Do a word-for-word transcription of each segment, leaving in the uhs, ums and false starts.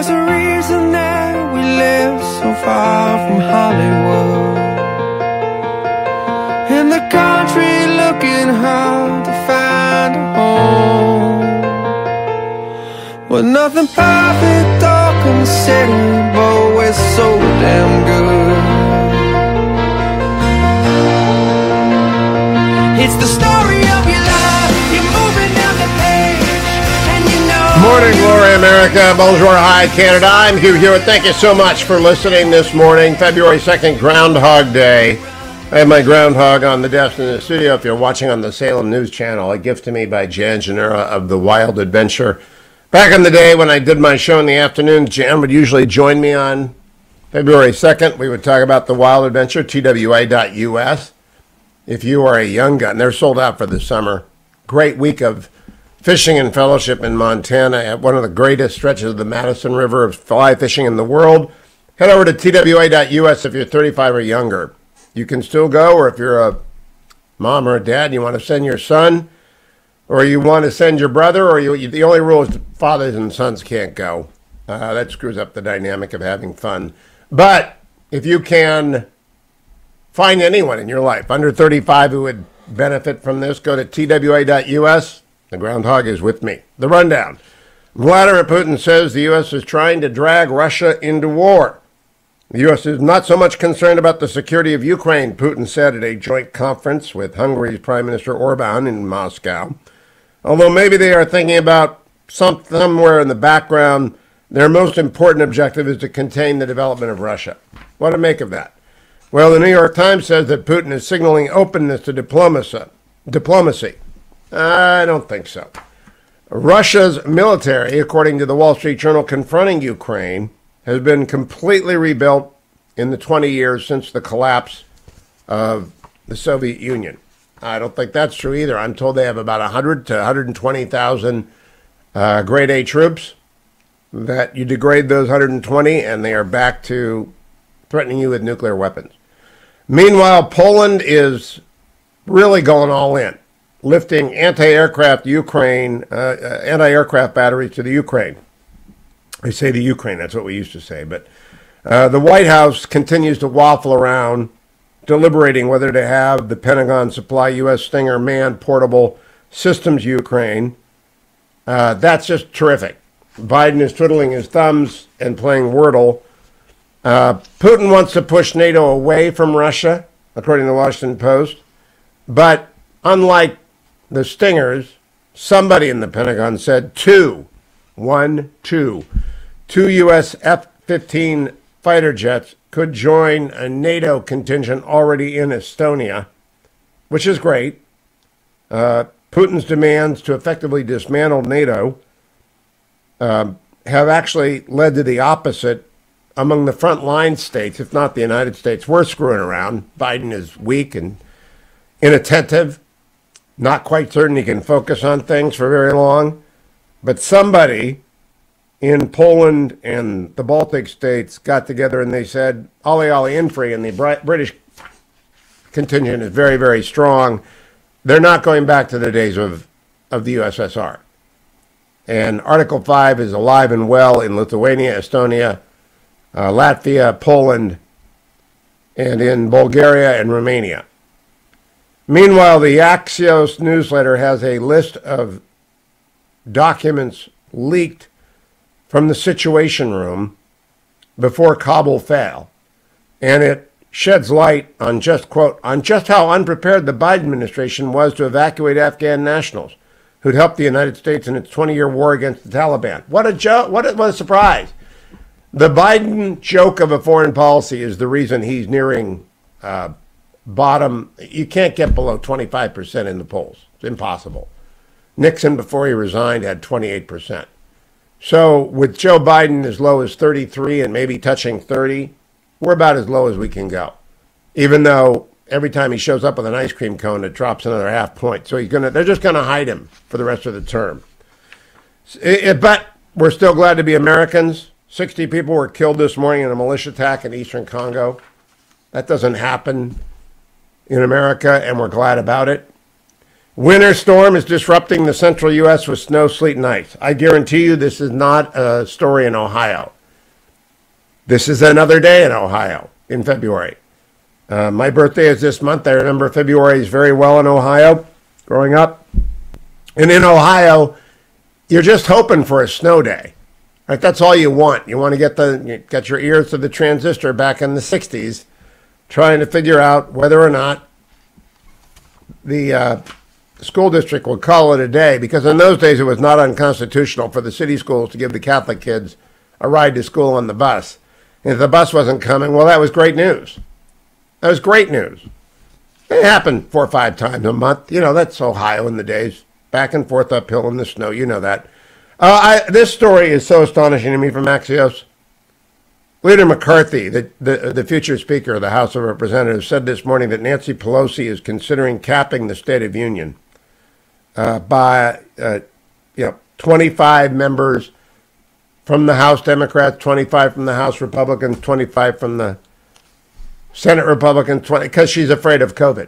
There's a reason that we live so far from Hollywood, in the country looking hard to find a home, with nothing perfect or considered, but we're so damn good. It's the story of your life, you're moving down the page, and you know. Morning, glory, America. Bonjour, hi, Canada. I'm Hugh Hewitt. Thank you so much for listening this morning. February second, Groundhog Day. I have my groundhog on the desk in the studio. If you're watching on the Salem News Channel, a gift to me by Jan Genera of The Wild Adventure. Back in the day when I did my show in the afternoon, Jan would usually join me on February second. We would talk about The Wild Adventure, T W A dot U S. If you are a young gun, they're sold out for the summer. Great week of fishing and fellowship in Montana at one of the greatest stretches of the Madison River of fly fishing in the world. Head over to T W A dot U S if you're thirty-five or younger. You can still go, or if you're a mom or a dad and you want to send your son, or you want to send your brother, or you, you, the only rule is fathers and sons can't go. Uh, that screws up the dynamic of having fun. But if you can find anyone in your life under thirty-five who would benefit from this, go to T W A dot U S. The groundhog is with me. The rundown. Vladimir Putin says the U S is trying to drag Russia into war. The U S is not so much concerned about the security of Ukraine, Putin said at a joint conference with Hungary's Prime Minister Orban in Moscow. Although maybe they are thinking about some, somewhere in the background, their most important objective is to contain the development of Russia. What to make of that? Well, the New York Times says that Putin is signaling openness to diplomacy. Diplomacy. I don't think so. Russia's military, according to the Wall Street Journal, confronting Ukraine, has been completely rebuilt in the twenty years since the collapse of the Soviet Union. I don't think that's true either. I'm told they have about one hundred to one hundred twenty thousand uh, grade A troops, that you degrade those one hundred twenty and they are back to threatening you with nuclear weapons. Meanwhile, Poland is really going all in, lifting anti-aircraft Ukraine, uh, uh, anti-aircraft batteries to the Ukraine. I say the Ukraine, that's what we used to say. But uh, the White House continues to waffle around, deliberating whether to have the Pentagon supply U S Stinger man-portable systems Ukraine. Uh, that's just terrific. Biden is twiddling his thumbs and playing Wordle. Uh, Putin wants to push NATO away from Russia, according to the Washington Post. But unlike the Stingers, somebody in the Pentagon said two, one, two, two U S F fifteen fighter jets could join a NATO contingent already in Estonia, which is great. Uh, Putin's demands to effectively dismantle NATO uh, have actually led to the opposite among the frontline states, if not the United States. We're screwing around. Biden is weak and inattentive, not quite certain he can focus on things for very long. But somebody in Poland and the Baltic states got together and they said, Ollie Ollie Infree, and the British contingent is very, very strong. They're not going back to the days of, of the U S S R. And Article five is alive and well in Lithuania, Estonia, uh, Latvia, Poland, and in Bulgaria and Romania. Meanwhile, the Axios newsletter has a list of documents leaked from the Situation Room before Kabul fell, and it sheds light on just, quote, on just how unprepared the Biden administration was to evacuate Afghan nationals who'd helped the United States in its twenty-year war against the Taliban. What a joke! What a, what a surprise! The Biden joke of a foreign policy is the reason he's nearing uh, bottom. You can't get below twenty-five percent in the polls. It's impossible. Nixon, before he resigned, had twenty-eight percent. So with Joe Biden as low as thirty-three and maybe touching thirty, we're about as low as we can go. Even though every time he shows up with an ice cream cone, it drops another half point. So he's gonna, they're just going to hide him for the rest of the term. It, it, but we're still glad to be Americans. sixty people were killed this morning in a militia attack in eastern Congo. That doesn't happen in America, and we're glad about it. Winter storm is disrupting the central U S with snow, sleet, and ice. I guarantee you this is not a story in Ohio. This is another day in Ohio in February. Uh, my birthday is this month. I remember February very well in Ohio growing up. And in Ohio, you're just hoping for a snow day. Right? That's all you want. You want to get the get your ears to the transistor back in the sixties, trying to figure out whether or not the uh, school district will call it a day, because in those days it was not unconstitutional for the city schools to give the Catholic kids a ride to school on the bus. And if the bus wasn't coming, well, that was great news. That was great news. It happened four or five times a month. You know, that's Ohio in the days. Back and forth uphill in the snow. You know that. Uh, I, this story is so astonishing to me from Axios. Leader McCarthy, the, the, the future Speaker of the House of Representatives, said this morning that Nancy Pelosi is considering capping the State of Union uh, by uh, you know twenty-five members from the House Democrats, twenty-five from the House Republicans, twenty-five from the Senate Republicans, twenty, because she's afraid of COVID.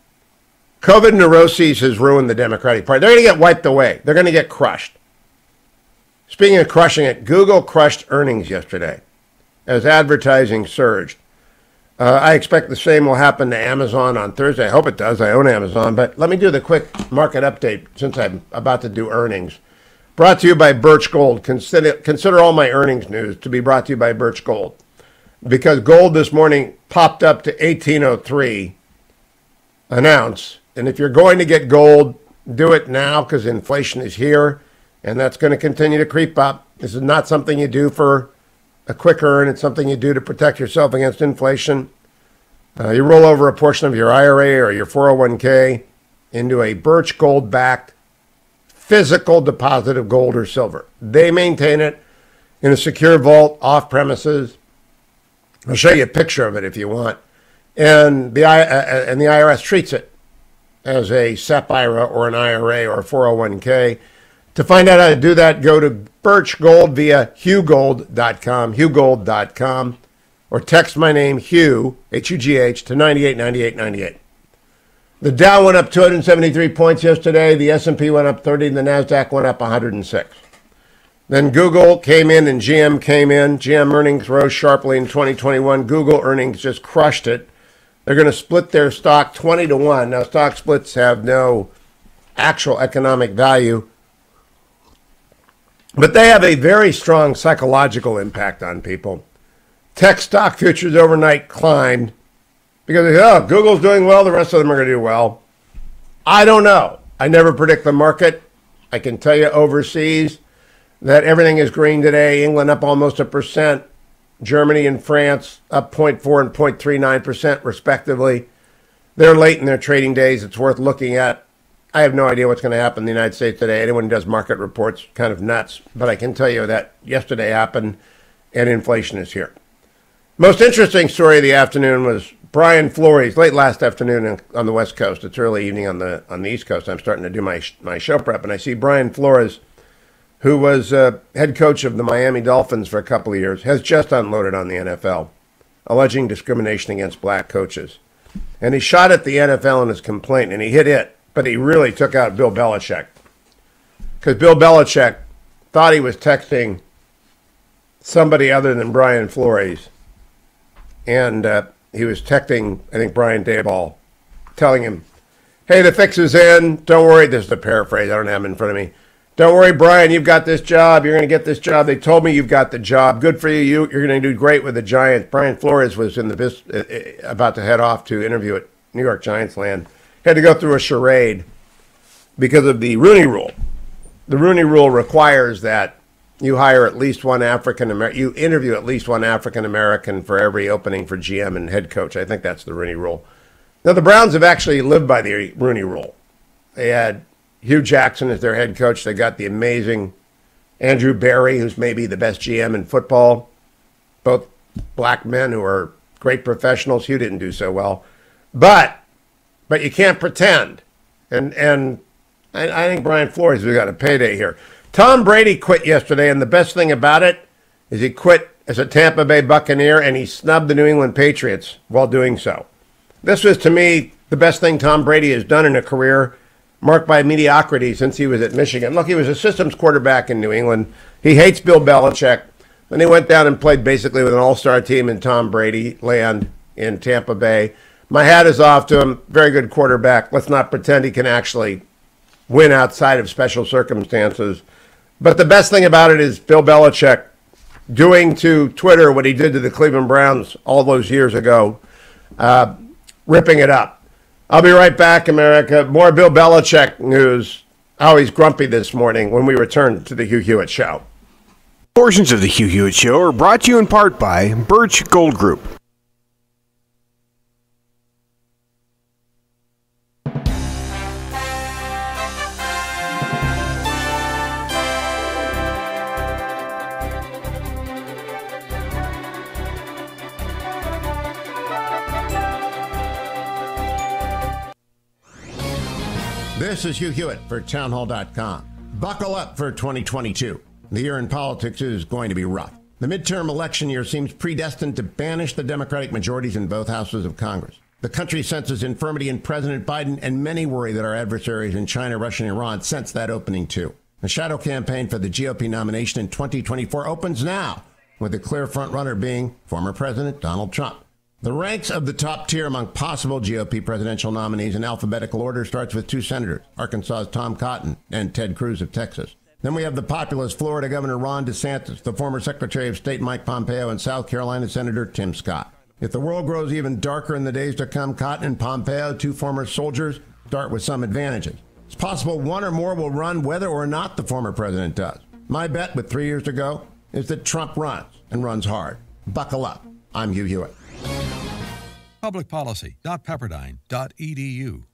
COVID neuroses has ruined the Democratic Party. They're going to get wiped away. They're going to get crushed. Speaking of crushing it, Google crushed earnings yesterday as advertising surged. Uh, I expect the same will happen to Amazon on Thursday. I hope it does. I own Amazon. But let me do the quick market update since I'm about to do earnings. Brought to you by Birch Gold. Consider, consider all my earnings news to be brought to you by Birch Gold, because gold this morning popped up to eighteen oh three an ounce. And if you're going to get gold, do it now, because inflation is here, and that's going to continue to creep up. This is not something you do for a quick earn. It's something you do to protect yourself against inflation. Uh, you roll over a portion of your I R A or your four oh one k into a Birch Gold-backed physical deposit of gold or silver. They maintain it in a secure vault off premises. I'll show you a picture of it if you want. And the, uh, and the I R S treats it as a S E P I R A or an I R A or a four oh one k. To find out how to do that, go to Birch Gold via hugh gold dot com, hugh gold dot com, or text my name, Hugh, H U G H, to nine eight nine eight nine eight. The Dow went up two hundred seventy-three points yesterday. The S and P went up thirty, and the NASDAQ went up one hundred six. Then Google came in and G M came in. G M earnings rose sharply in twenty twenty-one. Google earnings just crushed it. They're going to split their stock twenty to one. Now, stock splits have no actual economic value, but they have a very strong psychological impact on people. Tech stock futures overnight climbed because they said, oh, Google's doing well, the rest of them are going to do well. I don't know. I never predict the market. I can tell you overseas that everything is green today. England up almost a percent. Germany and France up zero point four and zero point three nine percent respectively. They're late in their trading days. It's worth looking at. I have no idea what's going to happen in the United States today. Anyone who does market reports, kind of nuts. But I can tell you that yesterday happened and inflation is here. Most interesting story of the afternoon was Brian Flores, late last afternoon on the West Coast. It's early evening on the on the East Coast. I'm starting to do my my show prep, and I see Brian Flores, who was uh, head coach of the Miami Dolphins for a couple of years, has just unloaded on the N F L, alleging discrimination against black coaches. And he shot at the N F L in his complaint, and he hit it, but he really took out Bill Belichick. Because Bill Belichick thought he was texting somebody other than Brian Flores. And uh, he was texting, I think, Brian Daboll, telling him, hey, the fix is in. Don't worry. This is the paraphrase. I don't have it in front of me. Don't worry, Brian, you've got this job. You're going to get this job. They told me you've got the job. Good for you. you you're going to do great with the Giants. Brian Flores was in the bis- uh, about to head off to interview at New York Giants land. Had to go through a charade because of the Rooney Rule. The Rooney Rule requires that you hire at least one African American, you interview at least one African American for every opening for G M and head coach. I think that's the Rooney Rule. Now, the Browns have actually lived by the Rooney Rule. They had Hugh Jackson as their head coach. They got the amazing Andrew Berry, who's maybe the best G M in football. Both black men who are great professionals. Hugh didn't do so well. But but you can't pretend. And and I, I think Brian Flores has got a payday here. Tom Brady quit yesterday, and the best thing about it is he quit as a Tampa Bay Buccaneer, and he snubbed the New England Patriots while doing so. This was, to me, the best thing Tom Brady has done in a career marked by mediocrity since he was at Michigan. Look, he was a systems quarterback in New England. He hates Bill Belichick. And he went down and played basically with an all-star team in Tom Brady land in Tampa Bay. My hat is off to him. Very good quarterback. Let's not pretend he can actually win outside of special circumstances. But the best thing about it is Bill Belichick doing to Twitter what he did to the Cleveland Browns all those years ago, uh, ripping it up. I'll be right back, America. More Bill Belichick news. Oh, he's grumpy this morning when we return to the Hugh Hewitt Show. Portions of the Hugh Hewitt Show are brought to you in part by Birch Gold Group. This is Hugh Hewitt for townhall dot com. Buckle up for twenty twenty-two. The year in politics is going to be rough. The midterm election year seems predestined to banish the Democratic majorities in both houses of Congress. The country senses infirmity in President Biden, and many worry that our adversaries in China, Russia, and Iran sense that opening too. The shadow campaign for the G O P nomination in twenty twenty-four opens now, with the clear frontrunner being former President Donald Trump. The ranks of the top tier among possible G O P presidential nominees in alphabetical order starts with two senators, Arkansas's Tom Cotton and Ted Cruz of Texas. Then we have the populist Florida Governor Ron DeSantis, the former Secretary of State Mike Pompeo, and South Carolina Senator Tim Scott. If the world grows even darker in the days to come, Cotton and Pompeo, two former soldiers, start with some advantages. It's possible one or more will run whether or not the former president does. My bet, with three years to go, is that Trump runs, and runs hard. Buckle up. I'm Hugh Hewitt. public policy dot pepperdine dot e d u.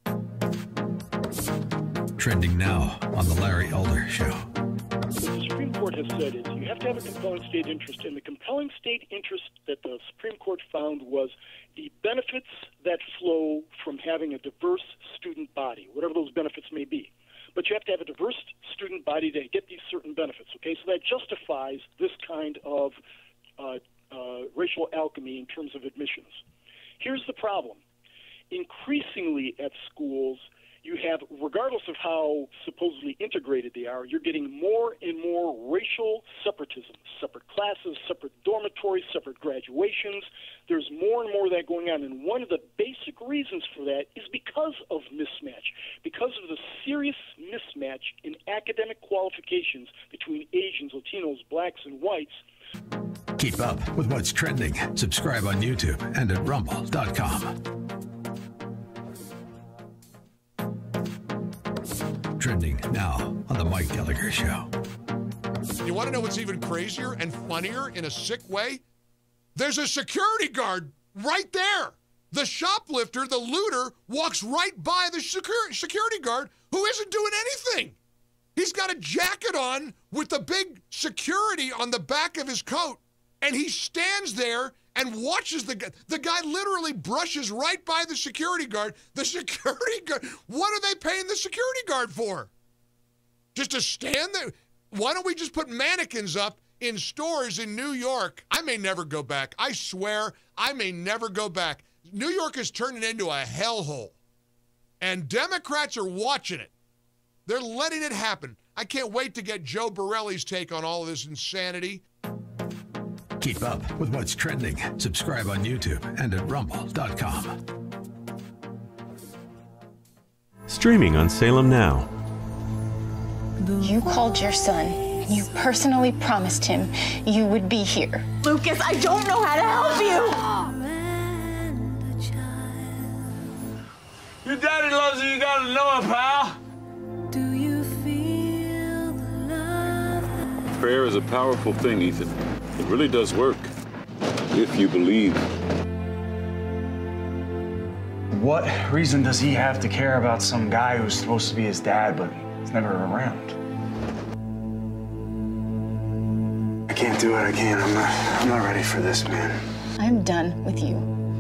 Trending now on the Larry Elder Show. What the Supreme Court has said is you have to have a compelling state interest, and the compelling state interest that the Supreme Court found was the benefits that flow from having a diverse student body, whatever those benefits may be. But you have to have a diverse student body to get these certain benefits, okay? So that justifies this kind of uh, uh, racial alchemy in terms of admissions. Here's the problem. Increasingly at schools, you have, regardless of how supposedly integrated they are, you're getting more and more racial separatism, separate classes, separate dormitories, separate graduations. There's more and more of that going on, and one of the basic reasons for that is because of mismatch, because of the serious mismatch in academic qualifications between Asians, Latinos, blacks, and whites. Keep up with what's trending. Subscribe on YouTube and at rumble dot com. Trending now on the Mike Gallagher Show. You want to know what's even crazier and funnier in a sick way? There's a security guard right there. The shoplifter, the looter, walks right by the security guard who isn't doing anything. He's got a jacket on with the big security on the back of his coat, and he stands there and watches the guy. The guy literally brushes right by the security guard. The security guard, what are they paying the security guard for? Just to stand there? Why don't we just put mannequins up in stores in New York? I may never go back. I swear, I may never go back. New York is turning into a hellhole, and Democrats are watching it. They're letting it happen. I can't wait to get Joe Borelli's take on all of this insanity. Keep up with what's trending. Subscribe on YouTube and at rumble dot com. Streaming on Salem Now. You called your son. You personally promised him you would be here. Lucas, I don't know how to help you. Your daddy loves you. You gotta know it, pal. Do you feel the love? Prayer is a powerful thing, Ethan. It really does work, if you believe. What reason does he have to care about some guy who's supposed to be his dad, but he's never around? I can't do it, I can't. I'm not, I'm not ready for this, man. I'm done with you.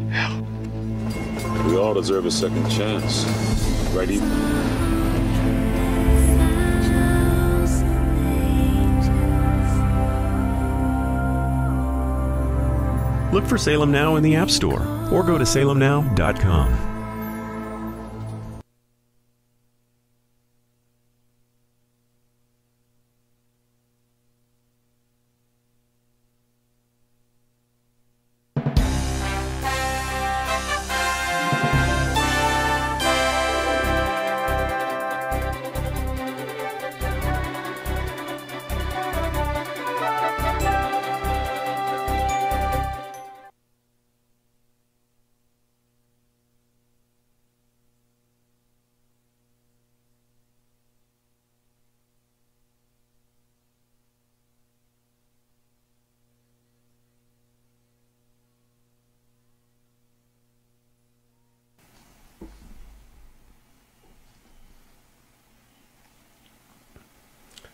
We all deserve a second chance, right, Ethan? Look for Salem Now in the App Store or go to salem now dot com.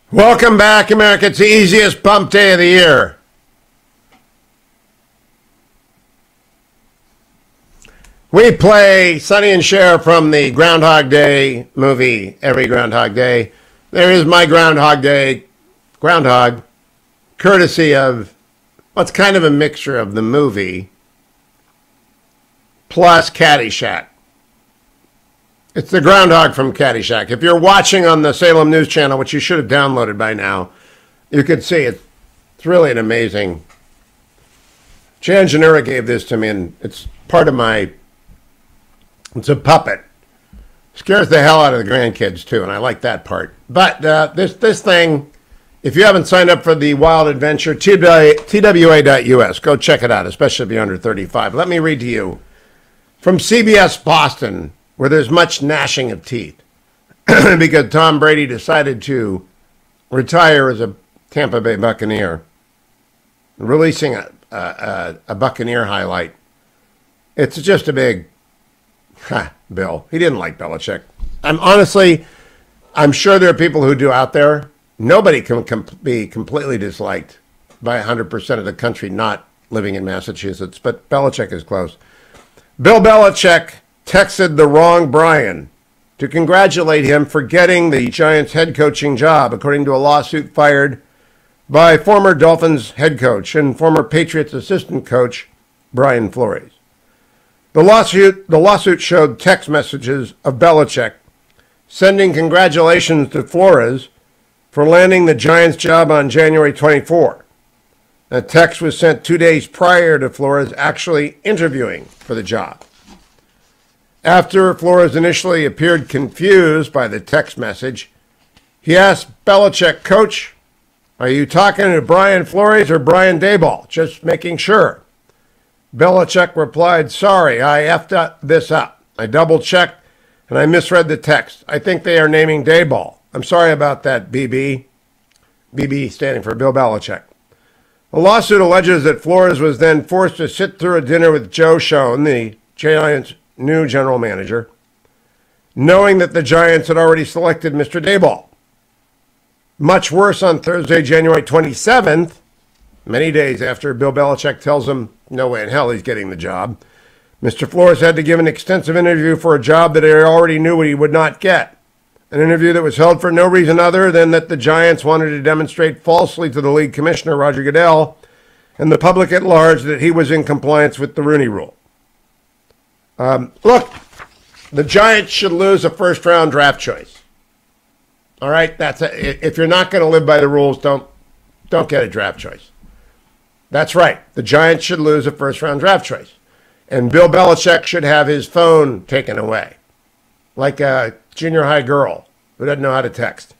Welcome back, America. It's the easiest pump day of the year. We play Sonny and Cher from the Groundhog Day movie every Groundhog Day. There is my Groundhog Day, Groundhog, courtesy of what's kind of a mixture of the movie plus Caddyshack. It's the Groundhog from Caddyshack. If you're watching on the Salem News Channel, which you should have downloaded by now, you could see it. It's really an amazing. Jan Janura gave this to me, and it's part of my. It's a puppet. Scares the hell out of the grandkids, too, and I like that part. But uh, this this thing, if you haven't signed up for the Wild Adventure, T W A dot U S, go check it out, especially if you're under thirty-five. Let me read to you from C B S Boston, where there's much gnashing of teeth, because Tom Brady decided to retire as a Tampa Bay Buccaneer, releasing a, a, a Buccaneer highlight. It's just a big... Ha, Bill. He didn't like Belichick. I'm honestly, I'm sure there are people who do out there. Nobody can com- be completely disliked by one hundred percent of the country not living in Massachusetts, but Belichick is close. Bill Belichick texted the wrong Brian to congratulate him for getting the Giants head coaching job, according to a lawsuit fired by former Dolphins head coach and former Patriots assistant coach Brian Flores. The lawsuit, the lawsuit showed text messages of Belichick sending congratulations to Flores for landing the Giants job on January twenty-fourth. The text was sent two days prior to Flores actually interviewing for the job. After Flores initially appeared confused by the text message, he asked Belichick, "Coach, are you talking to Brian Flores or Brian Daboll? Just making sure." Belichick replied, "Sorry, I effed up this up. I double-checked, and I misread the text. I think they are naming Daboll. I'm sorry about that, B B." B B standing for Bill Belichick. The lawsuit alleges that Flores was then forced to sit through a dinner with Joe Schoen, the Giants' new general manager, knowing that the Giants had already selected Mister Daboll. Much worse, on Thursday, January twenty-seventh, many days after Bill Belichick tells him no way in hell he's getting the job, Mister Flores had to give an extensive interview for a job that he already knew he would not get. An interview that was held for no reason other than that the Giants wanted to demonstrate falsely to the league commissioner, Roger Goodell, and the public at large that he was in compliance with the Rooney Rule. Um, look, the Giants should lose a first-round draft choice. All right, that's a, if you're not going to live by the rules, don't don't get a draft choice. That's right. The Giants should lose a first-round draft choice. And Bill Belichick should have his phone taken away, like a junior high girl who doesn't know how to text.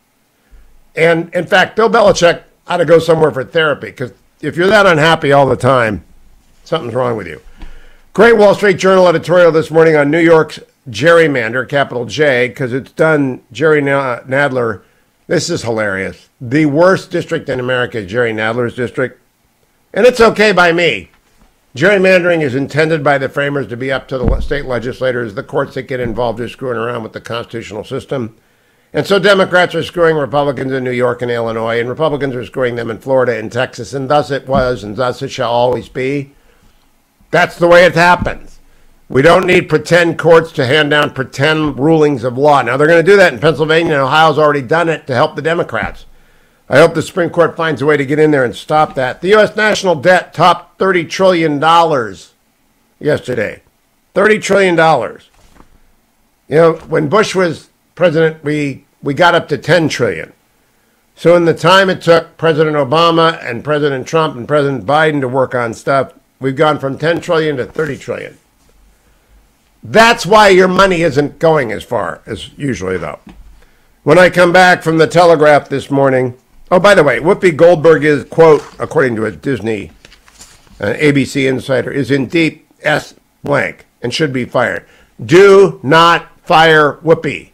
And, in fact, Bill Belichick ought to go somewhere for therapy, because if you're that unhappy all the time, something's wrong with you. Great Wall Street Journal editorial this morning on New York's gerrymander, capital J, because it's done Jerry Nadler. This is hilarious. The worst district in America is Jerry Nadler's district. And it's okay by me. Gerrymandering is intended by the framers to be up to the state legislators. The courts that get involved are screwing around with the constitutional system. And so Democrats are screwing Republicans in New York and Illinois, and Republicans are screwing them in Florida and Texas, and thus it was, and thus it shall always be. That's the way it happens. We don't need pretend courts to hand down pretend rulings of law. Now, they're going to do that in Pennsylvania, and Ohio's already done it to help the Democrats. I hope the Supreme Court finds a way to get in there and stop that. The U S national debt topped thirty trillion dollars yesterday. thirty trillion dollars. You know, when Bush was president, we, we got up to ten trillion dollars. So in the time it took President Obama and President Trump and President Biden to work on stuff, we've gone from ten trillion dollars to thirty trillion dollars. That's why your money isn't going as far as usually, though. When I come back from the Telegraph this morning, oh, by the way, Whoopi Goldberg is, quote, according to a Disney uh, A B C insider, is in deep S blank and should be fired. Do not fire Whoopi.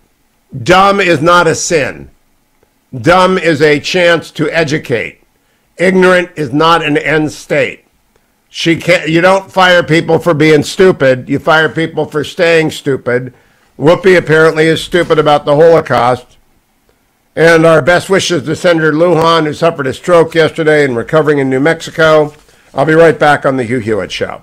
Dumb is not a sin. Dumb is a chance to educate. Ignorant is not an end state. She can't. You don't fire people for being stupid. You fire people for staying stupid. Whoopi apparently is stupid about the Holocaust. And our best wishes to Senator Lujan, who suffered a stroke yesterday and recovering in New Mexico. I'll be right back on the Hugh Hewitt Show.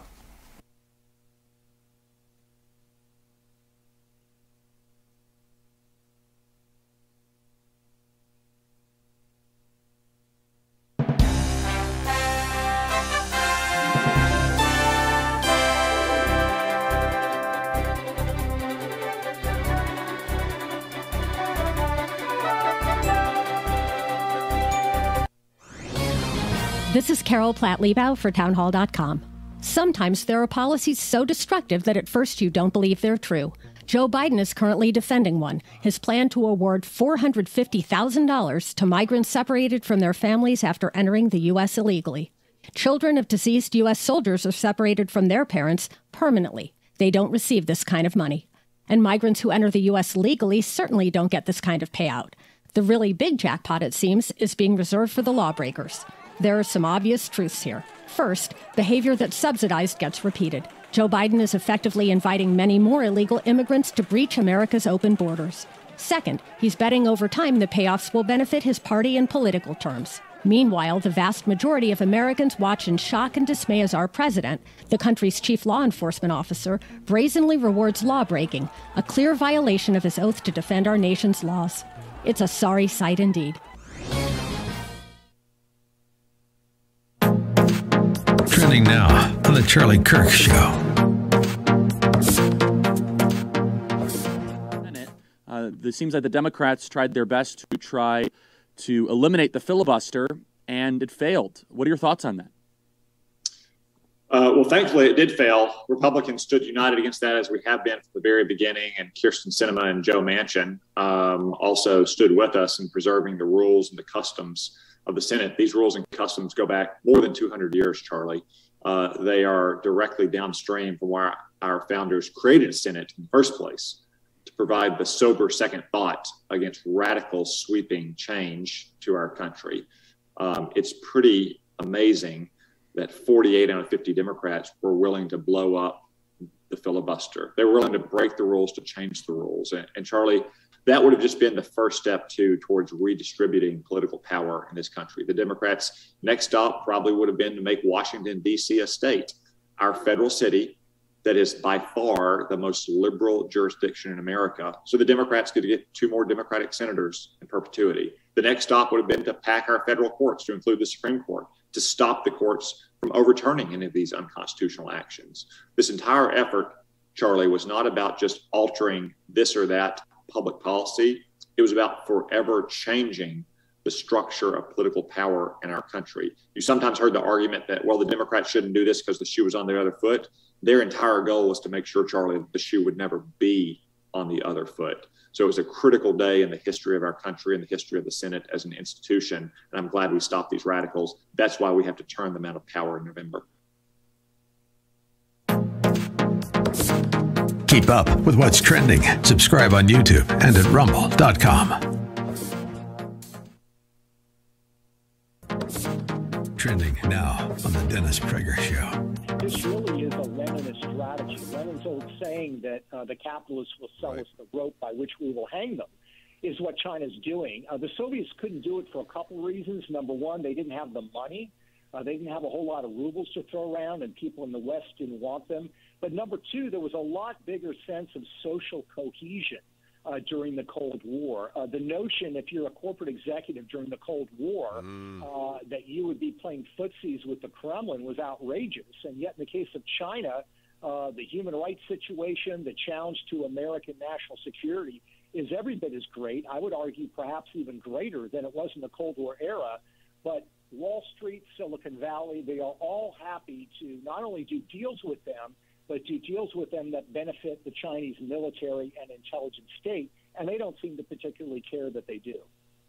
This is Carol Platt-Liebau for townhall dot com. Sometimes there are policies so destructive that at first you don't believe they're true. Joe Biden is currently defending one, his plan to award four hundred fifty thousand dollars to migrants separated from their families after entering the U S illegally. Children of deceased U S soldiers are separated from their parents permanently. They don't receive this kind of money. And migrants who enter the U S legally certainly don't get this kind of payout. The really big jackpot, it seems, is being reserved for the lawbreakers. There are some obvious truths here. First, behavior that's subsidized gets repeated. Joe Biden is effectively inviting many more illegal immigrants to breach America's open borders. Second, he's betting over time the payoffs will benefit his party in political terms. Meanwhile, the vast majority of Americans watch in shock and dismay as our president, the country's chief law enforcement officer, brazenly rewards lawbreaking, a clear violation of his oath to defend our nation's laws. It's a sorry sight indeed. Trending now on the Charlie Kirk Show. Uh, it seems like the Democrats tried their best to try to eliminate the filibuster, and it failed. What are your thoughts on that? Uh, well, thankfully, it did fail. Republicans stood united against that, as we have been from the very beginning, and Kirsten Sinema and Joe Manchin um, also stood with us in preserving the rules and the customs of the Senate. These rules and customs go back more than two hundred years, Charlie. Uh, they are directly downstream from where our founders created a Senate in the first place, to provide the sober second thought against radical sweeping change to our country. Um, it's pretty amazing that forty-eight out of fifty Democrats were willing to blow up the filibuster. They were willing to break the rules to change the rules. And, and Charlie, that would have just been the first step, too, towards redistributing political power in this country. The Democrats' next stop probably would have been to make Washington, D C a state, our federal city that is by far the most liberal jurisdiction in America. So the Democrats could get two more Democratic senators in perpetuity. The next stop would have been to pack our federal courts, to include the Supreme Court, to stop the courts from overturning any of these unconstitutional actions. This entire effort, Charlie, was not about just altering this or that public policy. It was about forever changing the structure of political power in our country. You sometimes heard the argument that, well, the Democrats shouldn't do this because the shoe was on their other foot. Their entire goal was to make sure, Charlie, that the shoe would never be on the other foot. So it was a critical day in the history of our country and the history of the Senate as an institution. And I'm glad we stopped these radicals. That's why we have to turn them out of power in November. Keep up with what's trending. Subscribe on YouTube and at rumble dot com. Trending now on the Dennis Prager Show. This really is a Leninist strategy. Lenin's old saying that uh, the capitalists will sell us the rope by which we will hang them is what China's doing. Uh, the Soviets couldn't do it for a couple of reasons. Number one, they didn't have the money. Uh, they didn't have a whole lot of rubles to throw around, and people in the West didn't want them. But number two, there was a lot bigger sense of social cohesion uh, during the Cold War. Uh, the notion, if you're a corporate executive during the Cold War, mm. uh, that you would be playing footsies with the Kremlin was outrageous. And yet in the case of China, uh, the human rights situation, the challenge to American national security is every bit as great. I would argue perhaps even greater than it was in the Cold War era. But Wall Street, Silicon Valley, they are all happy to not only do deals with them, but do deals with them that benefit the Chinese military and intelligence state, and they don't seem to particularly care that they do.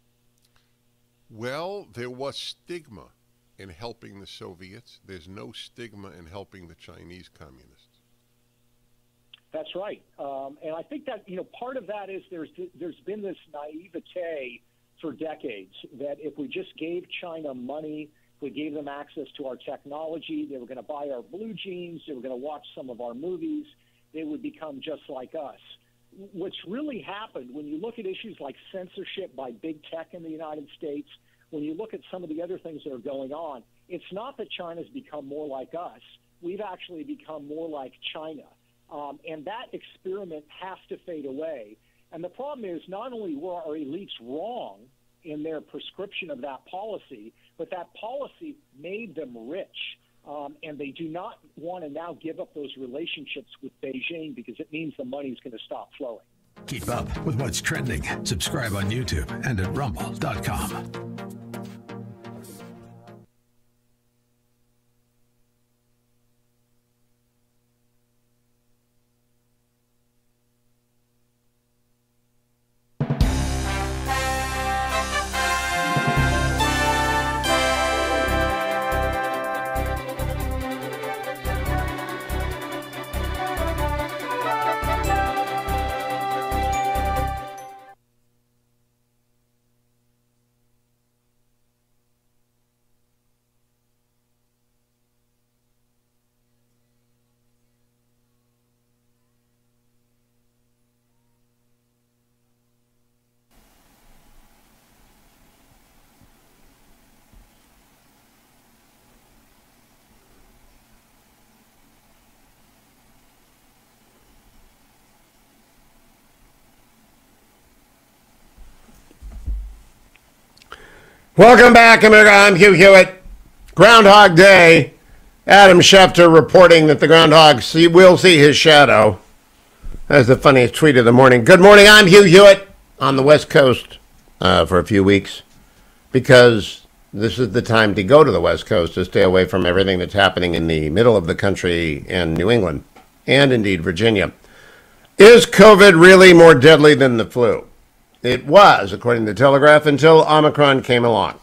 Well, there was stigma in helping the Soviets. There's no stigma in helping the Chinese communists. That's right. Um, and I think that, you know, part of that is there's there's been this naivete for decades that if we just gave China money, if we gave them access to our technology, they were going to buy our blue jeans, they were going to watch some of our movies, they would become just like us. what's really happened when you look at issues like censorship by big tech in the United States, when you look at some of the other things that are going on, it's not that China's become more like us. We've actually become more like China. Um, and that experiment has to fade away. And the problem is not only were our elites wrong in their prescription of that policy, but that policy made them rich. Um, and they do not want to now give up those relationships with Beijing because it means the money's going to stop flowing. Keep up with what's trending. Subscribe on YouTube and at rumble dot com. Welcome back, America. I'm Hugh Hewitt. Groundhog Day. Adam Schefter reporting that the groundhog see, will see his shadow. That's the funniest tweet of the morning. Good morning. I'm Hugh Hewitt on the West Coast uh, for a few weeks because this is the time to go to the West Coast to stay away from everything that's happening in the middle of the country and New England and indeed Virginia. Is COVID really more deadly than the flu? It was, according to the Telegraph, until Omicron came along.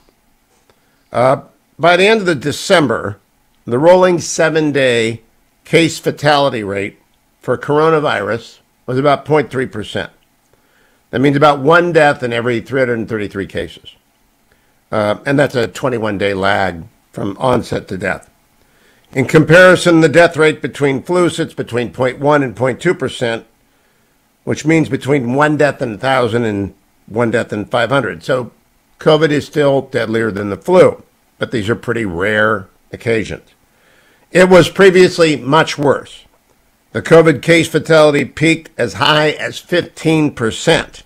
Uh, by the end of the December, the rolling seven-day case fatality rate for coronavirus was about zero point three percent. That means about one death in every three hundred thirty-three cases. Uh, and that's a twenty-one day lag from onset to death. In comparison, the death rate between flu sits between zero point one and zero point two percent, which means between one death in one thousand and one death in five hundred. So COVID is still deadlier than the flu, but these are pretty rare occasions. It was previously much worse. The COVID case fatality peaked as high as fifteen percent.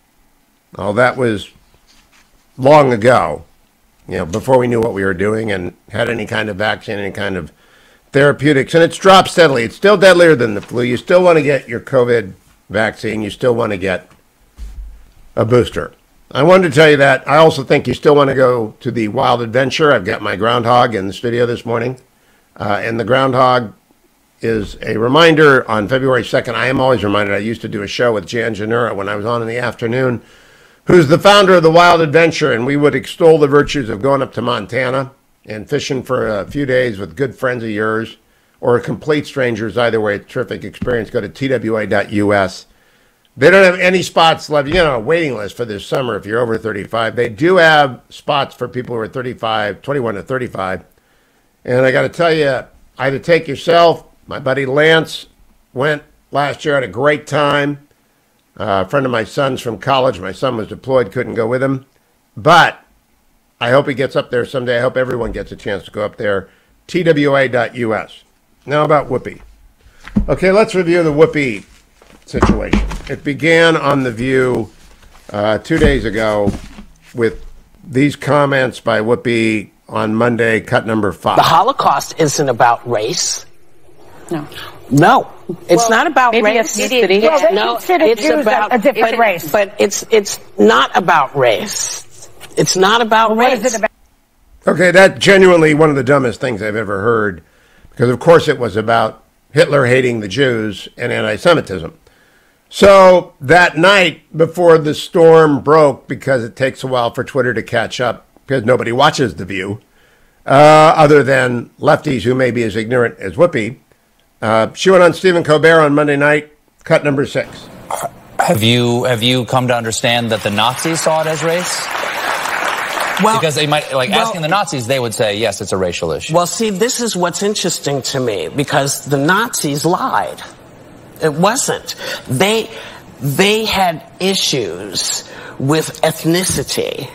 Oh, that was long ago, you know, before we knew what we were doing and had any kind of vaccine, any kind of therapeutics. And it's dropped steadily. It's still deadlier than the flu. You still want to get your COVID vaccine. You still want to get a booster. I wanted to tell you that. I also think you still want to go to the wild adventure. I've got my groundhog in the studio this morning. Uh, and the groundhog is a reminder on February second. I am always reminded. I used to do a show with Jan Janura when I was on in the afternoon, who's the founder of the Wild Adventure. And we would extol the virtues of going up to Montana and fishing for a few days with good friends of yours or complete strangers. Either way, terrific experience. Go to T W A dot U S. They don't have any spots left, you know, a waiting list for this summer if you're over thirty-five. They do have spots for people who are thirty-five, twenty-one to thirty-five. And I got to tell you, I had to take yourself. My buddy Lance went last year, had a great time. Uh, a friend of my son's from college. My son was deployed, couldn't go with him. But I hope he gets up there someday. I hope everyone gets a chance to go up there. T W A dot U S. Now about Whoopi. Okay, let's review the Whoopi situation. It began on The View uh, two days ago with these comments by Whoopi on Monday, cut number five. The Holocaust isn't about race. No. No, it's well, not about maybe race. ethnicity. Well, they no, consider it's Jews about a different it, race. But it's it's not about race. It's not about well, race. What is it about? Okay, that's genuinely one of the dumbest things I've ever heard, because of course it was about Hitler hating the Jews and anti-Semitism. So that night before the storm broke, because it takes a while for Twitter to catch up, because nobody watches The View, uh, other than lefties who may be as ignorant as Whoopi, uh, she went on Stephen Colbert on Monday night, cut number six. Have you have you come to understand that the Nazis saw it as race? Well, because they might, like well, asking the Nazis, they would say, yes, it's a racial issue. Well, see, this is what's interesting to me, because the Nazis lied. It wasn't. They, they had issues with ethnicity,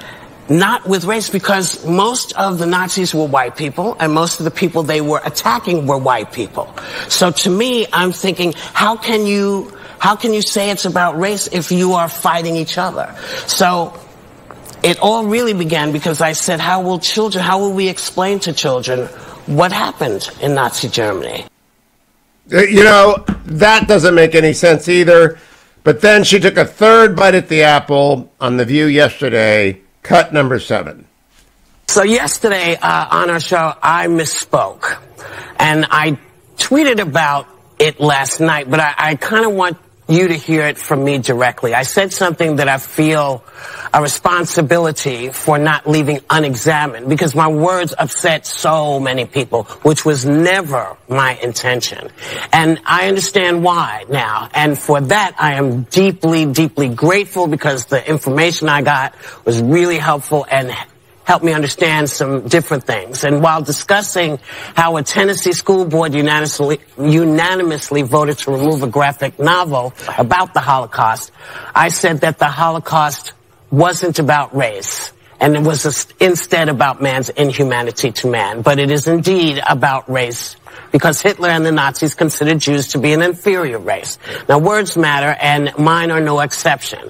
not with race, because most of the Nazis were white people, and most of the people they were attacking were white people. So to me, I'm thinking, how can you, how can you say it's about race if you are fighting each other? So it all really began because I said, how will children, how will we explain to children what happened in Nazi Germany? You know, that doesn't make any sense either. But then she took a third bite at the apple on The View yesterday, cut number seven. So yesterday uh, on our show, I misspoke. And I tweeted about it last night, but I, I kind of want you to hear it from me directly. I said something that I feel a responsibility for not leaving unexamined, because my words upset so many people, which was never my intention. And I understand why now. And for that, I am deeply, deeply grateful, because the information I got was really helpful and helped me understand some different things. And while discussing how a Tennessee school board unanimously, unanimously voted to remove a graphic novel about the Holocaust, I said that the Holocaust wasn't about race, and it was instead about man's inhumanity to man. But it is indeed about race, because Hitler and the Nazis considered Jews to be an inferior race. Now, words matter, and mine are no exception.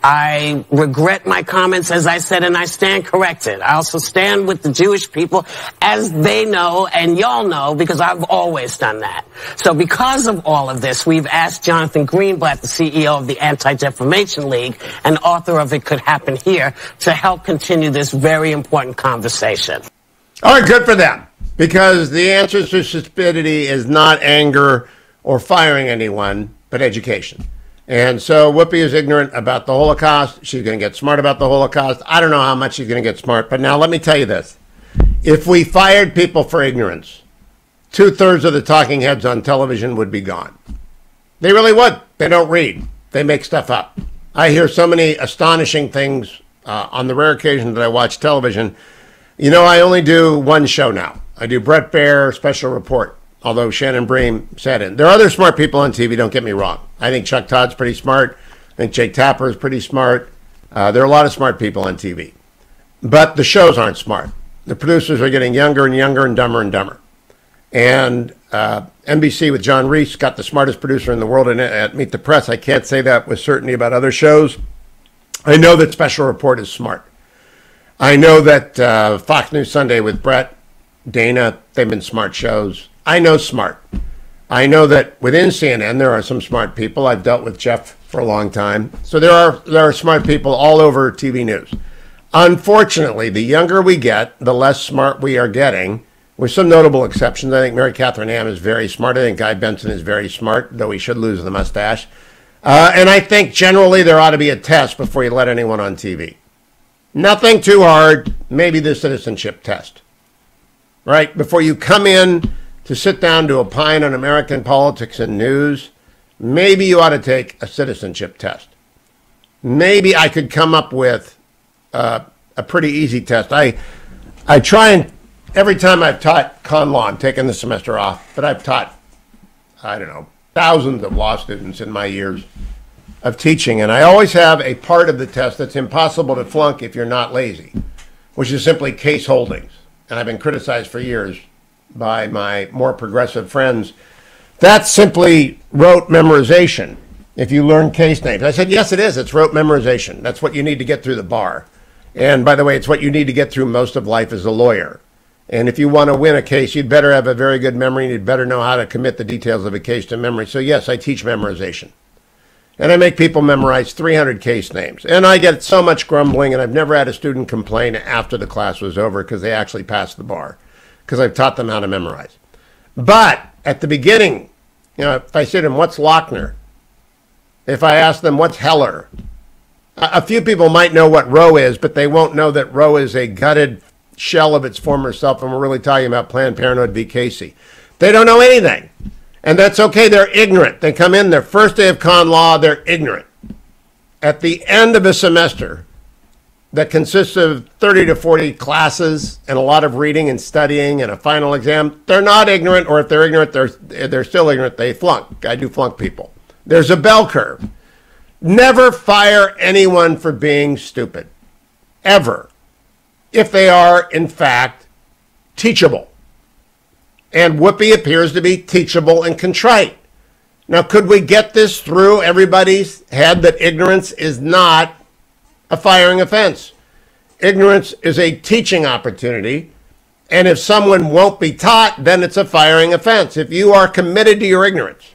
I regret my comments, as I said, and I stand corrected. I also stand with the Jewish people, as they know, and y'all know, because I've always done that. So because of all of this, we've asked Jonathan Greenblatt, the C E O of the Anti-Defamation League and author of It Could Happen Here, to help continue this very important conversation. All right, good for them. Because the answer to stupidity is not anger or firing anyone, but education. And so Whoopi is ignorant about the Holocaust. She's going to get smart about the Holocaust. I don't know how much she's going to get smart. But now let me tell you this. If we fired people for ignorance, two-thirds of the talking heads on television would be gone. They really would. They don't read. They make stuff up. I hear so many astonishing things uh, on the rare occasion that I watch television. You know, I only do one show now. I do Brett Baer, Special Report, although Shannon Bream sat in. There are other smart people on T V, don't get me wrong. I think Chuck Todd's pretty smart. I think Jake Tapper is pretty smart. Uh, there are a lot of smart people on T V. But the shows aren't smart. The producers are getting younger and younger and dumber and dumber. And uh, N B C with John Reese got the smartest producer in the world in, at Meet the Press. I can't say that with certainty about other shows. I know that Special Report is smart. I know that uh, Fox News Sunday with Brett, Dana, they've been smart shows. I know smart. I know that within C N N there are some smart people. I've dealt with Jeff for a long time. So there are there are smart people all over T V news. Unfortunately, the younger we get, the less smart we are getting, with some notable exceptions. I think Mary Catherine Ham is very smart. I think Guy Benson is very smart, though he should lose the mustache. Uh, and I think generally there ought to be a test before you let anyone on T V. Nothing too hard, maybe the citizenship test. Right? Before you come in to sit down to opine on American politics and news, maybe you ought to take a citizenship test. Maybe I could come up with uh, a pretty easy test. I I try and, every time I've taught con law, I'm taking the semester off, but I've taught, I don't know, thousands of law students in my years of teaching, and I always have a part of the test that's impossible to flunk if you're not lazy, which is simply case holdings. And I've been criticized for years by my more progressive friends. That's simply rote memorization. If you learn case names. I said, yes, it is. It's rote memorization. That's what you need to get through the bar. And by the way, it's what you need to get through most of life as a lawyer. And if you want to win a case, you'd better have a very good memory, and you'd better know how to commit the details of a case to memory. So yes, I teach memorization. And I make people memorize three hundred case names. And I get so much grumbling, and I've never had a student complain after the class was over because they actually passed the bar, because I've taught them how to memorize. But at the beginning, you know, if I say to them, what's Lochner? If I ask them, what's Heller? A few people might know what Roe is, but they won't know that Roe is a gutted shell of its former self, and we're really talking about Planned Parenthood v. Casey. They don't know anything. And that's okay. They're ignorant. They come in their first day of con law, they're ignorant. At the end of a semester that consists of thirty to forty classes and a lot of reading and studying and a final exam, they're not ignorant, or if they're ignorant, they're, they're still ignorant. They flunk. I do flunk people. There's a bell curve. Never fire anyone for being stupid. Ever. If they are, in fact, teachable. And Whoopi appears to be teachable and contrite. Now, could we get this through everybody's head that ignorance is not a firing offense? Ignorance is a teaching opportunity. And if someone won't be taught, then it's a firing offense. If you are committed to your ignorance,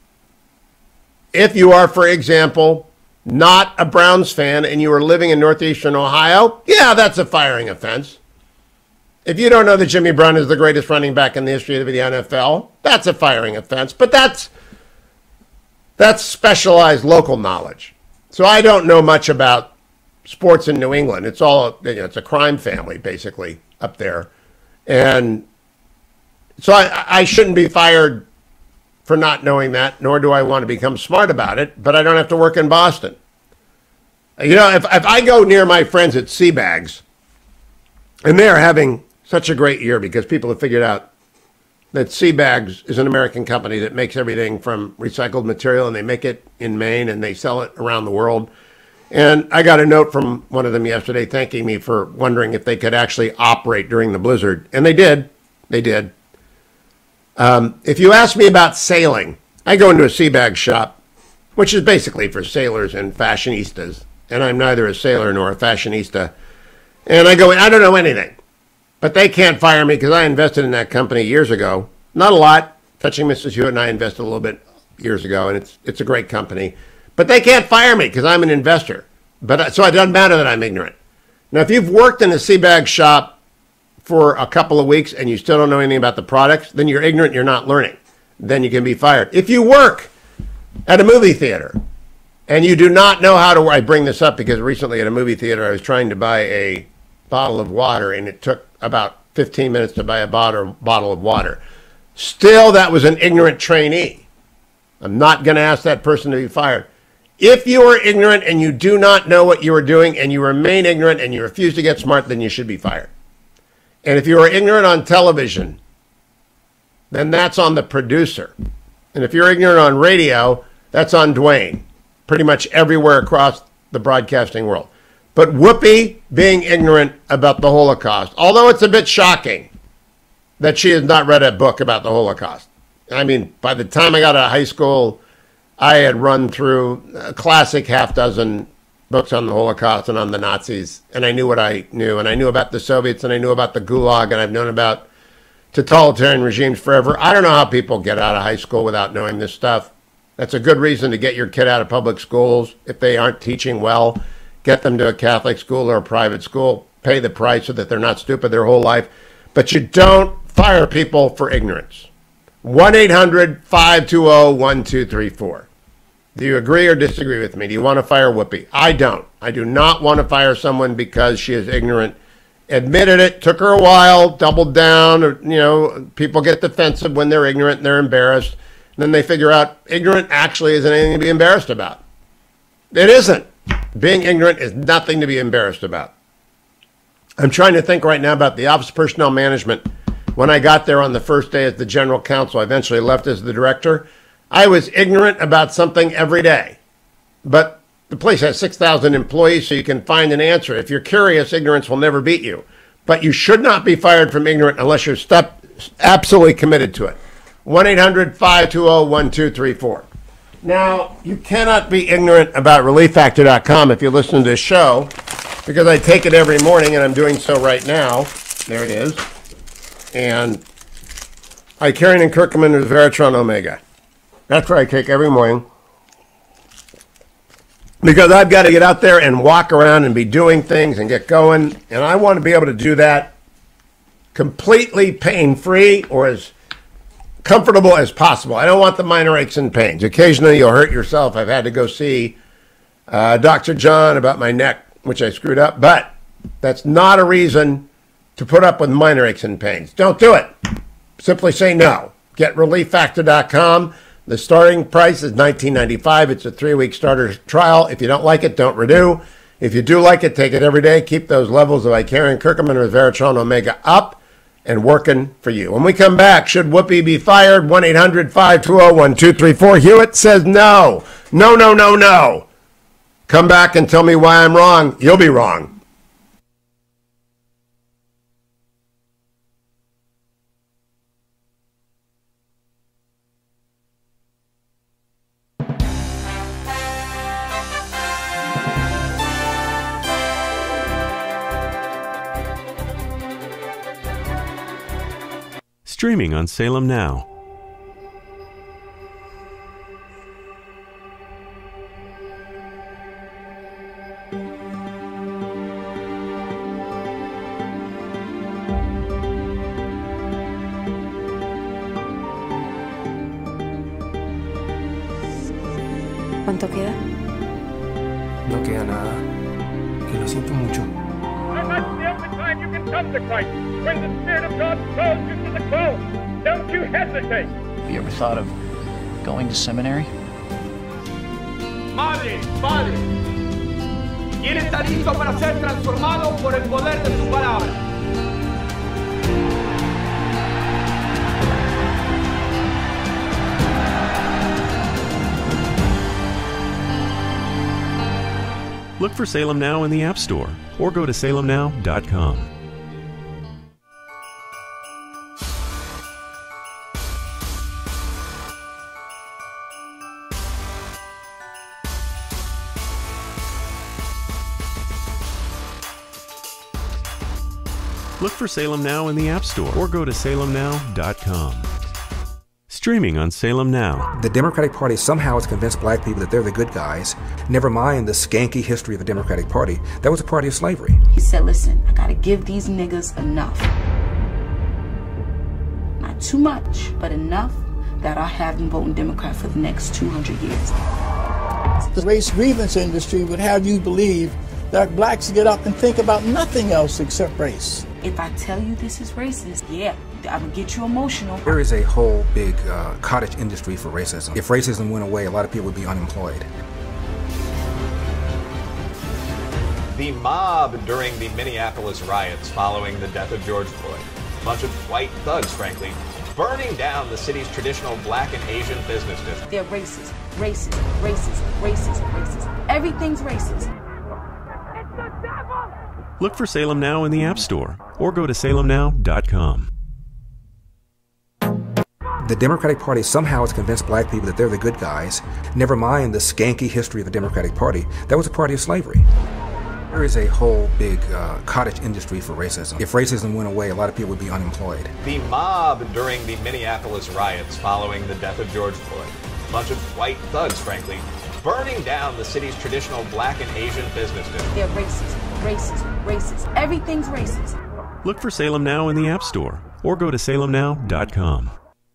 if you are, for example, not a Browns fan and you are living in northeastern Ohio, yeah, that's a firing offense. If you don't know that Jimmy Brown is the greatest running back in the history of the N F L, that's a firing offense. But that's that's specialized local knowledge. So I don't know much about sports in New England. It's all, you know, it's a crime family, basically, up there. And so I, I shouldn't be fired for not knowing that, nor do I want to become smart about it, but I don't have to work in Boston. You know, if, if I go near my friends at Seabags, and they're having such a great year because people have figured out that Seabags is an American company that makes everything from recycled material, and they make it in Maine, and they sell it around the world. And I got a note from one of them yesterday thanking me for wondering if they could actually operate during the blizzard. And they did. They did. Um, if you ask me about sailing, I go into a Seabag shop, which is basically for sailors and fashionistas. And I'm neither a sailor nor a fashionista. And I go in, I don't know anything. But they can't fire me because I invested in that company years ago. Not a lot. Touching Missus Hewitt and I invested a little bit years ago, and it's it's a great company. But they can't fire me because I'm an investor. But so it doesn't matter that I'm ignorant. Now, if you've worked in a Seabag shop for a couple of weeks and you still don't know anything about the products, then you're ignorant, you're not learning. Then you can be fired. If you work at a movie theater and you do not know how to, I bring this up because recently at a movie theater I was trying to buy a bottle of water and it took about fifteen minutes to buy a bottle, bottle of water. Still, that was an ignorant trainee. I'm not going to ask that person to be fired. If you are ignorant and you do not know what you are doing and you remain ignorant and you refuse to get smart, then you should be fired. And if you are ignorant on television, then that's on the producer. And if you're ignorant on radio, that's on Dwayne, pretty much everywhere across the broadcasting world. But Whoopi being ignorant about the Holocaust, although it's a bit shocking that she has not read a book about the Holocaust. I mean, by the time I got out of high school, I had run through a classic half dozen books on the Holocaust and on the Nazis, and I knew what I knew. And I knew about the Soviets, and I knew about the Gulag, and I've known about totalitarian regimes forever. I don't know how people get out of high school without knowing this stuff. That's a good reason to get your kid out of public schools. If they aren't teaching well, get them to a Catholic school or a private school. Pay the price so that they're not stupid their whole life. But you don't fire people for ignorance. one eight hundred five two zero one two three four. Do you agree or disagree with me? Do you want to fire Whoopi? I don't. I do not want to fire someone because she is ignorant. Admitted it, took her a while, doubled down. Or, you know, people get defensive when they're ignorant and they're embarrassed. And then they figure out ignorant actually isn't anything to be embarrassed about. It isn't. Being ignorant is nothing to be embarrassed about. I'm trying to think right now about the Office of Personnel Management. When I got there on the first day as the general counsel, I eventually left as the director. I was ignorant about something every day. But the place has six thousand employees, so you can find an answer. If you're curious, ignorance will never beat you. But you should not be fired from ignorant unless you're step, absolutely committed to it. one eight hundred five two zero one two three four. Now, you cannot be ignorant about relief factor dot com if you listen to this show, because I take it every morning, and I'm doing so right now. There it is. And I carry in curcumin and Veritron Omega. That's what I take every morning. Because I've got to get out there and walk around and be doing things and get going. And I want to be able to do that completely pain-free or as comfortable as possible. I don't want the minor aches and pains. Occasionally you'll hurt yourself. I've had to go see uh, Doctor John about my neck, which I screwed up. But that's not a reason to put up with minor aches and pains. Don't do it. Simply say no. Get relief factor dot com. The starting price is nineteen ninety-five dollars. It's a three-week starter trial. If you don't like it, don't renew. If you do like it, take it every day. Keep those levels of Icarian curcumin or Veritron Omega up and working for you. When we come back, should Whoopi be fired? one eight hundred five two zero one two three four. Hewitt says no. No, no, no, no. Come back and tell me why I'm wrong. You'll be wrong. Streaming on Salem Now. ¿Cuánto queda? No queda nada. Y lo siento mucho. That's the only time you can come to Christ. When the Spirit of God calls you to the cross, don't you hesitate. Have you ever thought of going to seminary? Madre, Padre, ¿quién está listo para ser transformado por el poder de su palabra? Look for Salem Now in the App Store or go to salem now dot com. Look for Salem Now in the App Store or go to salem now dot com. Streaming on Salem Now. The Democratic Party somehow has convinced black people that they're the good guys. Never mind the skanky history of the Democratic Party. That was a party of slavery. He said, listen, I gotta give these niggas enough. Not too much, but enough that I have them voting Democrat for the next two hundred years. The race grievance industry would have you believe that blacks get up and think about nothing else except race. If I tell you this is racist, yeah, I would get you emotional. There is a whole big uh, cottage industry for racism. If racism went away, a lot of people would be unemployed. The mob during the Minneapolis riots following the death of George Floyd. A bunch of white thugs, frankly, burning down the city's traditional black and Asian business district. They're racist, racist, racist, racist, racist. Everything's racist. Look for Salem Now in the App Store or go to salem now dot com. The Democratic Party somehow has convinced black people that they're the good guys. Never mind the skanky history of the Democratic Party. That was a party of slavery. There is a whole big uh, cottage industry for racism. If racism went away, a lot of people would be unemployed. The mob during the Minneapolis riots following the death of George Floyd. A bunch of white thugs, frankly, burning down the city's traditional black and Asian business district. They're racist, racist, racist. Everything's racist. Look for Salem Now in the App Store or go to salem now dot com.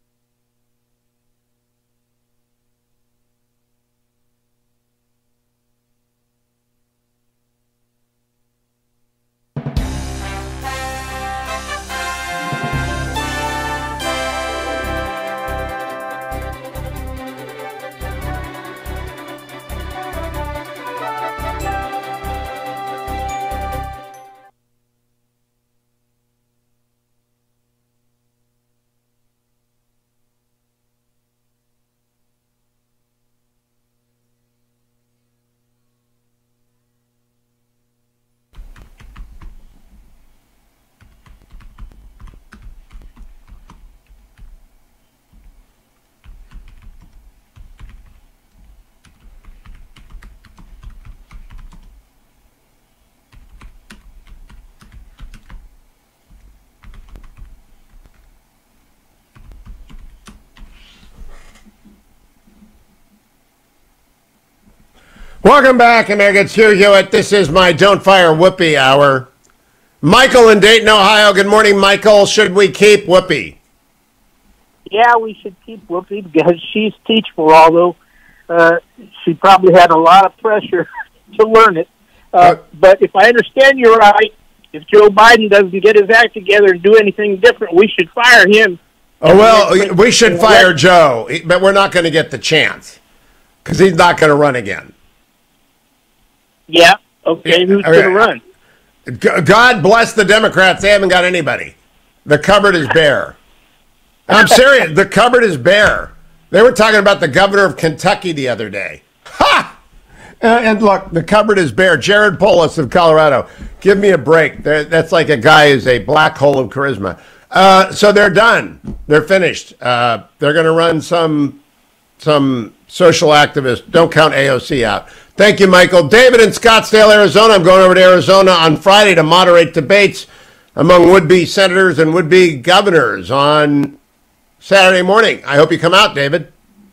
Welcome back, America. It's Hugh Hewitt. This is my Don't Fire Whoopi Hour. Michael in Dayton, Ohio. Good morning, Michael. Should we keep Whoopi? Yeah, we should keep Whoopi because she's teachable, although uh, she probably had a lot of pressure to learn it. Uh, uh, but if I understand you right, if Joe Biden doesn't get his act together and do anything different, we should fire him. Oh, well, we should fire Joe, but we're not going to get the chance because he's not going to run again. Yeah, okay, who's going to run? God bless the Democrats. They haven't got anybody. The cupboard is bare. I'm serious. The cupboard is bare. They were talking about the governor of Kentucky the other day. Ha! Uh, and look, the cupboard is bare. Jared Polis of Colorado. Give me a break. They're, that's like a guy who's a black hole of charisma. Uh, so they're done. They're finished. Uh, they're going to run some some social activist. Don't count A O C out. Thank you, Michael. David in Scottsdale, Arizona. I'm going over to Arizona on Friday to moderate debates among would-be senators and would-be governors on Saturday morning. I hope you come out, David.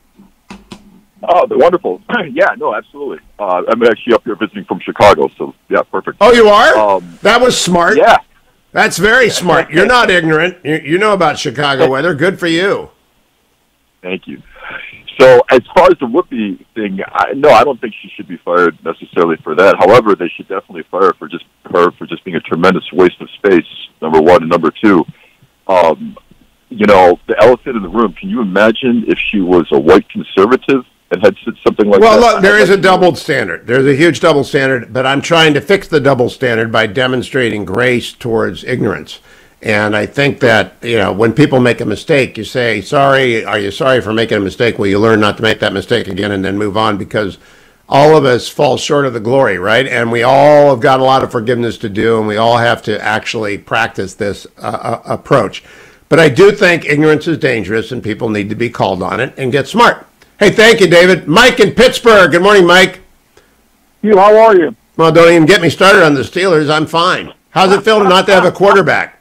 Oh, they're wonderful. Yeah, no, absolutely. Uh, I'm actually up here visiting from Chicago, so yeah, perfect. Oh, you are? Um, that was smart. Yeah. That's very smart. You're not ignorant. You, you know about Chicago weather. Good for you. Thank you. So as far as the Whoopi thing, I, no, I don't think she should be fired necessarily for that. However, they should definitely fire her for just her for just being a tremendous waste of space, number one. And number two, um, you know, the elephant in the room, can you imagine if she was a white conservative and had said something like well, that? Well, look, there is a double standard. There's a huge double standard, but I'm trying to fix the double standard by demonstrating grace towards ignorance. And I think that, you know, when people make a mistake, you say, sorry, are you sorry for making a mistake? Well, you learn not to make that mistake again and then move on, because all of us fall short of the glory, right? And we all have got a lot of forgiveness to do, and we all have to actually practice this uh, uh, approach. But I do think ignorance is dangerous, and people need to be called on it and get smart. Hey, thank you, David. Mike in Pittsburgh. Good morning, Mike. You, how are you? Well, don't even get me started on the Steelers. I'm fine. How's it feel to not to have a quarterback?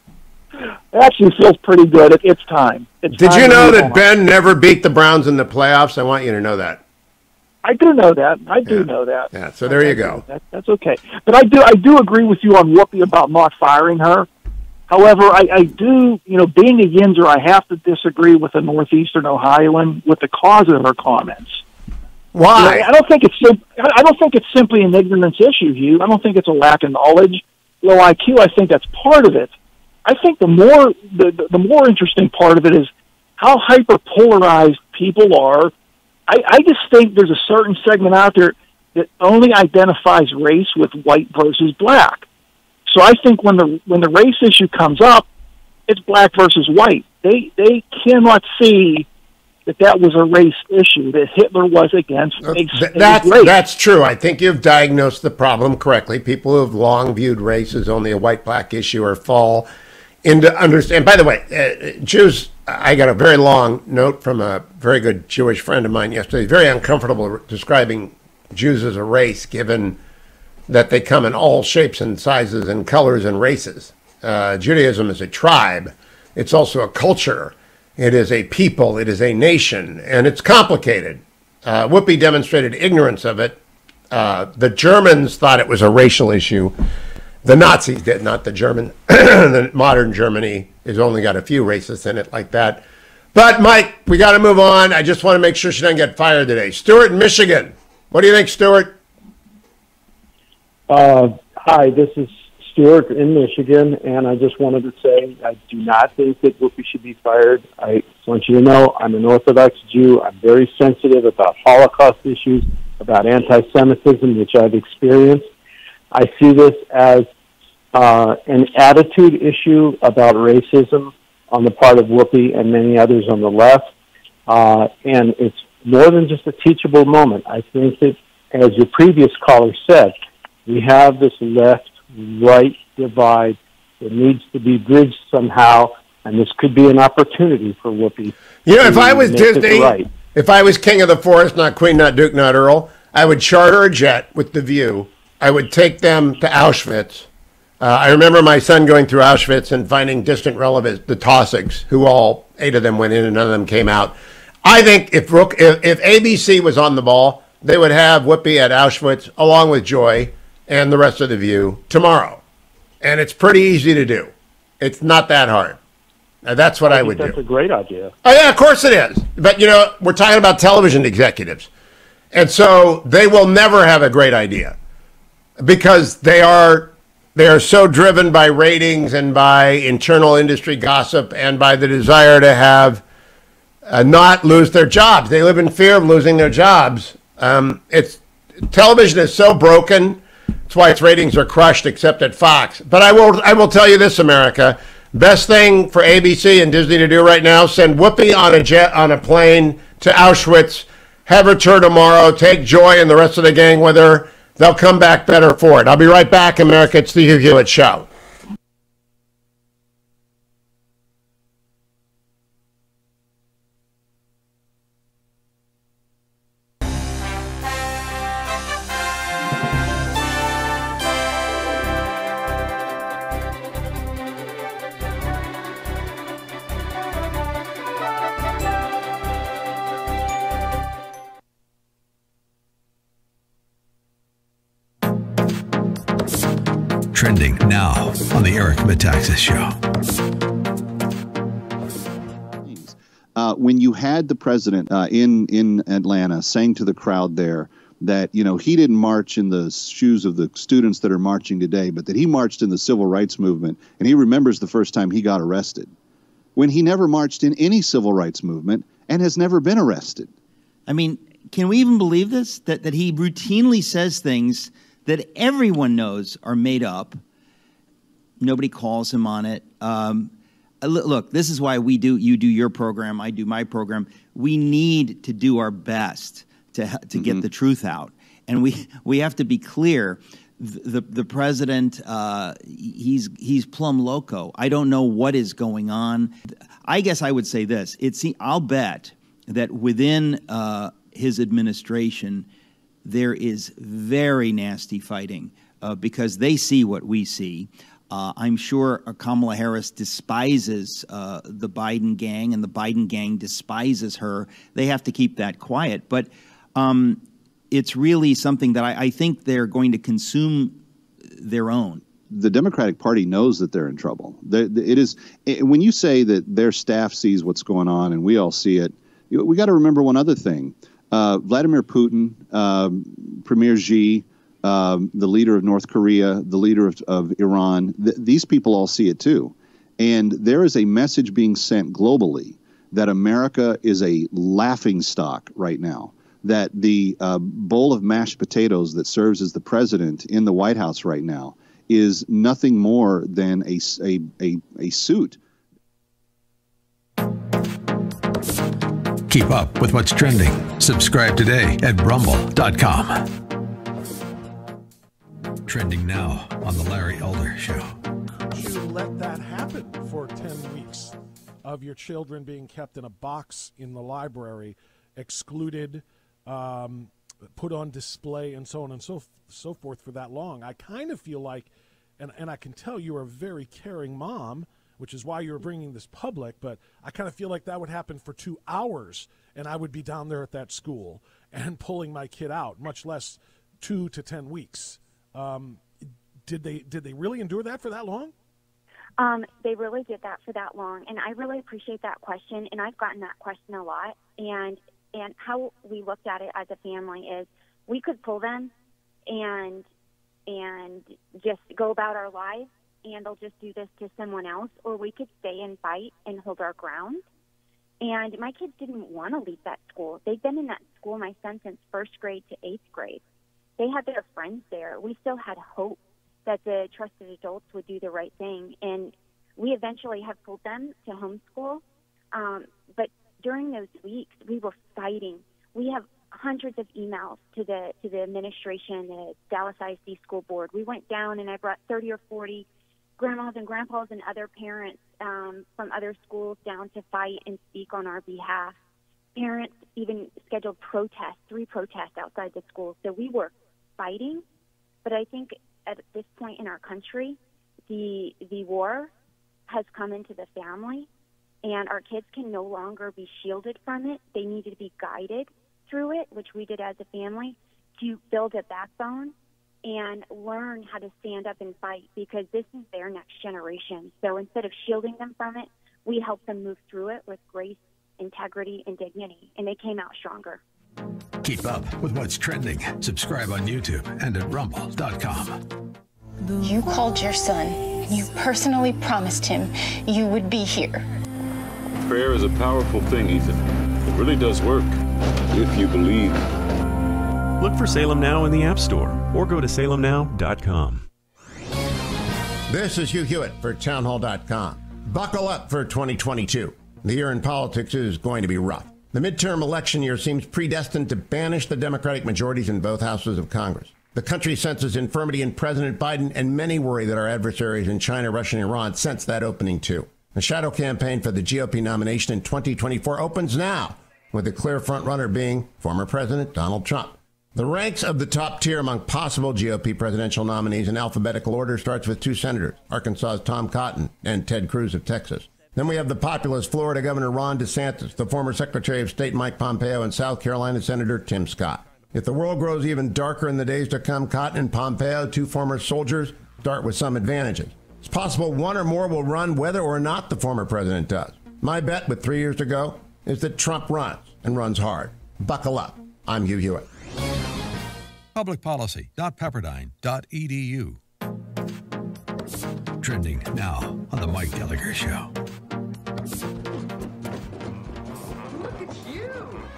It actually feels pretty good. It, it's time. It's Did time you know that on. Ben never beat the Browns in the playoffs? I want you to know that. I do know that. I do yeah. know that. Yeah, so there you go. That, that's okay. But I do I do agree with you on Whoopi about not firing her. However, I, I do, you know, being a Yinzer, I have to disagree with a Northeastern Ohioan with the cause of her comments. Why? You know, I don't think it's sim- I don't think it's simply an ignorance issue, Hugh. I don't think it's a lack of knowledge. Low I Q, I think that's part of it. I think the more the, the, the more interesting part of it is how hyper polarized people are. I, I just think there's a certain segment out there that only identifies race with white versus black. So I think when the when the race issue comes up, it's black versus white. They they cannot see that that was a race issue, that Hitler was against uh, th- that's, race. That's true. I think you've diagnosed the problem correctly. People who have long viewed race as only a white-black issue or fall into understand. By the way, uh, Jews, I got a very long note from a very good Jewish friend of mine yesterday, very uncomfortable describing Jews as a race, given that they come in all shapes and sizes and colors and races. Uh, Judaism is a tribe. It's also a culture. It is a people. It is a nation. And it's complicated. Uh, Whoopi demonstrated ignorance of it. Uh, the Germans thought it was a racial issue. The Nazis did, not the German. The modern Germany has only got a few racists in it like that. But, Mike, we got to move on. I just want to make sure she doesn't get fired today. Stuart in Michigan. What do you think, Stuart? Uh, hi, this is Stuart in Michigan, and I just wanted to say I do not think that Whoopi should be fired. I want you to know I'm an Orthodox Jew. I'm very sensitive about Holocaust issues, about anti-Semitism, which I've experienced. I see this as uh, an attitude issue about racism on the part of Whoopi and many others on the left, uh, and it's more than just a teachable moment. I think that, as your previous caller said, we have this left-right divide that needs to be bridged somehow, and this could be an opportunity for Whoopi. You know, if I was make it Disney, right. if I was king of the forest, not queen, not duke, not earl, I would charter a jet with the view. I would take them to Auschwitz. Uh, I remember my son going through Auschwitz and finding distant relatives, the Taussigs, who all, eight of them went in and none of them came out. I think if, if, if A B C was on the ball, they would have Whoopi at Auschwitz along with Joy and the rest of the View tomorrow. And it's pretty easy to do. It's not that hard. Now, that's what I, I would that's do. That's a great idea. Oh, yeah, of course it is. But, you know, we're talking about television executives. And so they will never have a great idea because they are they are so driven by ratings and by internal industry gossip and by the desire to have uh, not lose their jobs. They live in fear of losing their jobs. Um, it's television is so broken. That's why its ratings are crushed, except at Fox. But I will I will tell you this, America. Best thing for A B C and Disney to do right now, send Whoopi on a jet on a plane to Auschwitz. Have her tour tomorrow. Take Joy and the rest of the gang with her. They'll come back better for it. I'll be right back, America. It's the Hugh Hewitt Show. Trending now on the Eric Metaxas Show. Uh, when you had the president uh, in, in Atlanta saying to the crowd there that, you know, he didn't march in the shoes of the students that are marching today, but that he marched in the civil rights movement, and he remembers the first time he got arrested, when he never marched in any civil rights movement and has never been arrested. I mean, can we even believe this? That, that he routinely says things that everyone knows are made up. Nobody calls him on it. Um, look, this is why we do. You do your program. I do my program. We need to do our best to to mm-hmm. get the truth out, and we we have to be clear. The the, the president, uh, he's he's plumb loco. I don't know what is going on. I guess I would say this. It's I'll bet that within uh, his administration, there is very nasty fighting uh, because they see what we see. Uh, I'm sure uh, Kamala Harris despises uh, the Biden gang, and the Biden gang despises her. They have to keep that quiet. But um, it's really something that I, I think they're going to consume their own. The Democratic Party knows that they're in trouble. It is it, when you say that their staff sees what's going on and we all see it, we got to remember one other thing. Uh, Vladimir Putin, um, Premier Xi, um, the leader of North Korea, the leader of, of Iran, th these people all see it too. And there is a message being sent globally that America is a laughingstock right now, that the uh, bowl of mashed potatoes that serves as the president in the White House right now is nothing more than a, a, a, a suit. Keep up with what's trending. Subscribe today at rumble dot com. Trending now on the Larry Elder Show. Could you let that happen for ten weeks of your children being kept in a box in the library, excluded, um, put on display, and so on and so, so forth for that long? I kind of feel like, and, and I can tell you're a very caring mom, which is why you're bringing this public, but I kind of feel like that would happen for two hours, and I would be down there at that school and pulling my kid out, much less two to ten weeks. Um, did they did they really endure that for that long? Um, they really did that for that long, and I really appreciate that question, and I've gotten that question a lot. And and how we looked at it as a family is we could pull them and and just go about our lives, and they'll just do this to someone else, or we could stay and fight and hold our ground. And my kids didn't want to leave that school. They've been in that school, my son, since first grade to eighth grade. They had their friends there. We still had hope that the trusted adults would do the right thing. And we eventually have pulled them to homeschool. Um, but during those weeks, we were fighting. We have hundreds of emails to the to the administration, the Dallas I S D School Board. We went down, and I brought thirty or forty grandmas and grandpas and other parents um, from other schools down to fight and speak on our behalf. Parents even scheduled protests, three protests outside the school. So we were fighting, but I think at this point in our country, the the war has come into the family, and our kids can no longer be shielded from it. They need to be guided through it, which we did as a family, to build a backbone and learn how to stand up and fight, because this is their next generation. So instead of shielding them from it, we help them move through it with grace, integrity, and dignity, and they came out stronger. Keep up with what's trending. Subscribe on YouTube and at rumble dot com. You called your son, and you personally promised him you would be here. Prayer is a powerful thing, Ethan. It really does work, if you believe. Look for Salem Now in the App Store or go to salem now dot com. This is Hugh Hewitt for town hall dot com. Buckle up for twenty twenty-two. The year in politics is going to be rough. The midterm election year seems predestined to banish the Democratic majorities in both houses of Congress. The country senses infirmity in President Biden, and many worry that our adversaries in China, Russia, and Iran sense that opening too. The shadow campaign for the G O P nomination in twenty twenty-four opens now, with the clear frontrunner being former President Donald Trump. The ranks of the top tier among possible G O P presidential nominees in alphabetical order starts with two senators, Arkansas's Tom Cotton and Ted Cruz of Texas. Then we have the populist Florida Governor Ron DeSantis, the former Secretary of State Mike Pompeo, and South Carolina Senator Tim Scott. If the world grows even darker in the days to come, Cotton and Pompeo, two former soldiers, start with some advantages. It's possible one or more will run whether or not the former president does. My bet, with three years to go, is that Trump runs, and runs hard. Buckle up. I'm Hugh Hewitt. public policy dot pepperdine dot e d u. Trending now on the Mike Gallagher Show. Look at you!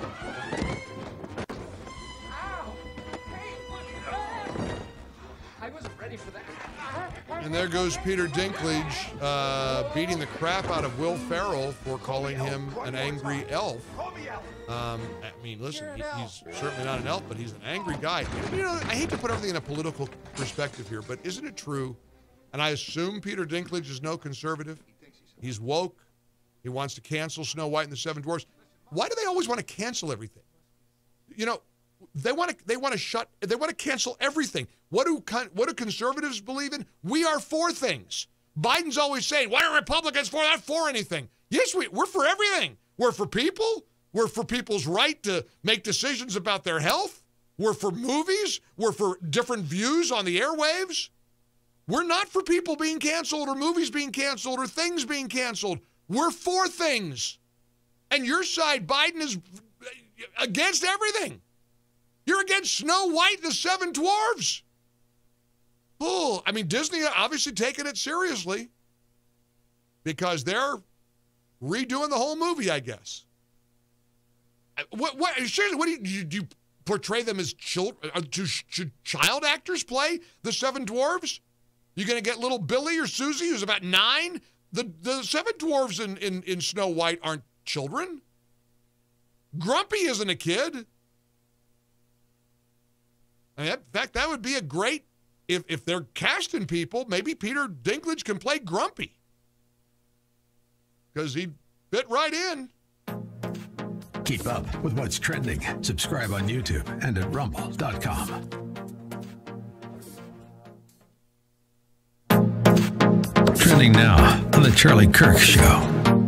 Ow! Hey, look! Ah! I wasn't ready for that. And there goes Peter Dinklage uh, beating the crap out of Will Ferrell for calling him an angry elf. Um, I mean, listen, he, he's certainly not an elf, but he's an angry guy. You know, I hate to put everything in a political perspective here, but isn't it true? And I assume Peter Dinklage is no conservative. He's woke. He wants to cancel Snow White and the Seven Dwarfs. Why do they always want to cancel everything? You know, they want to they want to shut they want to cancel everything. What do what do conservatives believe in? We are for things. Biden's always saying, "Why are Republicans for not for anything?" Yes, we we're for everything. We're for people. We're for people's right to make decisions about their health. We're for movies. We're for different views on the airwaves. We're not for people being canceled or movies being canceled or things being canceled. We're for things. And your side, Biden, is against everything. You're against Snow White and the Seven Dwarfs. Oh, I mean, Disney obviously taking it seriously because they're redoing the whole movie, I guess. What? What? Seriously, what do you, do you portray them as children? Should child actors play the Seven Dwarfs? You're going to get little Billy or Susie, who's about nine? The the Seven Dwarfs in, in, in Snow White aren't children. Grumpy isn't a kid. I mean, in fact, that would be a great, if, if they're casting people, maybe Peter Dinklage can play Grumpy. Because he'd fit right in. Keep up with what's trending. Subscribe on YouTube and at rumble dot com. Trending now on the Charlie Kirk Show.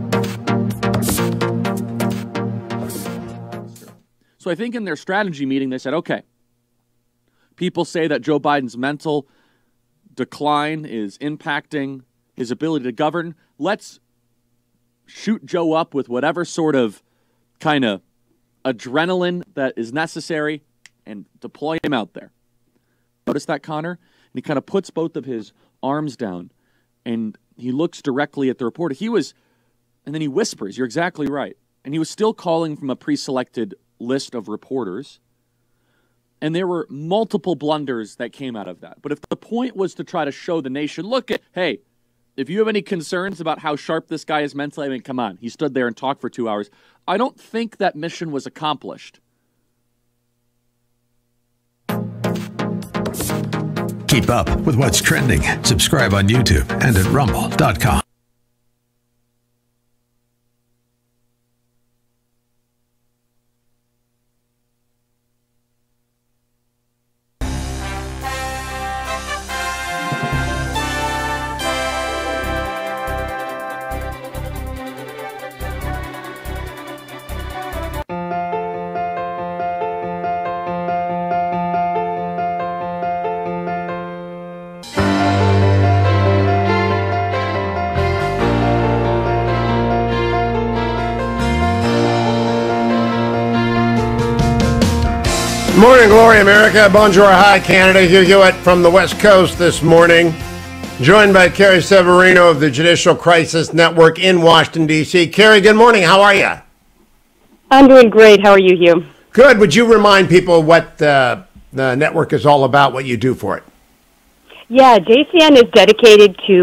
So I think in their strategy meeting, they said, okay, people say that Joe Biden's mental decline is impacting his ability to govern. Let's shoot Joe up with whatever sort of kind of adrenaline that is necessary and deploy him out there. Notice that, Connor? And he kind of puts both of his arms down and he looks directly at the reporter. He was, and then he whispers, you're exactly right. And he was still calling from a pre-selected list of reporters. And there were multiple blunders that came out of that. But if the point was to try to show the nation, look at, hey, if you have any concerns about how sharp this guy is mentally, I mean, come on. He stood there and talked for two hours. I don't think that mission was accomplished. Keep up with what's trending. Subscribe on YouTube and at rumble dot com. Morning, Glory, America. Bonjour, hi, Canada. Hugh Hewitt from the West Coast this morning. Joined by Carrie Severino of the Judicial Crisis Network in Washington, D C Carrie, good morning. How are you? I'm doing great. How are you, Hugh? Good. Would you remind people what uh, the network is all about, what you do for it? Yeah, J C N is dedicated to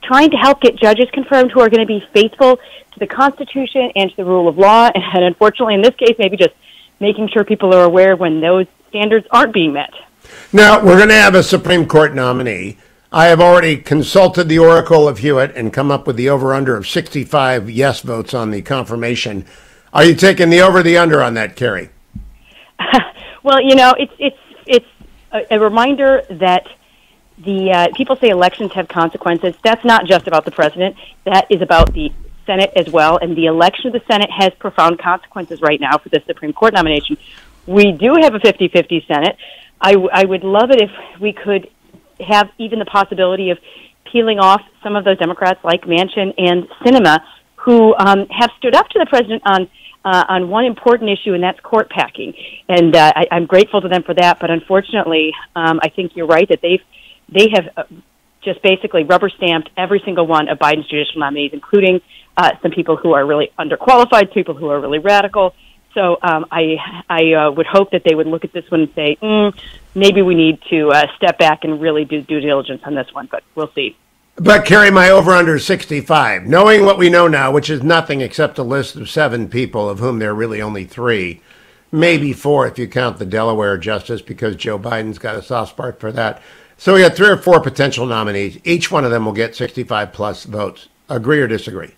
trying to help get judges confirmed who are going to be faithful to the Constitution and to the rule of law. And unfortunately, in this case, maybe just making sure people are aware when those standards aren't being met. Now, we're going to have a Supreme Court nominee. I have already consulted the Oracle of Hewitt and come up with the over-under of sixty-five yes votes on the confirmation. Are you taking the over, the under on that, Carrie? Well, you know, it's it's it's a, a reminder that the uh, people say elections have consequences. That's not just about the president. That is about the Senate as well. And the election of the Senate has profound consequences right now for the Supreme Court nomination. We do have a fifty-fifty Senate. I, w- I would love it if we could have even the possibility of peeling off some of those Democrats like Manchin and Sinema who um, have stood up to the president on uh, on one important issue, and that's court packing. And uh, I, I'm grateful to them for that. But unfortunately, um, I think you're right that they've they have uh, just basically rubber stamped every single one of Biden's judicial nominees, including uh, some people who are really underqualified, people who are really radical. So um, I I uh, would hope that they would look at this one and say, mm, maybe we need to uh, step back and really do due diligence on this one, but we'll see. But Carrie, my over-under is sixty-five. Knowing what we know now, which is nothing except a list of seven people, of whom there are really only three, maybe four if you count the Delaware justice, because Joe Biden's got a soft spot for that. So we got three or four potential nominees. Each one of them will get sixty-five plus votes. Agree or disagree?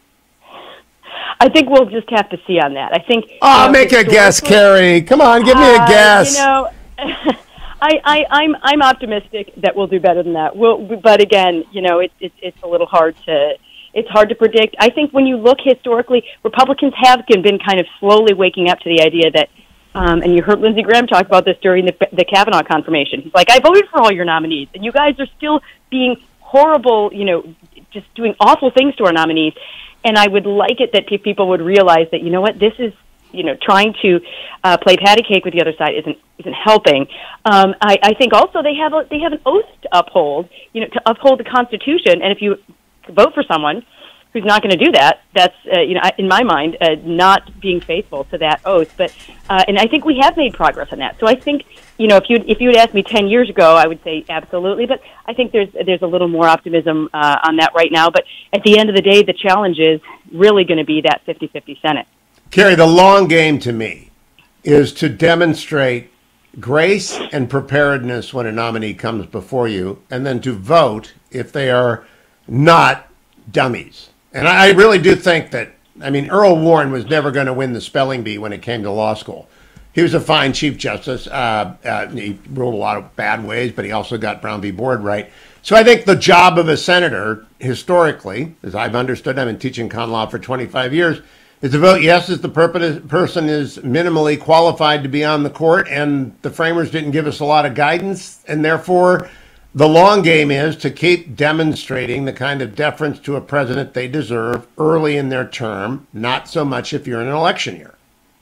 I think we'll just have to see on that. I think. Oh, you know, make a guess, Carrie. Come on, give me a uh, guess. You know, I, I, I'm I'm optimistic that we'll do better than that. We'll, but again, you know, it's it, it's a little hard to it's hard to predict. I think when you look historically, Republicans have been kind of slowly waking up to the idea that, um, and you heard Lindsey Graham talk about this during the the Kavanaugh confirmation. He's like, I voted for all your nominees, and you guys are still being horrible. You know, just doing awful things to our nominees. And I would like it that people would realize that, you know what, this is, you know, trying to uh, play patty cake with the other side isn't isn't helping. Um, I, I think also they have a, they have an oath to uphold, you know, to uphold the Constitution. And if you vote for someone who's not going to do that, that's, uh, you know, in my mind, uh, not being faithful to that oath. But uh, and I think we have made progress on that. So I think, you know, if you if you had asked me ten years ago, I would say absolutely. But I think there's there's a little more optimism uh, on that right now. But at the end of the day, the challenge is really going to be that fifty-fifty Senate. Carrie, the long game to me is to demonstrate grace and preparedness when a nominee comes before you, and then to vote if they are not dummies. And I really do think that, I mean, Earl Warren was never going to win the spelling bee when it came to law school. He was a fine Chief Justice. Uh, uh, he ruled a lot of bad ways, but he also got Brown v. Board right. So I think the job of a senator, historically, as I've understood, I've been teaching con law for twenty-five years, is to vote yes if the purpose, person is minimally qualified to be on the court, and the framers didn't give us a lot of guidance, and therefore the long game is to keep demonstrating the kind of deference to a president they deserve early in their term, not so much if you're in an election year.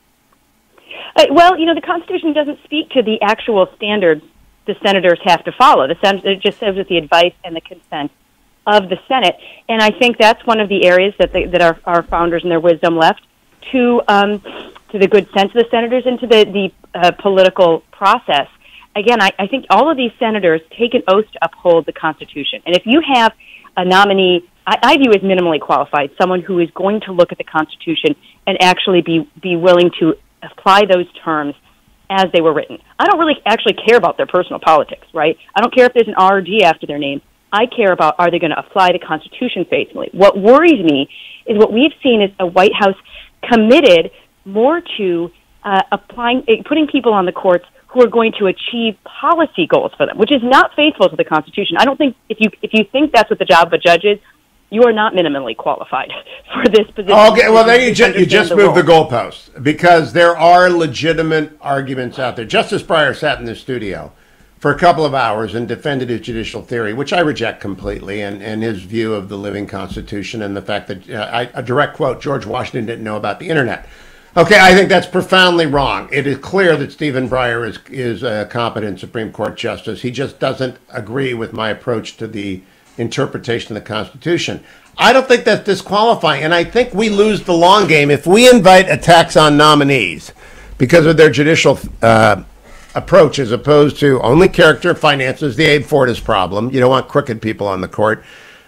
Uh, well, you know, the Constitution doesn't speak to the actual standards the senators have to follow. The Sen- it just says with the advice and the consent of the Senate. And I think that's one of the areas that they, that our, our founders and their wisdom left to um, to the good sense of the senators and to the, the uh, political process. Again, I, I think all of these senators take an oath to uphold the Constitution. And if you have a nominee, I, I view as minimally qualified, someone who is going to look at the Constitution and actually be, be willing to apply those terms as they were written. I don't really actually care about their personal politics, right? I don't care if there's an R or D after their name. I care about, are they going to apply the Constitution faithfully? What worries me is what we've seen is a White House committed more to uh, applying, putting people on the courts who are going to achieve policy goals for them, which is not faithful to the Constitution. I don't think, if you if you think that's what the job of a judge is, you are not minimally qualified for this position. Okay, well then you just, you just moved the goalposts, because there are legitimate arguments out there. Justice Breyer sat in the studio for a couple of hours and defended his judicial theory, which I reject completely, and, and his view of the living Constitution and the fact that, uh, I, a direct quote, George Washington didn't know about the internet. Okay, I think that's profoundly wrong. It is clear that Stephen Breyer is is a competent Supreme Court justice. He just doesn't agree with my approach to the interpretation of the Constitution. I don't think that's disqualifying, and I think we lose the long game if we invite attacks on nominees because of their judicial uh, approach, as opposed to only character finances, the Abe Fortas problem. You don't want crooked people on the court.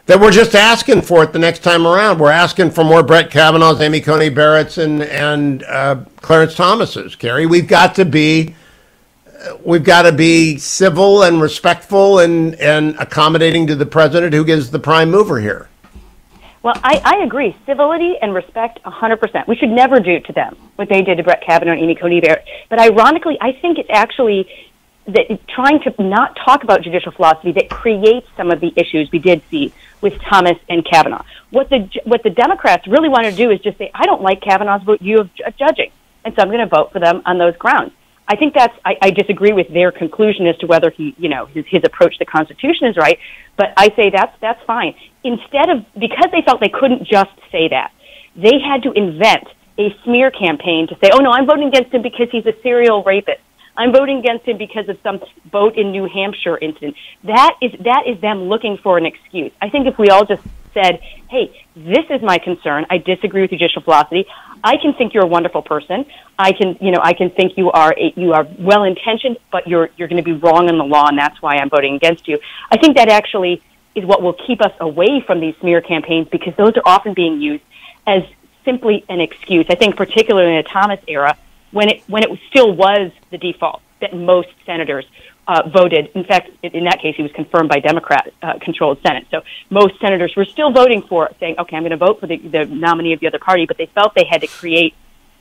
that we're just asking for it the next time around. We're asking for more Brett Kavanaugh's, Amy Coney Barrett's, and and uh, Clarence Thomas's. Carrie, we've got to be we've got to be civil and respectful and and accommodating to the president, who is the prime mover here. Well, I, I agree. Civility and respect, one hundred percent. We should never do to them what they did to Brett Kavanaugh and Amy Coney Barrett. But ironically, I think it's actually that trying to not talk about judicial philosophy that creates some of the issues we did see with Thomas and Kavanaugh. What the what the Democrats really want to do is just say, I don't like Kavanaugh's view of ju- judging, and so I'm going to vote for them on those grounds. I think that's, I, I disagree with their conclusion as to whether he, you know, his, his approach to the Constitution is right, but I say that's, that's fine. Instead of, because they felt they couldn't just say that, they had to invent a smear campaign to say, oh no, I'm voting against him because he's a serial rapist. I'm voting against him because of some vote in New Hampshire incident. That is, that is them looking for an excuse. I think if we all just said, hey, this is my concern, I disagree with judicial philosophy, I can think you're a wonderful person. I can, you know, I can think you are a, you are well intentioned, but you're you're going to be wrong in the law, and that's why I'm voting against you. I think that actually is what will keep us away from these smear campaigns, because those are often being used as simply an excuse. I think particularly in the Thomas era, when it when it still was the default that most senators uh, voted. In fact, in that case, he was confirmed by Democrat-controlled uh, Senate. So most senators were still voting for it, saying, okay, I'm going to vote for the, the nominee of the other party, but they felt they had to create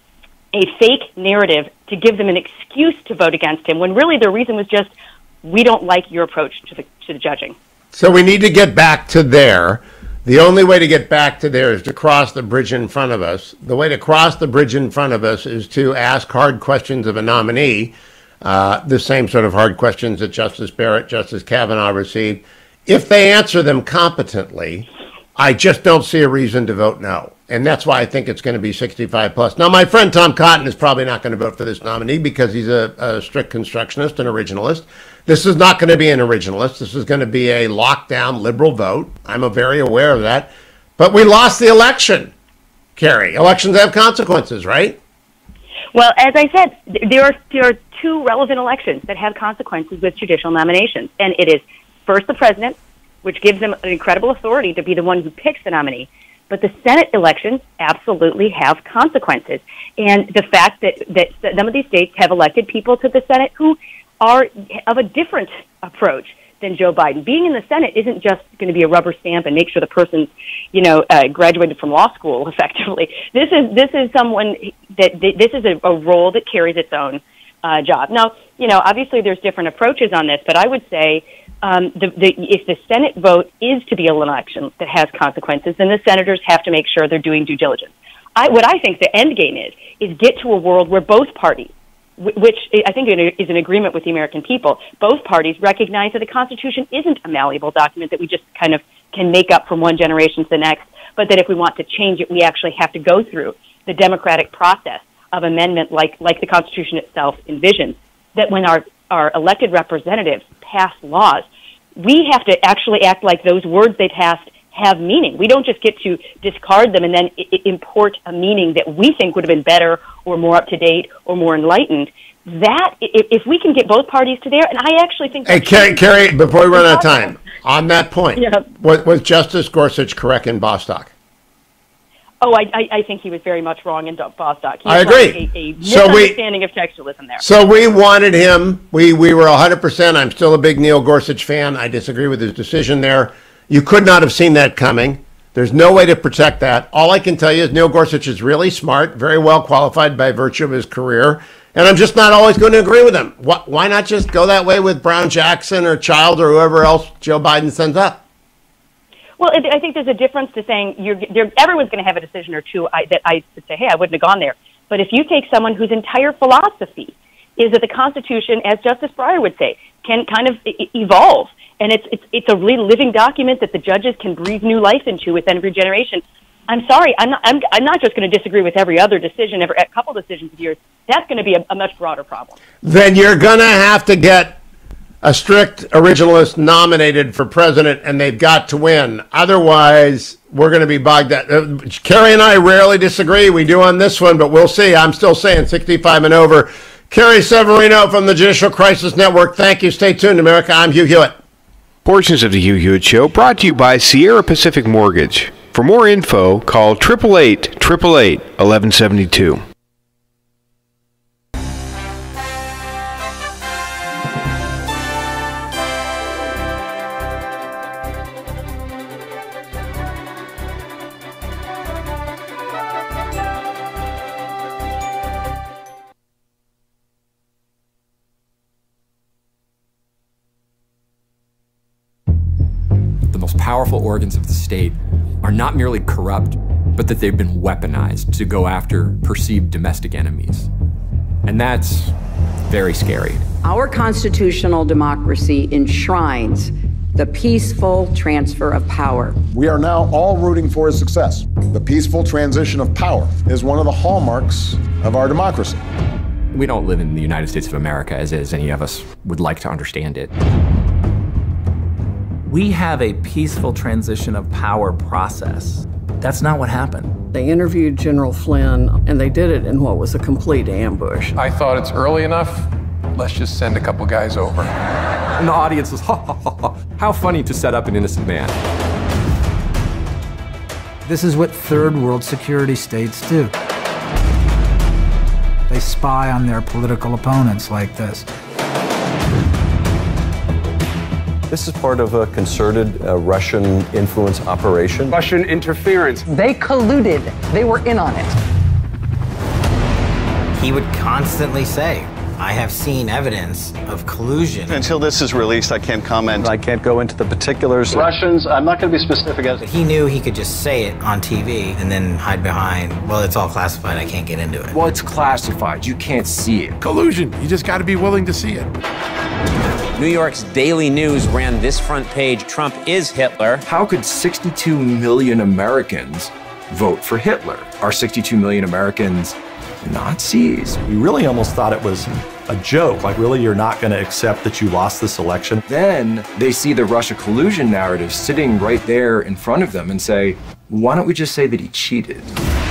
a fake narrative to give them an excuse to vote against him, when really the reason was just, we don't like your approach to the, to the judging. So we need to get back to there. The only way to get back to there is to cross the bridge in front of us. The way to cross the bridge in front of us is to ask hard questions of a nominee, uh, the same sort of hard questions that Justice Barrett, Justice Kavanaugh received. If they answer them competently, I just don't see a reason to vote no. And that's why I think it's going to be sixty-five plus. Now, my friend Tom Cotton is probably not going to vote for this nominee because he's a, a strict constructionist and originalist. This is not going to be an originalist. This is going to be a lockdown liberal vote. I'm very aware of that. But we lost the election, Carrie. Elections have consequences, right? Well, as I said, there are, there are two relevant elections that have consequences with judicial nominations. And it is first the president, which gives them an incredible authority to be the one who picks the nominee. But the Senate elections absolutely have consequences. And the fact that, that some of these states have elected people to the Senate who are of a different approach than Joe Biden. Being in the Senate isn't just going to be a rubber stamp and make sure the person's, you know, uh, graduated from law school effectively. This is this is someone that this is a, a role that carries its own uh, job. Now, you know, obviously there's different approaches on this, but I would say um, the, the, if the Senate vote is to be an election that has consequences, then the senators have to make sure they're doing due diligence. I, what I think the end game is is get to a world where both parties, which I think is an agreement with the American people, both parties recognize that the Constitution isn't a malleable document that we just kind of can make up from one generation to the next, but that if we want to change it, we actually have to go through the democratic process of amendment like, like the Constitution itself envisions, that when our, our elected representatives pass laws, we have to actually act like those words they passed have meaning. We don't just get to discard them and then I- import a meaning that we think would have been better or more up to date or more enlightened. That, if, if we can get both parties to there, and I actually think... Hey, Carrie, Carrie, before we run out of time, on that point, yeah. was, was Justice Gorsuch correct in Bostock? Oh, I, I, I think he was very much wrong in Bostock. He I agree. A, a so misunderstanding we, of textualism there. So we wanted him. We, we were one hundred percent. I'm still a big Neil Gorsuch fan. I disagree with his decision there. You could not have seen that coming. There's no way to protect that. All I can tell you is Neil Gorsuch is really smart, very well qualified by virtue of his career, and I'm just not always going to agree with him. Why not just go that way with Brown Jackson or Child or whoever else Joe Biden sends up? Well, I think there's a difference to saying you're, everyone's going to have a decision or two I, that I would say, hey, I wouldn't have gone there. But if you take someone whose entire philosophy is that the Constitution, as Justice Breyer would say, can kind of evolve, and it's it's it's a really living document that the judges can breathe new life into with every generation. I'm sorry, I'm not I'm, I'm not just going to disagree with every other decision, every a couple decisions of yours. That's going to be a, a much broader problem. Then you're going to have to get a strict originalist nominated for president, and they've got to win. Otherwise, we're going to be bogged down. Uh, Carrie and I rarely disagree. We do on this one, but we'll see. I'm still saying sixty-five and over. Carrie Severino from the Judicial Crisis Network. Thank you. Stay tuned, America. I'm Hugh Hewitt. Portions of the Hugh Hewitt Show brought to you by Sierra Pacific Mortgage. For more info, call eight eight eight, eight eight eight, one one seven two. Powerful organs of the state are not merely corrupt, but that they've been weaponized to go after perceived domestic enemies. And that's very scary. Our constitutional democracy enshrines the peaceful transfer of power. We are now all rooting for his success. The peaceful transition of power is one of the hallmarks of our democracy. We don't live in the United States of America as is any of us would like to understand it. We have a peaceful transition of power process. That's not what happened. They interviewed General Flynn, and they did it in what was a complete ambush. I thought it's early enough. Let's just send a couple guys over. And the audience was, ha, ha, ha, ha. How funny to set up an innocent man. This is what third world security states do. They spy on their political opponents like this. This is part of a concerted uh, Russian influence operation. Russian interference. They colluded. They were in on it. He would constantly say, I have seen evidence of collusion. Until this is released, I can't comment. I can't go into the particulars. Russians, I'm not going to be specific. But he knew he could just say it on T V and then hide behind, well, it's all classified, I can't get into it. Well, it's classified. You can't see it. Collusion. You just got to be willing to see it. New York's Daily News ran this front page, Trump is Hitler. How could sixty-two million Americans vote for Hitler? Are sixty-two million Americans Nazis? We really almost thought it was a joke. Like, really, you're not going to accept that you lost this election? Then they see the Russia collusion narrative sitting right there in front of them and say, why don't we just say that he cheated?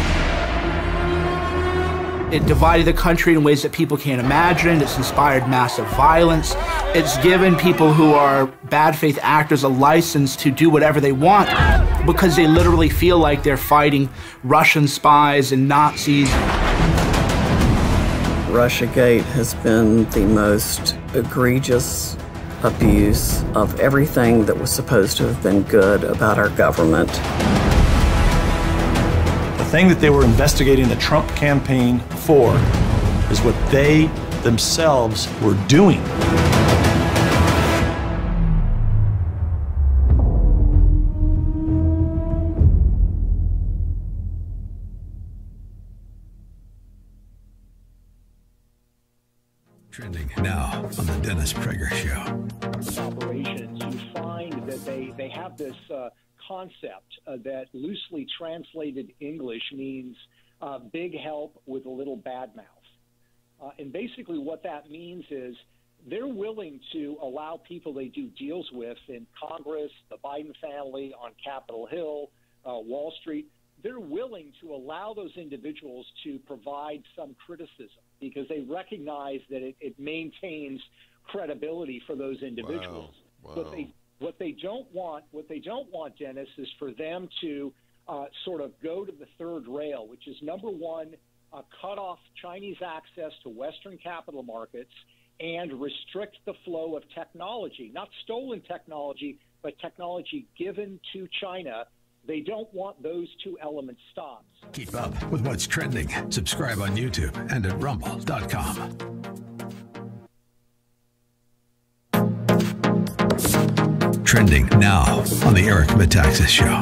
It divided the country in ways that people can't imagine. It's inspired massive violence. It's given people who are bad faith actors a license to do whatever they want because they literally feel like they're fighting Russian spies and Nazis. Russiagate has been the most egregious abuse of everything that was supposed to have been good about our government. The thing that they were investigating the Trump campaign for is what they themselves were doing. Trending now on the Dennis Prager Show. Operations, you find that they, they have this uh, concept uh, that loosely translated English means uh, big help with a little bad mouth. Uh, and basically what that means is they're willing to allow people they do deals with in Congress, the Biden family, on Capitol Hill, uh, Wall Street. They're willing to allow those individuals to provide some criticism because they recognize that it, it maintains credibility for those individuals. Wow. Wow. What they what they don't want, what they don't want, Dennis, is for them to uh, sort of go to the third rail, which is number one, uh, cut off Chinese access to Western capital markets and restrict the flow of technology, not stolen technology, but technology given to China. They don't want those two elements stopped. Keep up with what's trending. Subscribe on YouTube and at rumble dot com. Trending now on the Eric Metaxas Show.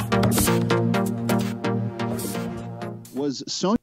Was Sonia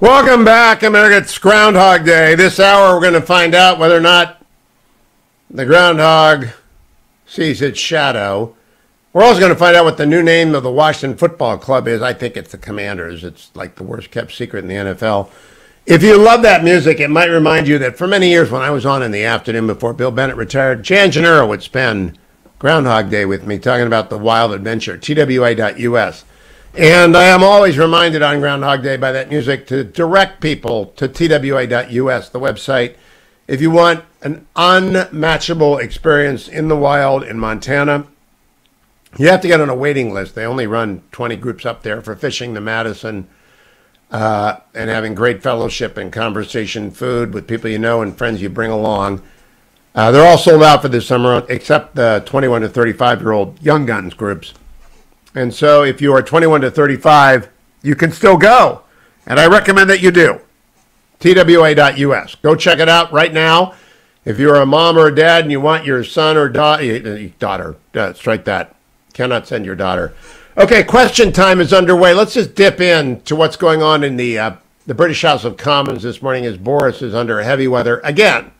Welcome back, America. It's Groundhog Day. This hour, we're going to find out whether or not the groundhog sees its shadow. We're also going to find out what the new name of the Washington Football Club is. I think it's the Commanders. It's like the worst kept secret in the N F L. If you love that music, it might remind you that for many years when I was on in the afternoon before Bill Bennett retired, Jan Gennaro would spend Groundhog Day with me talking about the wild adventure, T W A dot U S. And I am always reminded on Groundhog Day by that music to direct people to T W A dot U S, the website, if you want an unmatchable experience in the wild in Montana. You have to get on a waiting list. They only run twenty groups up there for fishing the Madison uh, and having great fellowship and conversation, food with people you know and friends you bring along. Uh, they're all sold out for this summer, except the twenty-one to thirty-five-year-old Young Guns groups. And so if you are twenty-one to thirty-five, you can still go. And I recommend that you do. T W A dot U S. Go check it out right now. If you're a mom or a dad and you want your son or da- daughter, uh, strike that. Cannot send your daughter. Okay, question time is underway. Let's just dip in to what's going on in the, uh, the British House of Commons this morning as Boris is under heavy weather again.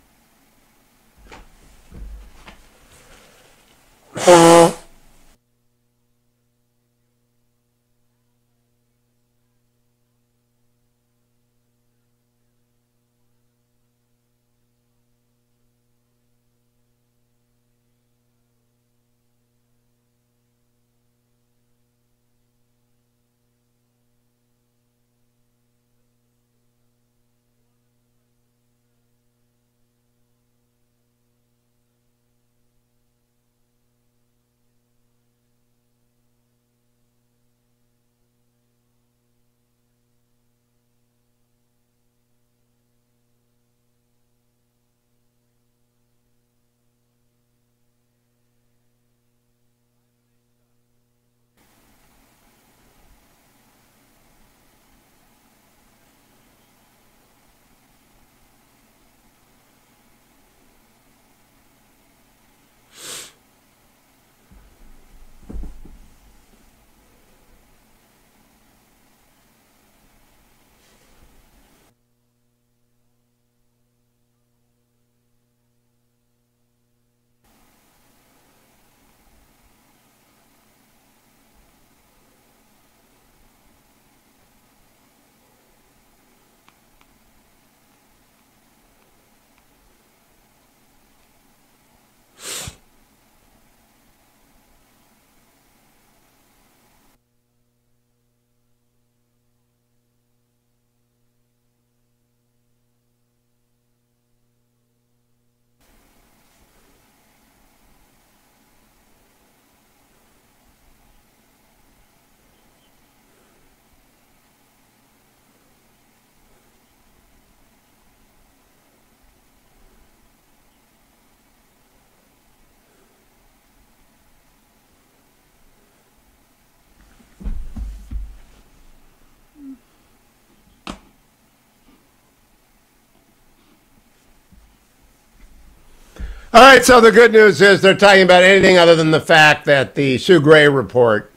All right, so the good news is they're talking about anything other than the fact that the Sue Gray report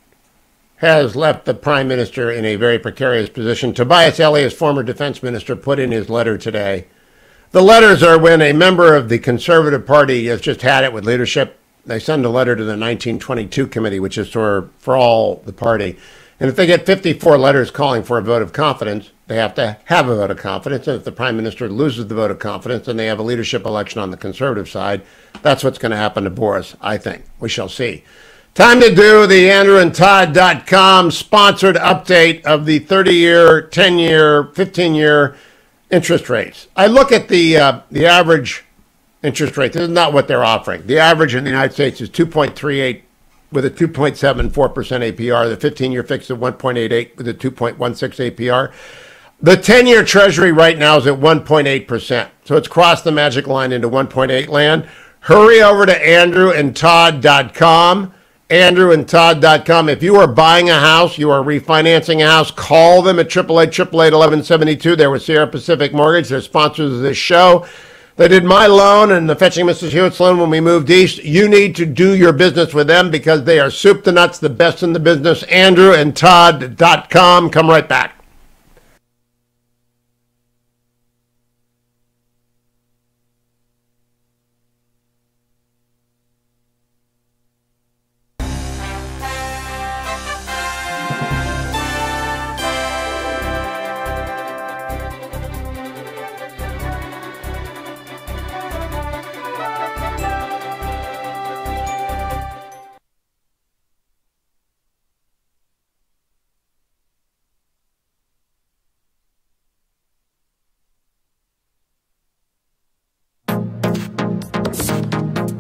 has left the prime minister in a very precarious position. Tobias Elliott's former defense minister put in his letter today. The letters are when a member of the Conservative Party has just had it with leadership. They send a letter to the nineteen twenty-two committee, which is for, for all the party. And if they get fifty-four letters calling for a vote of confidence, they have to have a vote of confidence. And if the prime minister loses the vote of confidence, then they have a leadership election on the conservative side. That's what's going to happen to Boris, I think. We shall see. Time to do the Andrew and Todd dot com sponsored update of the thirty-year, ten-year, fifteen-year interest rates. I look at the uh, the average interest rate. This is not what they're offering. The average in the United States is two point three eight with a two point seven four percent A P R. The fifteen-year fixed at one point eight eight with a two point one six A P R. The ten-year Treasury right now is at one point eight percent. So it's crossed the magic line into one point eight land. Hurry over to Andrew and Todd dot com. Andrew and Todd dot com. If you are buying a house, you are refinancing a house, call them at triple eight, triple eight, eleven seventy-two. They're with Sierra Pacific Mortgage. They're sponsors of this show. They did my loan and the Fetching Missus Hewitt's loan when we moved east. You need to do your business with them because they are soup to nuts, the best in the business. Andrew and Todd dot com. Come right back.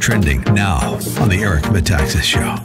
Trending now on the Eric Metaxas Show.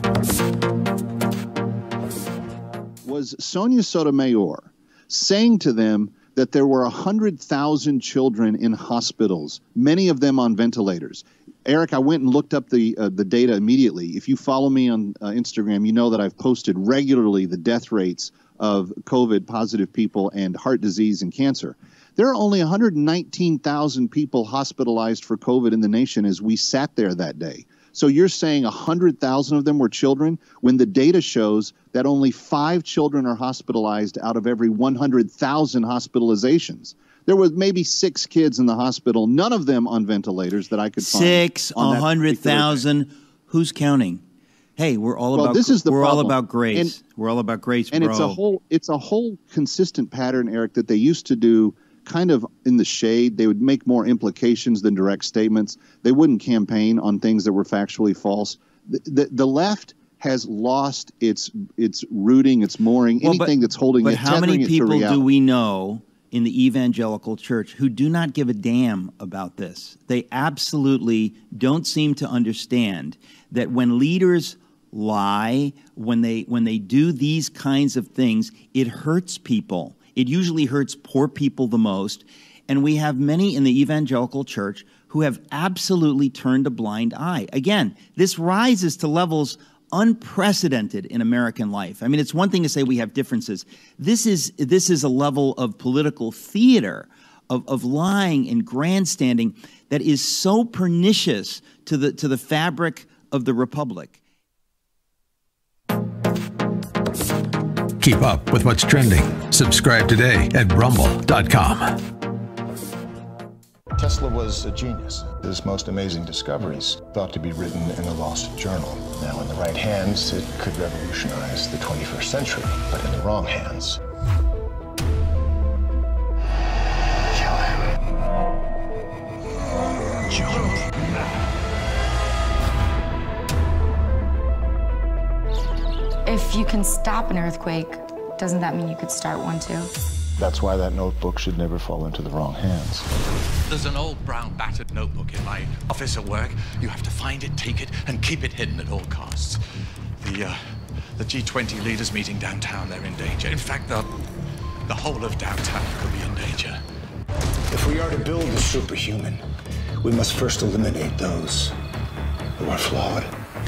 Was Sonia Sotomayor saying to them that there were one hundred thousand children in hospitals, many of them on ventilators? Eric, I went and looked up the uh, the data immediately. If you follow me on uh, Instagram, you know that I've posted regularly the death rates of COVID-positive people and heart disease and cancer. There are only one hundred nineteen thousand people hospitalized for COVID in the nation as we sat there that day. So you're saying one hundred thousand of them were children when the data shows that only five children are hospitalized out of every one hundred thousand hospitalizations. There was maybe six kids in the hospital, none of them on ventilators that I could find. Six, a hundred thousand. Who's counting? Hey, we're all well, about this is the we're problem. all about grace. And, we're all about grace, and bro. it's a whole it's a whole consistent pattern, Eric, that they used to do kind of in the shade. They would make more implications than direct statements. They wouldn't campaign on things that were factually false. The, the, the left has lost its its rooting, its mooring, well, anything but, that's holding but it, how many tethering it to people reality. do we know in the evangelical church who do not give a damn about this? They absolutely don't seem to understand that when leaders lie, when they when they do these kinds of things, it hurts people. It usually hurts poor people the most. And we have many in the evangelical church who have absolutely turned a blind eye. Again, this rises to levels unprecedented in American life. I mean, it's one thing to say we have differences. This is this is a level of political theater, of, of lying and grandstanding that is so pernicious to the to the fabric of the republic. Keep up with what's trending. Subscribe today at rumble dot com. Tesla was a genius. His most amazing discoveries thought to be written in a lost journal. Now, in the right hands, it could revolutionize the twenty-first century, but in the wrong hands, kill him. Jump. If you can stop an earthquake, doesn't that mean you could start one too? That's why that notebook should never fall into the wrong hands. There's an old brown battered notebook in my office at work. You have to find it, take it, and keep it hidden at all costs. The, uh, the G twenty leaders meeting downtown, they're in danger. In fact, the, the whole of downtown could be in danger. If we are to build the superhuman, we must first eliminate those who are flawed.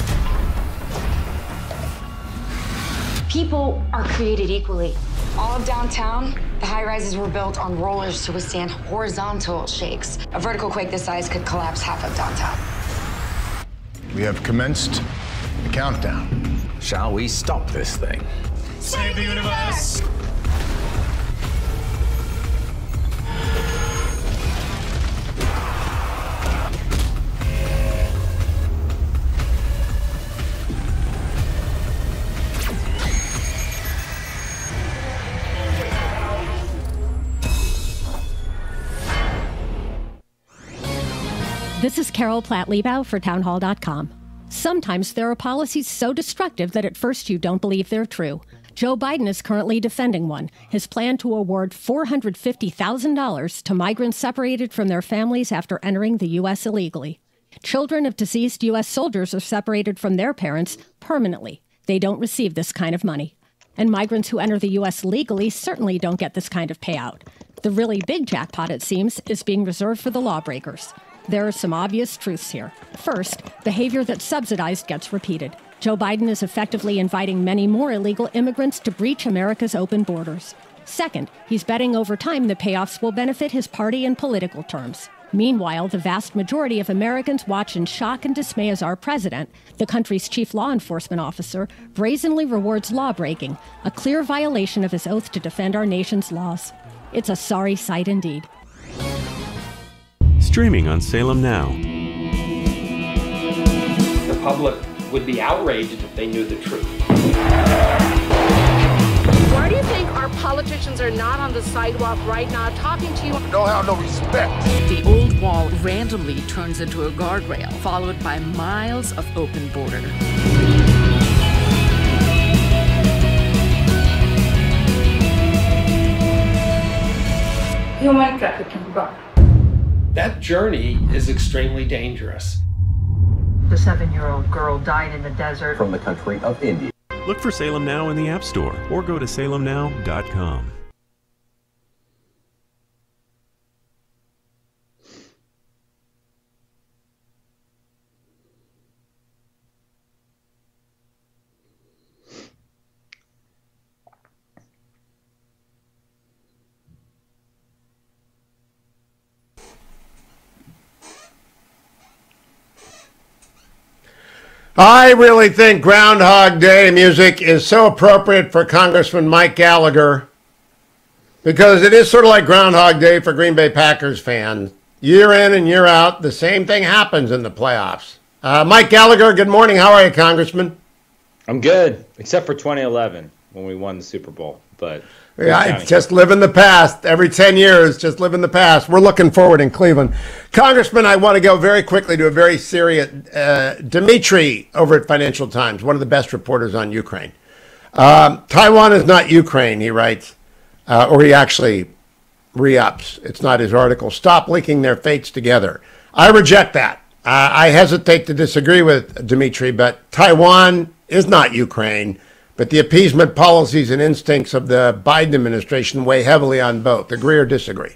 People are created equally. All of downtown, the high-rises were built on rollers to withstand horizontal shakes. A vertical quake this size could collapse half of downtown. We have commenced the countdown. Shall we stop this thing? Save the universe! This is Carol Platt-Liebau for townhall dot com. Sometimes there are policies so destructive that at first you don't believe they're true. Joe Biden is currently defending one, his plan to award four hundred fifty thousand dollars to migrants separated from their families after entering the U S illegally. Children of deceased U S soldiers are separated from their parents permanently. They don't receive this kind of money. And migrants who enter the U S legally certainly don't get this kind of payout. The really big jackpot, it seems, is being reserved for the lawbreakers. There are some obvious truths here. First, behavior that's subsidized gets repeated. Joe Biden is effectively inviting many more illegal immigrants to breach America's open borders. Second, he's betting over time the payoffs will benefit his party in political terms. Meanwhile, the vast majority of Americans watch in shock and dismay as our president, the country's chief law enforcement officer, brazenly rewards lawbreaking, a clear violation of his oath to defend our nation's laws. It's a sorry sight indeed. Streaming on Salem Now. The public would be outraged if they knew the truth. Why do you think our politicians are not on the sidewalk right now talking to you? No have no respect. The old wall randomly turns into a guardrail, followed by miles of open border. Human trafficking gone. That journey is extremely dangerous. The seven-year-old girl died in the desert. From the country of India. Look for Salem Now in the App Store or go to salem now dot com. I really think Groundhog Day music is so appropriate for Congressman Mike Gallagher because it is sort of like Groundhog Day for Green Bay Packers fans. Year in and year out, the same thing happens in the playoffs. Uh, Mike Gallagher, good morning. How are you, Congressman? I'm good, except for twenty eleven when we won the Super Bowl. But yeah, just live in the past. Every ten years, just live in the past. We're looking forward in Cleveland. Congressman, I want to go very quickly to a very serious... Uh, Dimitri over at Financial Times, one of the best reporters on Ukraine. Um, Taiwan is not Ukraine, he writes, uh, or he actually re-ups. It's not his article. Stop linking their fates together. I reject that. Uh, I hesitate to disagree with Dimitri, but Taiwan is not Ukraine. But the appeasement policies and instincts of the Biden administration weigh heavily on both. Agree or disagree?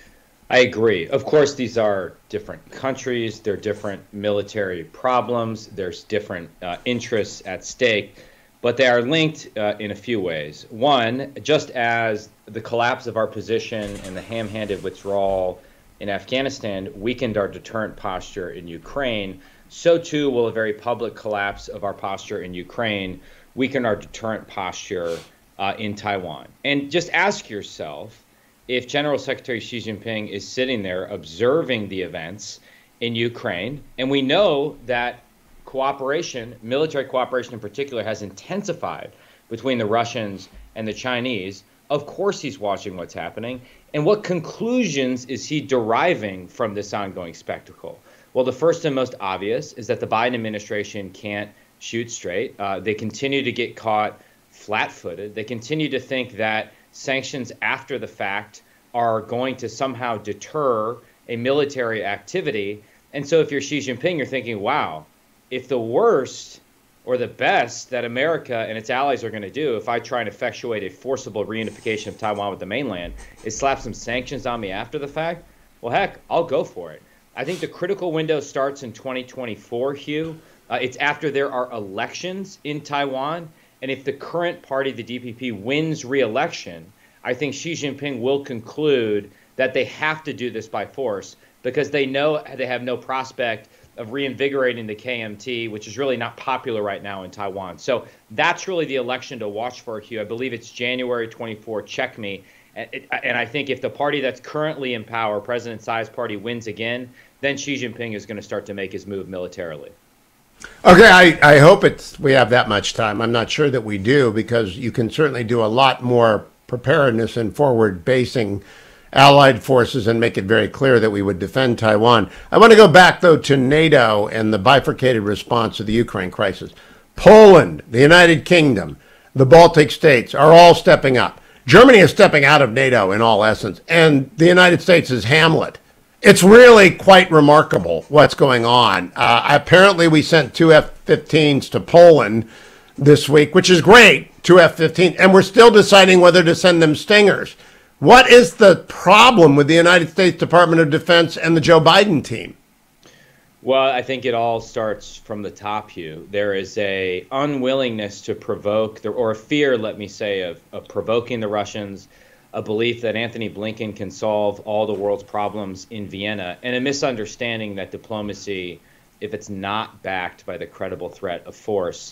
I agree. Of course, these are different countries. They're different military problems. There's different uh, interests at stake. But they are linked uh, in a few ways. One, just as the collapse of our position and the ham-handed withdrawal in Afghanistan weakened our deterrent posture in Ukraine, so too will a very public collapse of our posture in Ukraine weaken our deterrent posture uh, in Taiwan. And just ask yourself if General Secretary Xi Jinping is sitting there observing the events in Ukraine, and we know that cooperation, military cooperation in particular, has intensified between the Russians and the Chinese. Of course he's watching what's happening. And what conclusions is he deriving from this ongoing spectacle? Well, the first and most obvious is that the Biden administration can't shoot straight. Uh, they continue to get caught flat-footed. They continue to think that sanctions after the fact are going to somehow deter a military activity. And so if you're Xi Jinping, you're thinking, wow, if the worst or the best that America and its allies are going to do if I try and effectuate a forcible reunification of Taiwan with the mainland is slap some sanctions on me after the fact, well, heck, I'll go for it. I think the critical window starts in twenty twenty-four, Hugh. Uh, it's after there are elections in Taiwan. And if the current party, the D P P, wins re-election, I think Xi Jinping will conclude that they have to do this by force because they know they have no prospect of reinvigorating the K M T, which is really not popular right now in Taiwan. So that's really the election to watch for, Hugh. I believe it's January twenty-fourth. Check me. And, it, and I think if the party that's currently in power, President Tsai's party, wins again, then Xi Jinping is going to start to make his move militarily. Okay, I, I hope it's we have that much time. I'm not sure that we do because you can certainly do a lot more preparedness and forward basing allied forces and make it very clear that we would defend Taiwan. I want to go back, though, to NATO and the bifurcated response to the Ukraine crisis. Poland, the United Kingdom, the Baltic states are all stepping up. Germany is stepping out of NATO in all essence, and the United States is Hamlet. It's really quite remarkable what's going on. Uh, apparently, we sent two F fifteens to Poland this week, which is great, two F fifteen, and we're still deciding whether to send them Stingers. What is the problem with the United States Department of Defense and the Joe Biden team? Well, I think it all starts from the top, Hugh. There is a unwillingness to provoke, or a fear, let me say, of, of provoking the Russians, a belief that Anthony Blinken can solve all the world's problems in Vienna, and a misunderstanding that diplomacy, if it's not backed by the credible threat of force,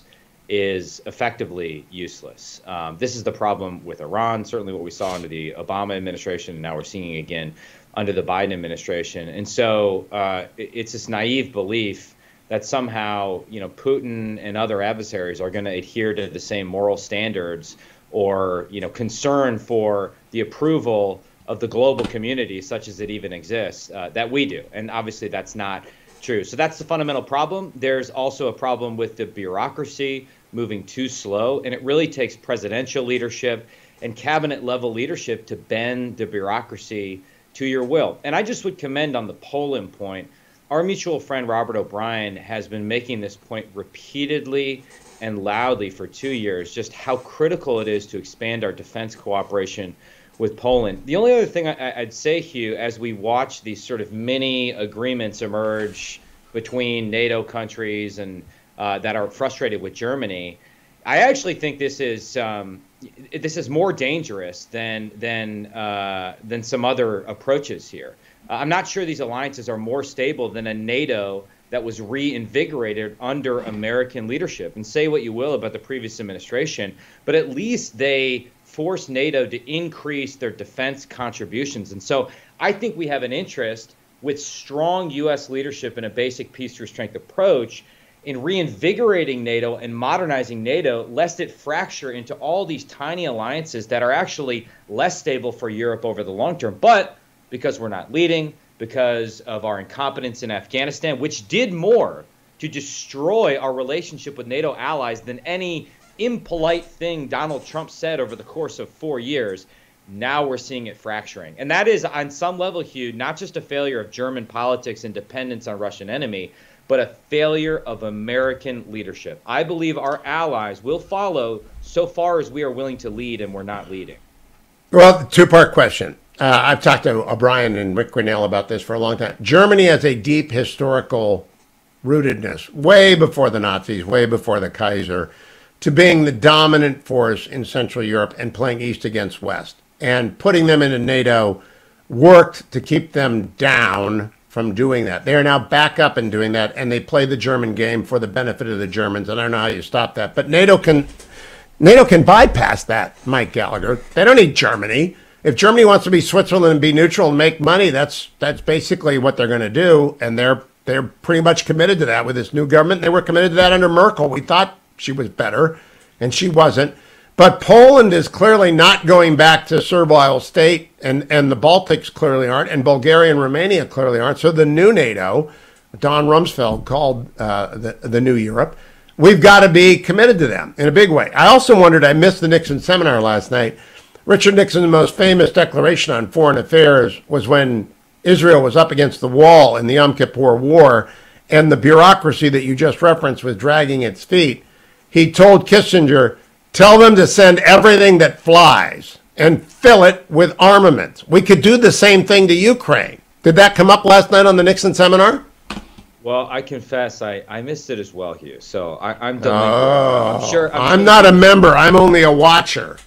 is effectively useless. Um, this is the problem with Iran, certainly what we saw under the Obama administration, and now we're seeing again under the Biden administration. And so uh, it's this naive belief that somehow, you know, Putin and other adversaries are going to adhere to the same moral standards or, you know, concern for the approval of the global community, such as it even exists, uh, that we do. And obviously that's not true. So that's the fundamental problem. There's also a problem with the bureaucracy moving too slow, and it really takes presidential leadership and cabinet level leadership to bend the bureaucracy to your will. And I just would commend on the Poland point our mutual friend Robert O'Brien has been making this point repeatedly and loudly for two years, just how critical it is to expand our defense cooperation with Poland. The only other thing I, I'd say, Hugh, as we watch these sort of mini agreements emerge between NATO countries and uh, that are frustrated with Germany, I actually think this is um, this is more dangerous than than uh, than some other approaches here. Uh, I'm not sure these alliances are more stable than a NATO that was reinvigorated under American leadership. And say what you will about the previous administration, but at least they forced NATO to increase their defense contributions. And so I think we have an interest with strong U S leadership and a basic peace through strength approach in reinvigorating NATO and modernizing NATO, lest it fracture into all these tiny alliances that are actually less stable for Europe over the long term. But because we're not leading, because of our incompetence in Afghanistan, which did more to destroy our relationship with NATO allies than any impolite thing Donald Trump said over the course of four years, now we're seeing it fracturing. And that is, on some level, Hugh, not just a failure of German politics and dependence on Russian enemy, but a failure of American leadership. I believe our allies will follow so far as we are willing to lead, and we're not leading. Well, two-part question. Uh, I've talked to O'Brien and Rick Grinnell about this for a long time. Germany has a deep historical rootedness, way before the Nazis, way before the Kaiser, to being the dominant force in Central Europe and playing East against West. And putting them into NATO worked to keep them down from doing that. They are now back up and doing that, and they play the German game for the benefit of the Germans. And I don't know how you stop that. But NATO can NATO can bypass that, Mike Gallagher. They don't need Germany. If Germany wants to be Switzerland and be neutral and make money, that's that's basically what they're going to do. And they're they're pretty much committed to that with this new government. They were committed to that under Merkel. We thought she was better, and she wasn't. But Poland is clearly not going back to servile state, and, and the Baltics clearly aren't, and Bulgaria and Romania clearly aren't. So the new NATO, Don Rumsfeld called uh, the, the new Europe, we've got to be committed to them in a big way. I also wondered, I missed the Nixon seminar last night. Richard Nixon's most famous declaration on foreign affairs was when Israel was up against the wall in the Yom Kippur War, and the bureaucracy that you just referenced was dragging its feet. He told Kissinger, tell them to send everything that flies and fill it with armaments. We could do the same thing to Ukraine. Did that come up last night on the Nixon seminar? Well, I confess I, I missed it as well, Hugh. So I, I'm done. Oh, I'm sure. I'm, I'm sure not a member. I'm only a watcher.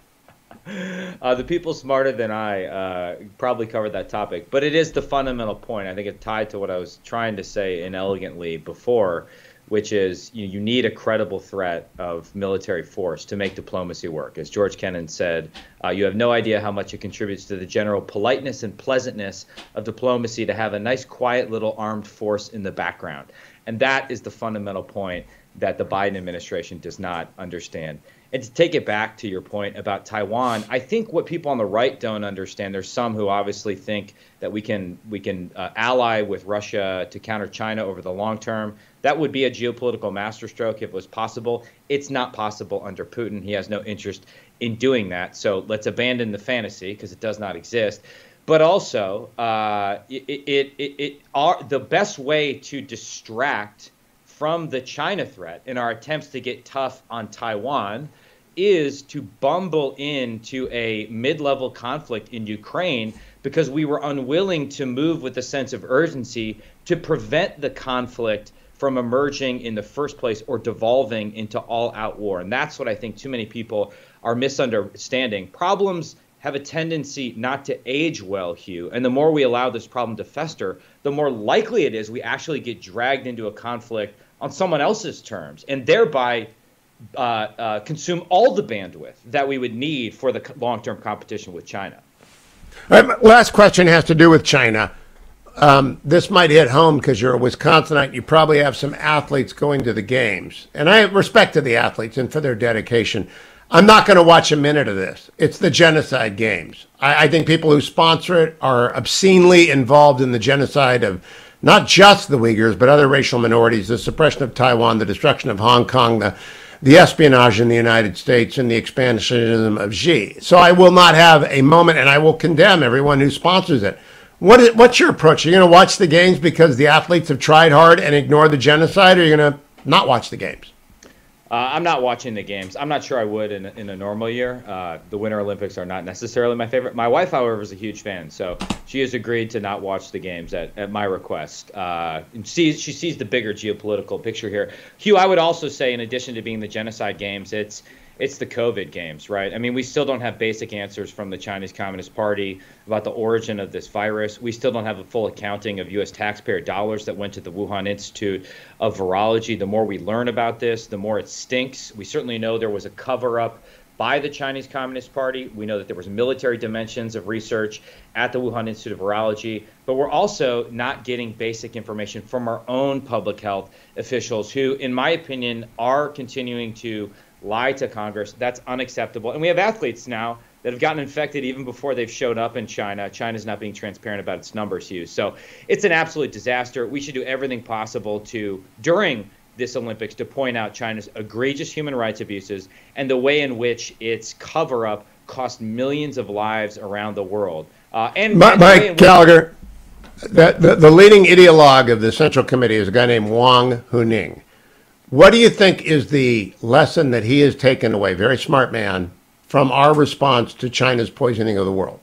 Uh, the people smarter than I uh, probably covered that topic. But it is the fundamental point. I think it tied to what I was trying to say inelegantly before, which is you, you need a credible threat of military force to make diplomacy work. As George Kennan said, uh, you have no idea how much it contributes to the general politeness and pleasantness of diplomacy to have a nice, quiet little armed force in the background. And that is the fundamental point that the Biden administration does not understand. And to take it back to your point about Taiwan, I think what people on the right don't understand, there's some who obviously think that we can we can uh, ally with Russia to counter China over the long term. That would be a geopolitical masterstroke if it was possible. It's not possible under Putin. He has no interest in doing that. So let's abandon the fantasy because it does not exist. But also, uh, it, it, it, it are the best way to distract from the China threat in our attempts to get tough on Taiwan is to bumble into a mid-level conflict in Ukraine because we were unwilling to move with a sense of urgency to prevent the conflict from emerging in the first place or devolving into all-out war. And that's what I think too many people are misunderstanding. Problems have a tendency not to age well, Hugh. And the more we allow this problem to fester, the more likely it is we actually get dragged into a conflict on someone else's terms and thereby uh, uh, consume all the bandwidth that we would need for the long-term competition with China. All right, last question has to do with China. Um, this might hit home because you're a Wisconsinite. You probably have some athletes going to the games. And I have respect to the athletes and for their dedication. I'm not going to watch a minute of this. It's the genocide games. I, I think people who sponsor it are obscenely involved in the genocide of not just the Uyghurs, but other racial minorities, the suppression of Taiwan, the destruction of Hong Kong, the, the espionage in the United States, and the expansionism of Xi. So I will not have a moment, and I will condemn everyone who sponsors it. What is, what's your approach? Are you going to watch the games because the athletes have tried hard and ignore the genocide, or are you going to not watch the games? Uh, I'm not watching the games. I'm not sure I would in, in a normal year. Uh, the Winter Olympics are not necessarily my favorite. My wife, however, is a huge fan, so she has agreed to not watch the games at, at my request. Uh, and sees, she sees the bigger geopolitical picture here. Hugh, I would also say, in addition to being the genocide games, it's it's the COVID games, right? I mean, we still don't have basic answers from the Chinese Communist Party about the origin of this virus. We still don't have a full accounting of U S taxpayer dollars that went to the Wuhan Institute of Virology. The more we learn about this, the more it stinks. We certainly know there was a cover-up by the Chinese Communist Party. We know that there was military dimensions of research at the Wuhan Institute of Virology, but we're also not getting basic information from our own public health officials who, in my opinion, are continuing to lie to Congress. That's unacceptable. And we have athletes now that have gotten infected even before they've showed up in China. China's not being transparent about its numbers, Hugh. So it's an absolute disaster. We should do everything possible to, during this Olympics, to point out China's egregious human rights abuses and the way in which its cover-up cost millions of lives around the world. Uh, and Mike, and the way in which- Gallagher, the, the, the leading ideologue of the Central Committee is a guy named Wang Huning. What do you think is the lesson that he has taken away, very smart man, from our response to China's poisoning of the world?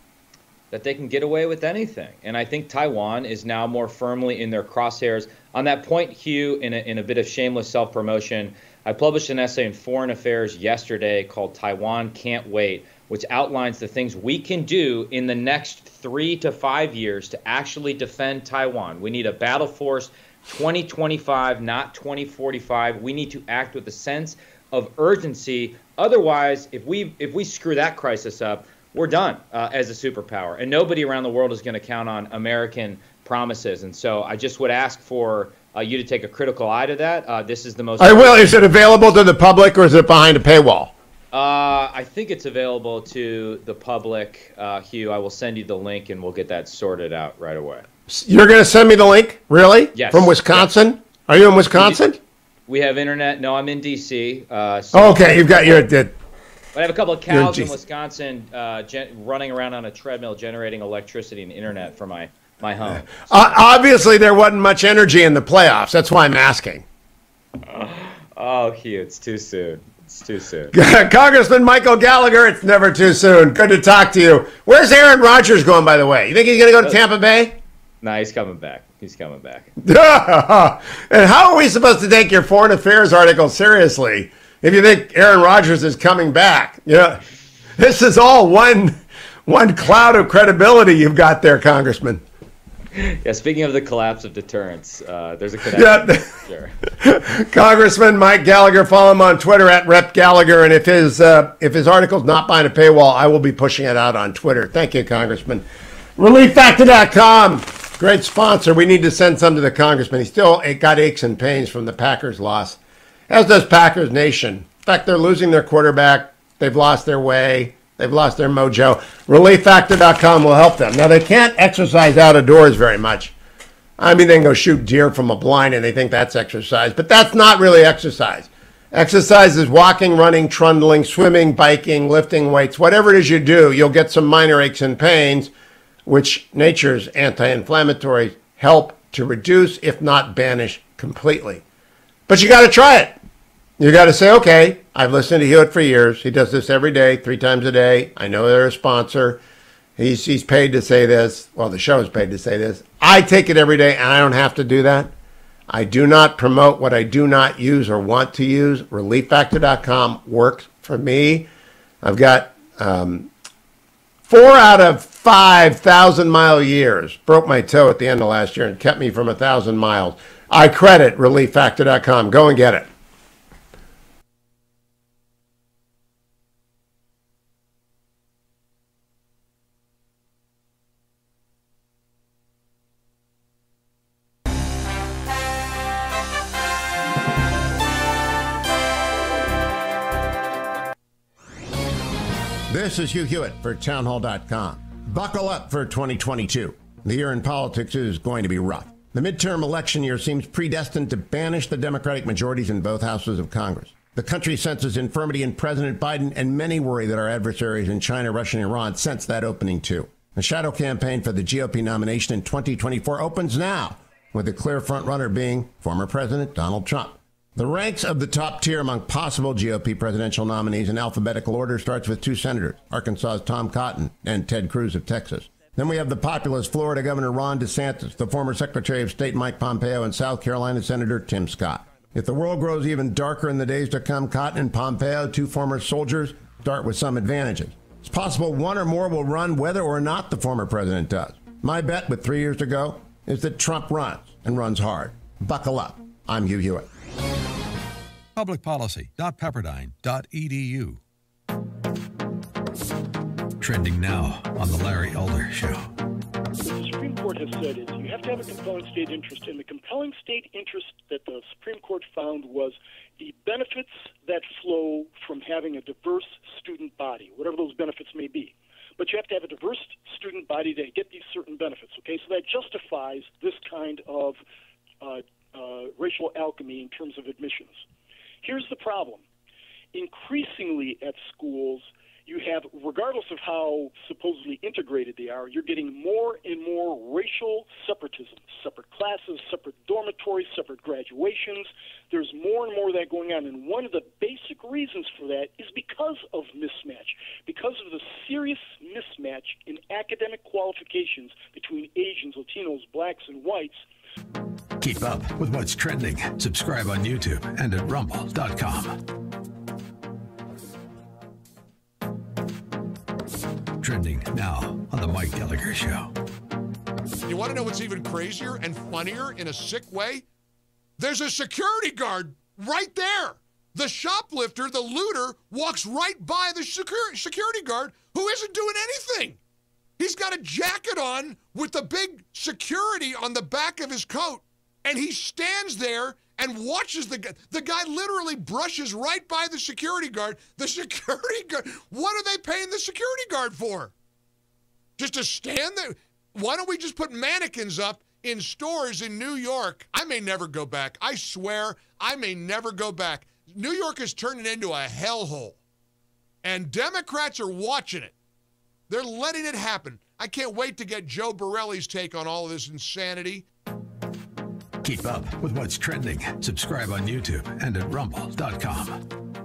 That they can get away with anything. And I think Taiwan is now more firmly in their crosshairs. On that point, Hugh, in a, in a bit of shameless self-promotion, I published an essay in Foreign Affairs yesterday called Taiwan Can't Wait, which outlines the things we can do in the next three to five years to actually defend Taiwan. We need a battle force twenty twenty-five, not twenty forty-five. We need to act with a sense of urgency. Otherwise, if we if we screw that crisis up, we're done uh, as a superpower. And nobody around the world is going to count on American promises. And so I just would ask for uh, you to take a critical eye to that. Uh, this is the most... I will. Is it available to the public, or is it behind a paywall? Uh, I think it's available to the public, uh, Hugh. I will send you the link, and we'll get that sorted out right away. You're going to send me the link? Really? Yes. From Wisconsin? Yes. Are you in Wisconsin? We have internet. No, I'm in D C Uh, so oh, okay, you've got your... Did, I have a couple of cows in Wisconsin uh, gen- running around on a treadmill generating electricity and internet for my, my home. So. Uh, obviously, there wasn't much energy in the playoffs. That's why I'm asking. Oh, Hugh, it's too soon. It's too soon. Congressman Michael Gallagher, it's never too soon. Good to talk to you. Where's Aaron Rodgers going, by the way? You think he's going to go to Tampa Bay? No, nah, he's coming back. He's coming back. And how are we supposed to take your foreign affairs article seriously if you think Aaron Rodgers is coming back? You know, this is all one one cloud of credibility you've got there, Congressman. Yeah, speaking of the collapse of deterrence, uh, there's a connection. Yeah. Sure. Congressman Mike Gallagher, follow him on Twitter at Rep Gallagher, and if his uh, if his article's not behind a paywall, I will be pushing it out on Twitter. Thank you, Congressman. Relief Factor dot com, great sponsor. We need to send some to the Congressman. He still got aches and pains from the Packers loss, as does Packers Nation. In fact, they're losing their quarterback. They've lost their way. They've lost their mojo. Relief Factor dot com will help them. Now, they can't exercise out of doors very much. I mean, they can go shoot deer from a blind, and they think that's exercise. But that's not really exercise. Exercise is walking, running, trundling, swimming, biking, lifting weights. Whatever it is you do, you'll get some minor aches and pains, which nature's anti-inflammatories help to reduce, if not banish, completely. But you got to try it. You got to say, okay, I've listened to Hewitt for years. He does this every day, three times a day. I know they're a sponsor. He's, he's paid to say this. Well, the show is paid to say this. I take it every day, and I don't have to do that. I do not promote what I do not use or want to use. Relief Factor dot com works for me. I've got um, four out of five thousand-mile years. Broke my toe at the end of last year and kept me from one thousand miles. I credit Relief Factor dot com. Go and get it. This is Hugh Hewitt for town hall dot com. Buckle up for twenty twenty-two. The year in politics is going to be rough. The midterm election year seems predestined to banish the Democratic majorities in both houses of Congress. The country senses infirmity in President Biden, and many worry that our adversaries in China, Russia, and Iran sense that opening too. The shadow campaign for the G O P nomination in twenty twenty-four opens now, with the clear frontrunner being former President Donald Trump. The ranks of the top tier among possible G O P presidential nominees in alphabetical order starts with two senators, Arkansas's Tom Cotton and Ted Cruz of Texas. Then we have the populist Florida Governor Ron DeSantis, the former Secretary of State Mike Pompeo, and South Carolina Senator Tim Scott. If the world grows even darker in the days to come, Cotton and Pompeo, two former soldiers, start with some advantages. It's possible one or more will run whether or not the former president does. My bet, with three years to go, is that Trump runs, and runs hard. Buckle up. I'm Hugh Hewitt. public policy dot pepperdine dot e d u. Trending now on The Larry Elder Show. What the Supreme Court has said is you have to have a compelling state interest, and the compelling state interest that the Supreme Court found was the benefits that flow from having a diverse student body, whatever those benefits may be. But you have to have a diverse student body to get these certain benefits, okay? So that justifies this kind of uh, uh, racial alchemy in terms of admissions. Here's the problem. Increasingly at schools, you have, regardless of how supposedly integrated they are, you're getting more and more racial separatism, separate classes, separate dormitories, separate graduations. There's more and more of that going on, and one of the basic reasons for that is because of mismatch, because of the serious mismatch in academic qualifications between Asians, Latinos, blacks, and whites. Keep up with what's trending. Subscribe on YouTube and at rumble dot com. Trending now on The Mike Gallagher Show. You want to know what's even crazier and funnier in a sick way? There's a security guard right there. The shoplifter, the looter, walks right by the security guard who isn't doing anything. He's got a jacket on with the big security on the back of his coat, and he stands there and watches the guy. The guy literally brushes right by the security guard. The security guard, what are they paying the security guard for? Just to stand there? Why don't we just put mannequins up in stores in New York? I may never go back. I swear, I may never go back. New York is turning into a hellhole, and Democrats are watching it. They're letting it happen. I can't wait to get Joe Borelli's take on all of this insanity. Keep up with what's trending. Subscribe on YouTube and at rumble dot com.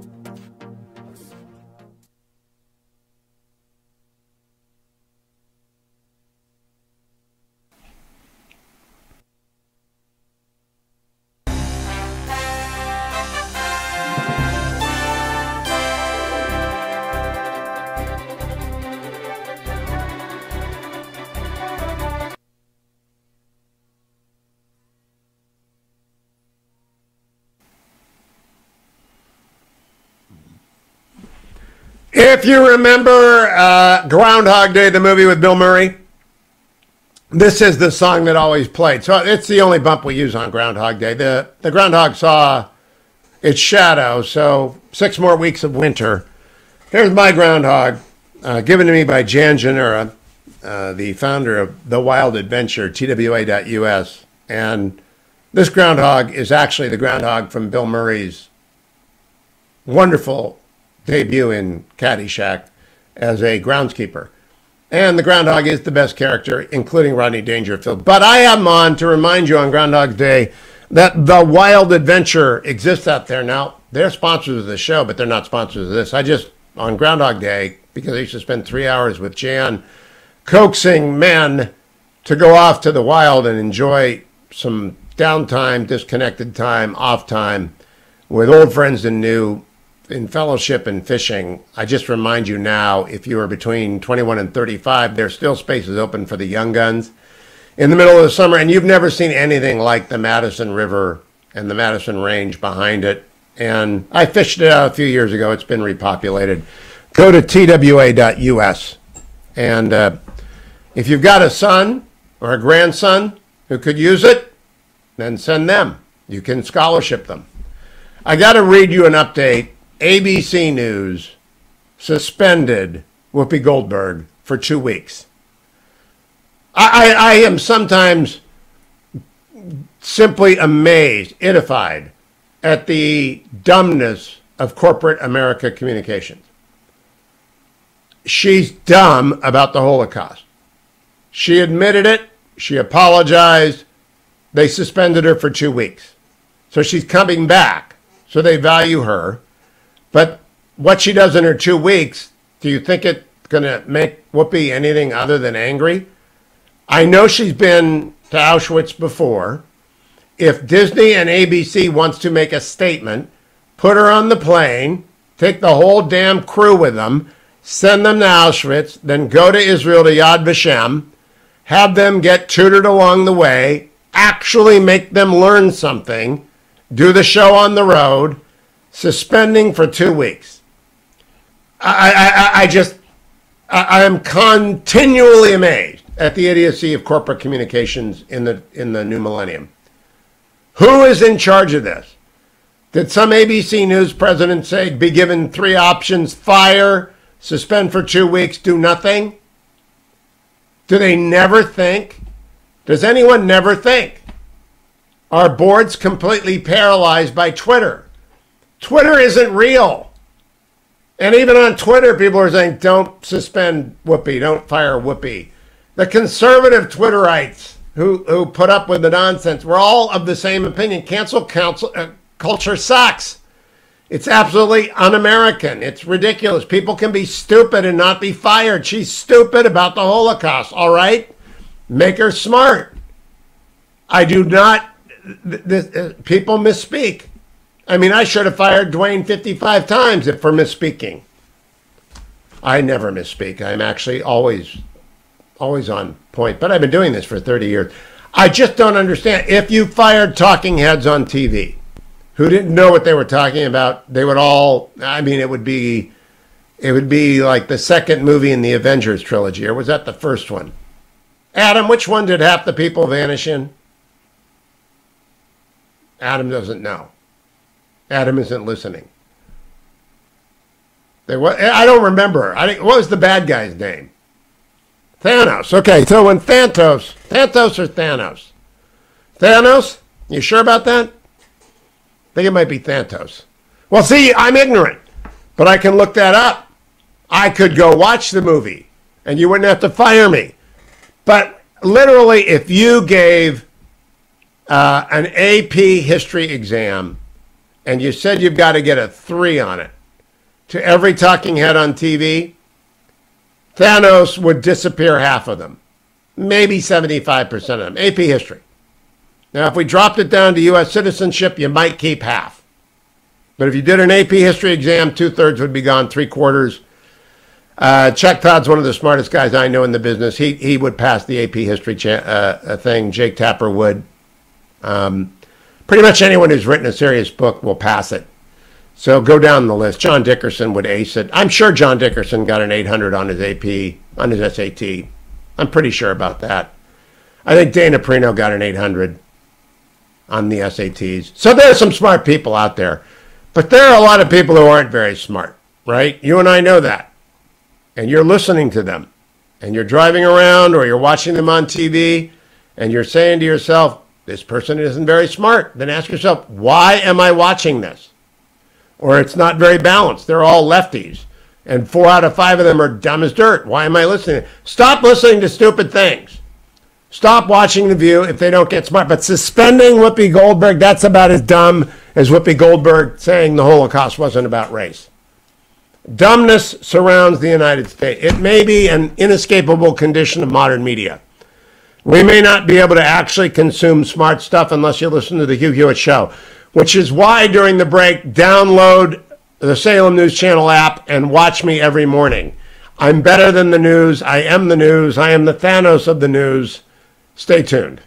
If you remember uh, Groundhog Day, the movie with Bill Murray, this is the song that always played. So it's the only bump we use on Groundhog Day. The, the groundhog saw its shadow, so six more weeks of winter. Here's my groundhog, uh, given to me by Jan Janura, uh, the founder of The Wild Adventure, T W A dot U S. And this groundhog is actually the groundhog from Bill Murray's wonderful debut in Caddyshack as a groundskeeper. And the groundhog is the best character, including Rodney Dangerfield. But I am on to remind you on Groundhog Day that The Wild Adventure exists out there. Now, they're sponsors of the show, but they're not sponsors of this. I just, on Groundhog Day, because I used to spend three hours with Jan coaxing men to go off to the wild and enjoy some downtime, disconnected time, off time with old friends and new, in fellowship and fishing. I just remind you now, if you are between twenty-one and thirty-five, there's still spaces open for the young guns in the middle of the summer, and you've never seen anything like the Madison River and the Madison Range behind it. And I fished it out a few years ago. It's been repopulated. Go to T W A dot U S. And uh, if you've got a son or a grandson who could use it, then send them. You can scholarship them. I got to read you an update. A B C News suspended Whoopi Goldberg for two weeks. I, I, I am sometimes simply amazed, edified at the dumbness of corporate America communications. She's dumb about the Holocaust. She admitted it. She apologized. They suspended her for two weeks. So she's coming back. So they value her. But what she does in her two weeks, do you think it's going to make Whoopi anything other than angry? I know she's been to Auschwitz before. If Disney and A B C wants to make a statement, put her on the plane, take the whole damn crew with them, send them to Auschwitz, then go to Israel to Yad Vashem, have them get tutored along the way, actually make them learn something, do the show on the road, suspending for two weeks. I, I, I just, I, I am continually amazed at the idiocy of corporate communications in the in the new millennium. Who is in charge of this? Did some A B C News president say be given three options: fire, suspend for two weeks, do nothing? Do they never think? Does anyone never think? Are boards completely paralyzed by Twitter? Twitter isn't real. And even on Twitter, people are saying, don't suspend Whoopi, don't fire Whoopi. The conservative Twitterites who, who put up with the nonsense were all of the same opinion. Cancel council, uh, culture sucks. It's absolutely un-American. It's ridiculous. People can be stupid and not be fired. She's stupid about the Holocaust, all right? Make her smart. I do not... Th- th- uh, people misspeak. I mean, I should have fired Dwayne fifty-five times if for misspeaking. I never misspeak. I'm actually always, always on point. But I've been doing this for thirty years. I just don't understand. If you fired talking heads on T V who didn't know what they were talking about, they would all, I mean, it would be, it would be like the second movie in the Avengers trilogy. Or was that the first one? Adam, which one did half the people vanish in? Adam doesn't know. Adam isn't listening. They, what, I don't remember. I think, what was the bad guy's name? Thanos. Okay, so when Thanos, Thanos or Thanos? Thanos? You sure about that? I think it might be Thanos. Well, see, I'm ignorant, but I can look that up. I could go watch the movie, and you wouldn't have to fire me. But literally, if you gave uh, an A P history exam and you said you've got to get a three on it to every talking head on T V, Thanos would disappear half of them. Maybe seventy-five percent of them. A P history. Now, if we dropped it down to U S citizenship, you might keep half. But if you did an A P history exam, two-thirds would be gone, three-quarters. Uh, Chuck Todd's one of the smartest guys I know in the business. He he would pass the A P history cha- uh, thing. Jake Tapper would. Um, pretty much anyone who's written a serious book will pass it. So go down the list. John Dickerson would ace it. I'm sure John Dickerson got an eight hundred on his A P, on his S A T. I'm pretty sure about that. I think Dana Perino got an eight hundred on the S A Ts. So there are some smart people out there. But there are a lot of people who aren't very smart, right? You and I know that. And you're listening to them. And you're driving around or you're watching them on T V and you're saying to yourself, this person isn't very smart. Then ask yourself, why am I watching this? Or it's not very balanced. They're all lefties. And four out of five of them are dumb as dirt. Why am I listening? Stop listening to stupid things. Stop watching The View if they don't get smart. But suspending Whoopi Goldberg, that's about as dumb as Whoopi Goldberg saying the Holocaust wasn't about race. Dumbness surrounds the United States. It may be an inescapable condition of modern media. We may not be able to actually consume smart stuff unless you listen to the Hugh Hewitt Show, which is why during the break, download the Salem News Channel app and watch me every morning. I'm better than the news. I am the news. I am the Thanos of the news. Stay tuned.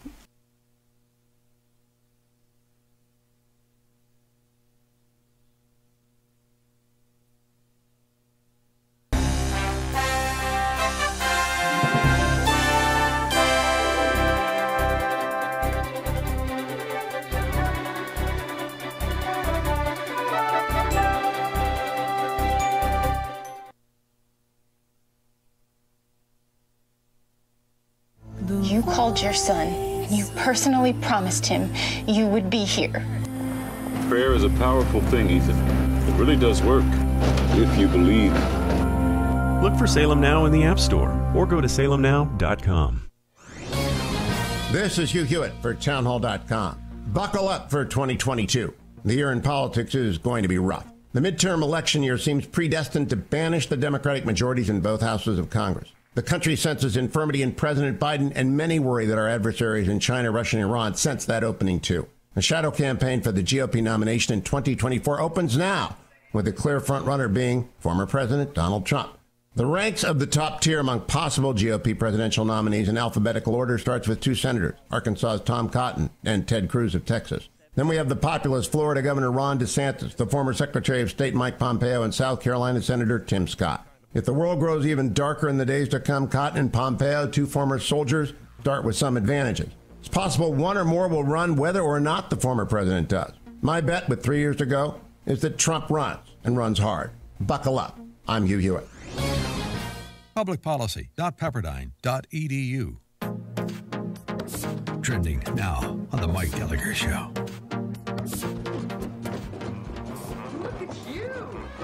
You called your son. You personally promised him you would be here. Prayer is a powerful thing, Ethan. It really does work, if you believe. Look for Salem Now in the App Store or go to salem now dot com. This is Hugh Hewitt for town hall dot com. Buckle up for twenty twenty-two. The year in politics is going to be rough. The midterm election year seems predestined to banish the Democratic majorities in both houses of Congress. The country senses infirmity in President Biden, and many worry that our adversaries in China, Russia, and Iran sense that opening too. The shadow campaign for the G O P nomination in twenty twenty-four opens now, with a clear frontrunner being former President Donald Trump. The ranks of the top tier among possible G O P presidential nominees in alphabetical order starts with two senators, Arkansas's Tom Cotton and Ted Cruz of Texas. Then we have the populist Florida Governor Ron DeSantis, the former Secretary of State Mike Pompeo, and South Carolina Senator Tim Scott. If the world grows even darker in the days to come, Cotton and Pompeo, two former soldiers, start with some advantages. It's possible one or more will run whether or not the former president does. My bet, with three years to go, is that Trump runs, and runs hard. Buckle up. I'm Hugh Hewitt. public policy dot pepperdine dot e d u. Trending now on The Mike Gallagher Show. Look at you!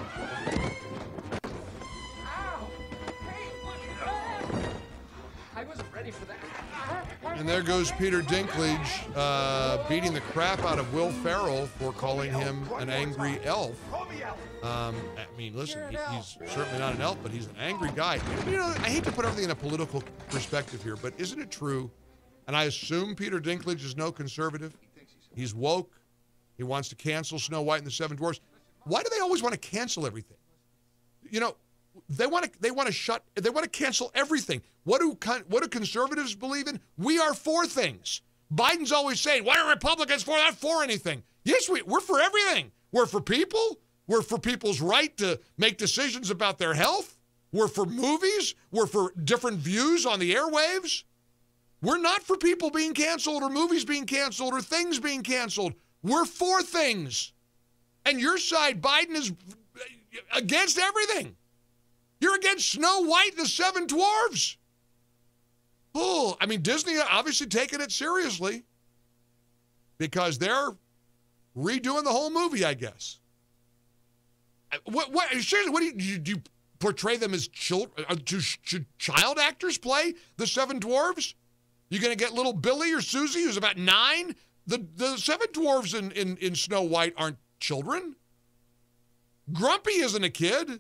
Ow! Hey, look! Ah! I wasn't ready for that. And there goes Peter Dinklage uh, beating the crap out of Will Ferrell for calling him an angry elf. Um, I mean, listen, he, he's certainly not an elf, but he's an angry guy. You know, I hate to put everything in a political perspective here, but isn't it true? And I assume Peter Dinklage is no conservative. He's woke. He wants to cancel Snow White and the Seven Dwarfs. Why do they always want to cancel everything? You know, they want to they want to shut they want to cancel everything. What do what do conservatives believe in? We are for things. Biden's always saying, "Why are Republicans for not for anything?" Yes, we we're for everything. We're for people. We're for people's right to make decisions about their health. We're for movies. We're for different views on the airwaves. We're not for people being canceled or movies being canceled or things being canceled. We're for things. And your side, Biden, is against everything. You're against Snow White and the Seven Dwarfs. Oh, I mean, Disney obviously taking it seriously because they're redoing the whole movie, I guess. What? What? Seriously, what do you, do you portray them as children? Do, should child actors play the Seven Dwarfs? You're going to get little Billy or Susie, who's about nine? The the Seven Dwarfs in, in, in Snow White aren't children. Grumpy isn't a kid.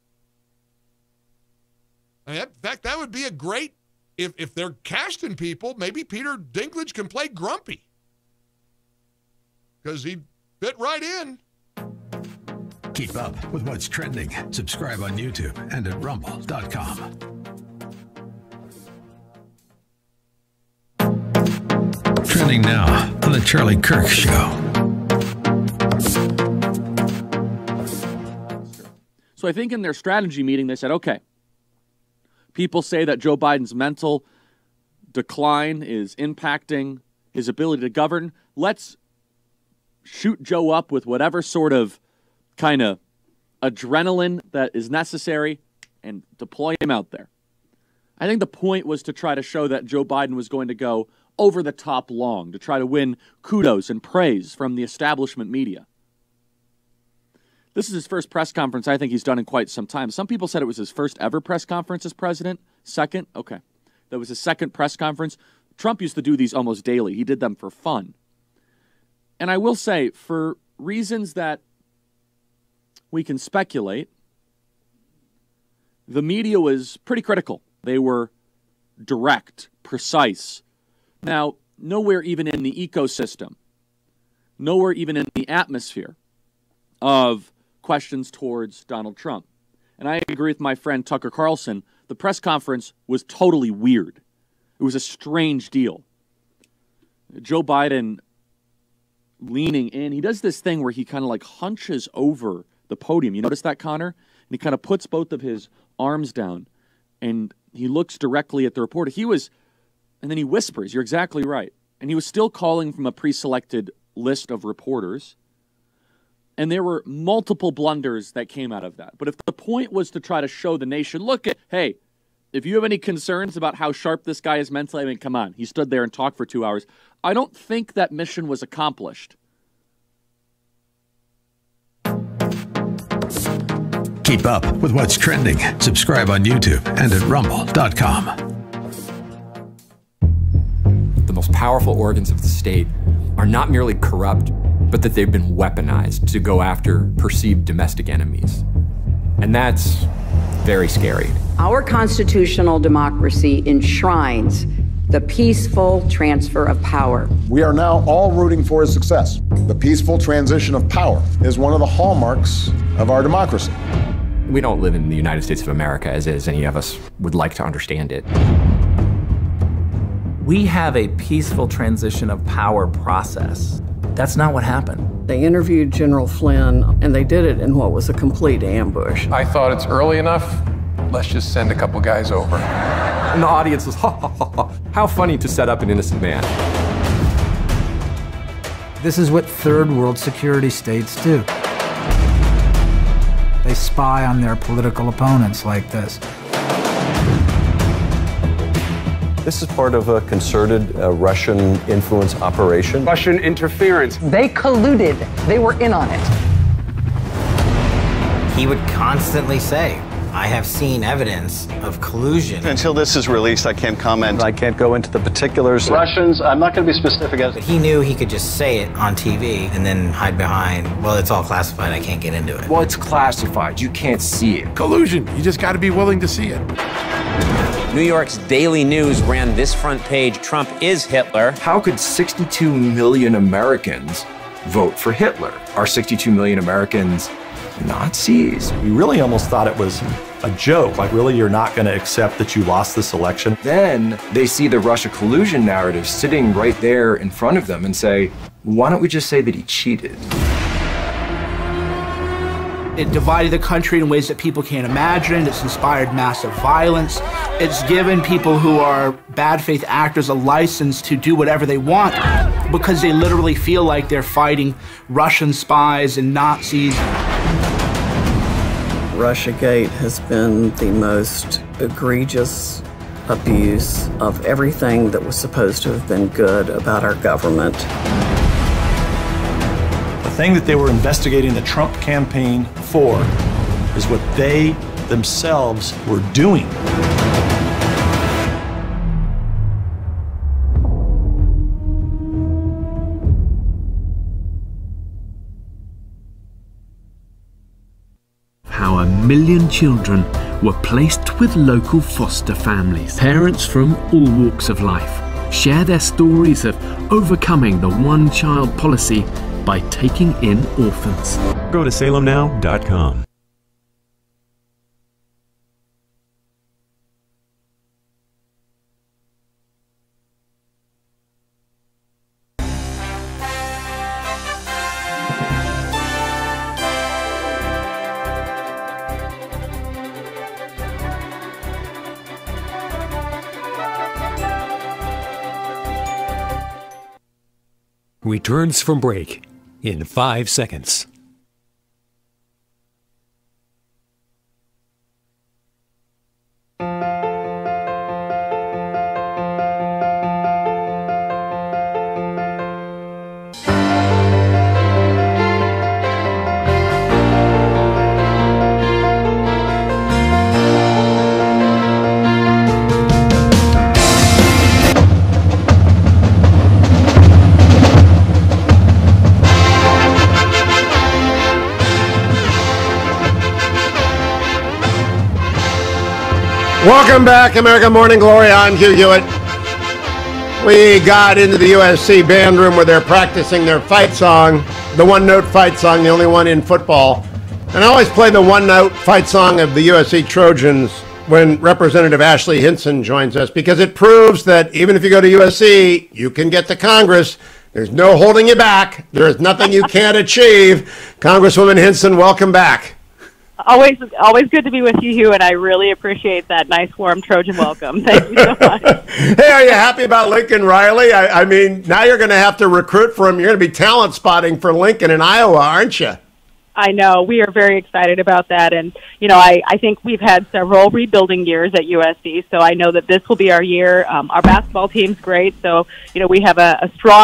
I mean, in fact, that would be a great, if, if they're casting people, maybe Peter Dinklage can play Grumpy. Because he'd fit right in. Keep up with what's trending. Subscribe on YouTube and at rumble dot com. Trending now on The Charlie Kirk Show. So I think in their strategy meeting, they said, okay, people say that Joe Biden's mental decline is impacting his ability to govern. Let's shoot Joe up with whatever sort of kind of adrenaline that is necessary and deploy him out there. I think the point was to try to show that Joe Biden was going to go over the top long, to try to win kudos and praise from the establishment media. This is his first press conference I think he's done in quite some time. Some people said it was his first ever press conference as president. Second? Okay. That was his second press conference. Trump used to do these almost daily. He did them for fun. And I will say, for reasons that we can speculate, the media was pretty critical. They were direct, precise. Now, nowhere even in the ecosystem, nowhere even in the atmosphere of questions towards Donald Trump. And I agree with my friend Tucker Carlson. The press conference was totally weird. It was a strange deal. Joe Biden leaning in. He does this thing where he kind of like hunches over the podium. You notice that, Connor? And he kind of puts both of his arms down and he looks directly at the reporter. He was, and then he whispers, you're exactly right. And he was still calling from a pre-selected list of reporters. And there were multiple blunders that came out of that. But if the point was to try to show the nation, look at, hey, if you have any concerns about how sharp this guy is mentally, I mean, come on. He stood there and talked for two hours. I don't think that mission was accomplished. Keep up with what's trending. Subscribe on YouTube and at rumble dot com. The most powerful organs of the state are not merely corrupt, but that they've been weaponized to go after perceived domestic enemies. And that's very scary. Our constitutional democracy enshrines the peaceful transfer of power. We are now all rooting for his success. The peaceful transition of power is one of the hallmarks of our democracy. We don't live in the United States of America as is any of us would like to understand it. We have a peaceful transition of power process. That's not what happened. They interviewed General Flynn, and they did it in what was a complete ambush. I thought it's early enough. Let's just send a couple guys over. And the audience was, ha, ha, ha, ha. How funny to set up an innocent man. This is what third world security states do. They spy on their political opponents like this. This is part of a concerted uh, Russian influence operation. Russian interference. They colluded. They were in on it. He would constantly say, I have seen evidence of collusion. Until this is released, I can't comment. I can't go into the particulars. Russians, I'm not going to be specific as. But he knew he could just say it on T V and then hide behind, well, it's all classified, I can't get into it. Well, it's classified. You can't see it. Collusion. You just got to be willing to see it. New York's Daily News ran this front page, Trump is Hitler. How could sixty-two million Americans vote for Hitler? Are sixty-two million Americans Nazis? We really almost thought it was a joke. Like, really, you're not going to accept that you lost this election? Then they see the Russia collusion narrative sitting right there in front of them and say, why don't we just say that he cheated? It divided the country in ways that people can't imagine. It's inspired massive violence. It's given people who are bad faith actors a license to do whatever they want because they literally feel like they're fighting Russian spies and Nazis. Russiagate has been the most egregious abuse of everything that was supposed to have been good about our government. The thing that they were investigating the Trump campaign for is what they themselves were doing. How a million children were placed with local foster families. Parents from all walks of life share their stories of overcoming the one-child policy by taking in orphans. Go to salem now dot com. Returns from break in five seconds. Welcome back, American Morning Glory. I'm Hugh Hewitt. We got into the U S C band room where they're practicing their fight song, the one-note fight song, the only one in football. And I always play the one-note fight song of the U S C Trojans when Representative Ashley Hinson joins us, because it proves that even if you go to U S C, you can get to Congress. There's no holding you back. There is nothing you can't achieve. Congresswoman Hinson, welcome back. Always, always good to be with you, Hugh, and I really appreciate that nice, warm Trojan welcome. Thank you so much. Hey, are you happy about Lincoln Riley? I, I mean, now you're going to have to recruit for him. You're going to be talent spotting for Lincoln in Iowa, aren't you? I know. We are very excited about that, and, you know, I, I think we've had several rebuilding years at U S C, so I know that this will be our year. Um, our basketball team's great, so, you know, we have a, a strong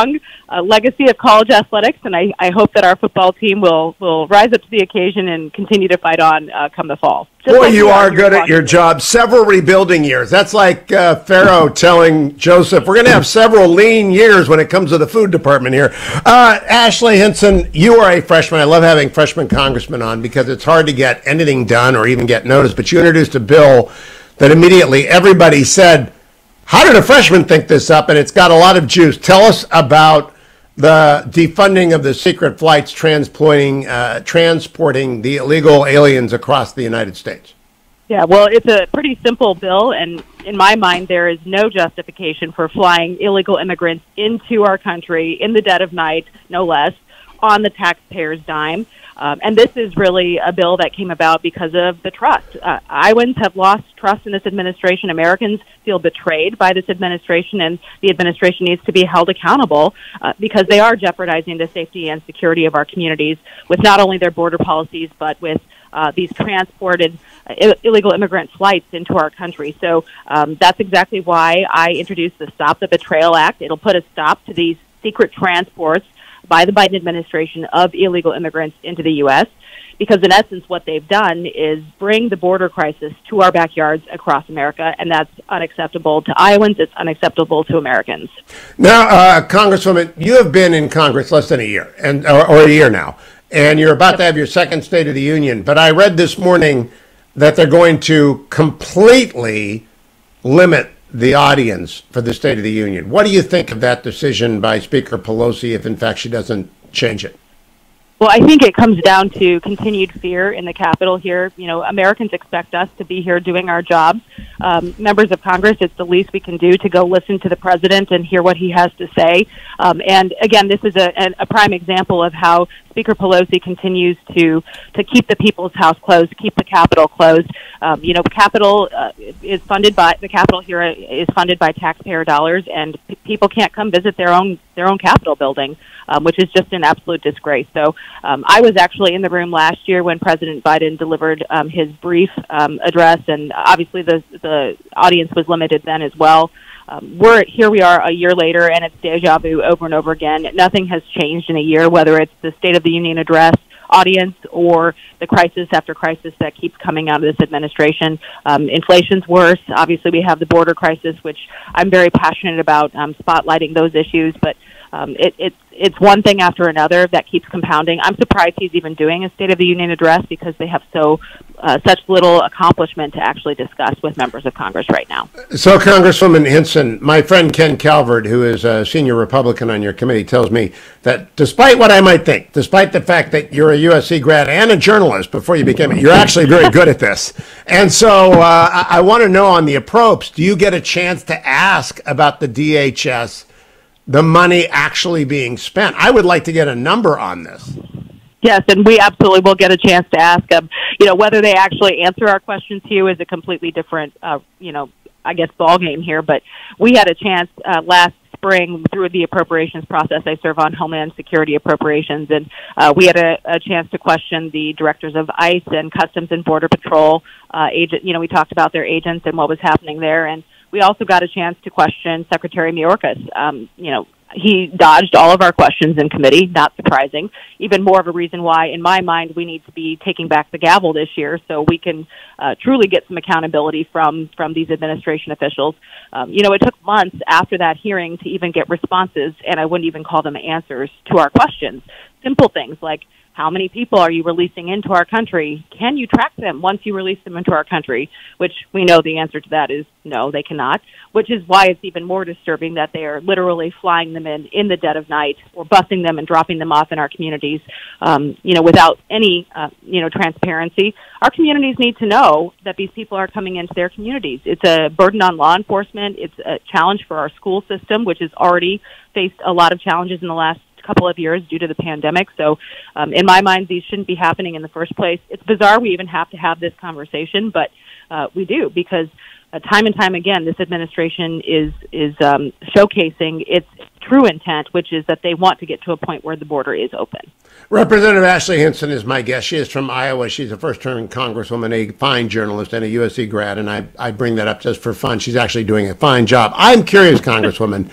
a legacy of college athletics, and I, I hope that our football team will, will rise up to the occasion and continue to fight on uh, come the fall. Just Boy, like you are good at Washington. your job. Several rebuilding years. That's like uh, Pharaoh telling Joseph, we're going to have several lean years when it comes to the food department here. Uh, Ashley Hinson, you are a freshman. I love having freshman congressmen on because it's hard to get anything done or even get noticed. But you introduced a bill that immediately everybody said, how did a freshman think this up? And it's got a lot of juice. Tell us about the defunding of the secret flights transporting uh, transporting the illegal aliens across the United States. Yeah, well, it's a pretty simple bill, and in my mind, there is no justification for flying illegal immigrants into our country in the dead of night, no less, on the taxpayers' dime. Um, and this is really a bill that came about because of the trust. Uh, Iowans have lost trust in this administration. Americans feel betrayed by this administration, and the administration needs to be held accountable uh, because they are jeopardizing the safety and security of our communities with not only their border policies, but with uh, these transported uh, Ill- illegal immigrant flights into our country. So um, that's exactly why I introduced the Stop the Betrayal Act. It'll put a stop to these secret transports by the Biden administration of illegal immigrants into the U S, because in essence what they've done is bring the border crisis to our backyards across America, and that's unacceptable to Iowans. It's unacceptable to Americans. Now, uh, Congresswoman, you have been in Congress less than a year, and or, or a year now, and you're about to have your second State of the Union. But I read this morning that they're going to completely limit the audience for the State of the Union. What do you think of that decision by Speaker Pelosi if, in fact, she doesn't change it? Well, I think it comes down to continued fear in the Capitol here. You know, Americans expect us to be here doing our jobs. Um, members of Congress, it's the least we can do to go listen to the president and hear what he has to say. Um, and again, this is a, a prime example of how Speaker Pelosi continues to to keep the People's House closed, keep the Capitol closed. Um, you know, the Capitol uh, is funded by the Capitol here is funded by taxpayer dollars, and p- people can't come visit their own their own Capitol building, um, which is just an absolute disgrace. So um, I was actually in the room last year when President Biden delivered um, his brief um, address, and obviously the the audience was limited then as well. Um, we're here we are a year later, and it's deja vu over and over again. Nothing has changed in a year, whether it's the State of the Union address audience or the crisis after crisis that keeps coming out of this administration. Um, inflation's worse. Obviously, we have the border crisis, which I'm very passionate about um, spotlighting those issues, but um, it, it's it's one thing after another that keeps compounding. I'm surprised he's even doing a State of the Union address because they have so uh, such little accomplishment to actually discuss with members of Congress right now. So, Congresswoman Hinson, my friend Ken Calvert, who is a senior Republican on your committee, tells me that despite what I might think, despite the fact that you're a U S C grad and a journalist before you became it, you're actually very good at this. And so uh, I, I want to know on the approach, do you get a chance to ask about the D H S, the money actually being spent? I would like to get a number on this. Yes, and we absolutely will get a chance to ask them. You know, whether they actually answer our questions to you is a completely different, uh, you know, I guess, ballgame here. But we had a chance uh, last spring through the appropriations process. I serve on Homeland Security Appropriations, and uh, we had a, a chance to question the directors of ICE and Customs and Border Patrol uh, agent. You know, we talked about their agents and what was happening there, and we also got a chance to question Secretary Mayorkas. Um, you know, he dodged all of our questions in committee, not surprising. Even more of a reason why, in my mind, we need to be taking back the gavel this year so we can uh, truly get some accountability from, from these administration officials. Um, you know, it took months after that hearing to even get responses, and I wouldn't even call them answers to our questions. Simple things like, how many people are you releasing into our country? Can you track them once you release them into our country? Which we know the answer to that is no, they cannot, which is why it's even more disturbing that they are literally flying them in in the dead of night or busing them and dropping them off in our communities, um, you know, without any, uh, you know, transparency. Our communities need to know that these people are coming into their communities. It's a burden on law enforcement. It's a challenge for our school system, which has already faced a lot of challenges in the last couple of years due to the pandemic. So um, in my mind, these shouldn't be happening in the first place. It's bizarre we even have to have this conversation, but uh, we do, because uh, time and time again, this administration is is um, showcasing its true intent, which is that they want to get to a point where the border is open. Representative Ashley Hinson is my guest. She is from Iowa. She's a first-term Congresswoman, a fine journalist, and a U S C grad, and I, I bring that up just for fun. She's actually doing a fine job. I'm curious, Congresswoman,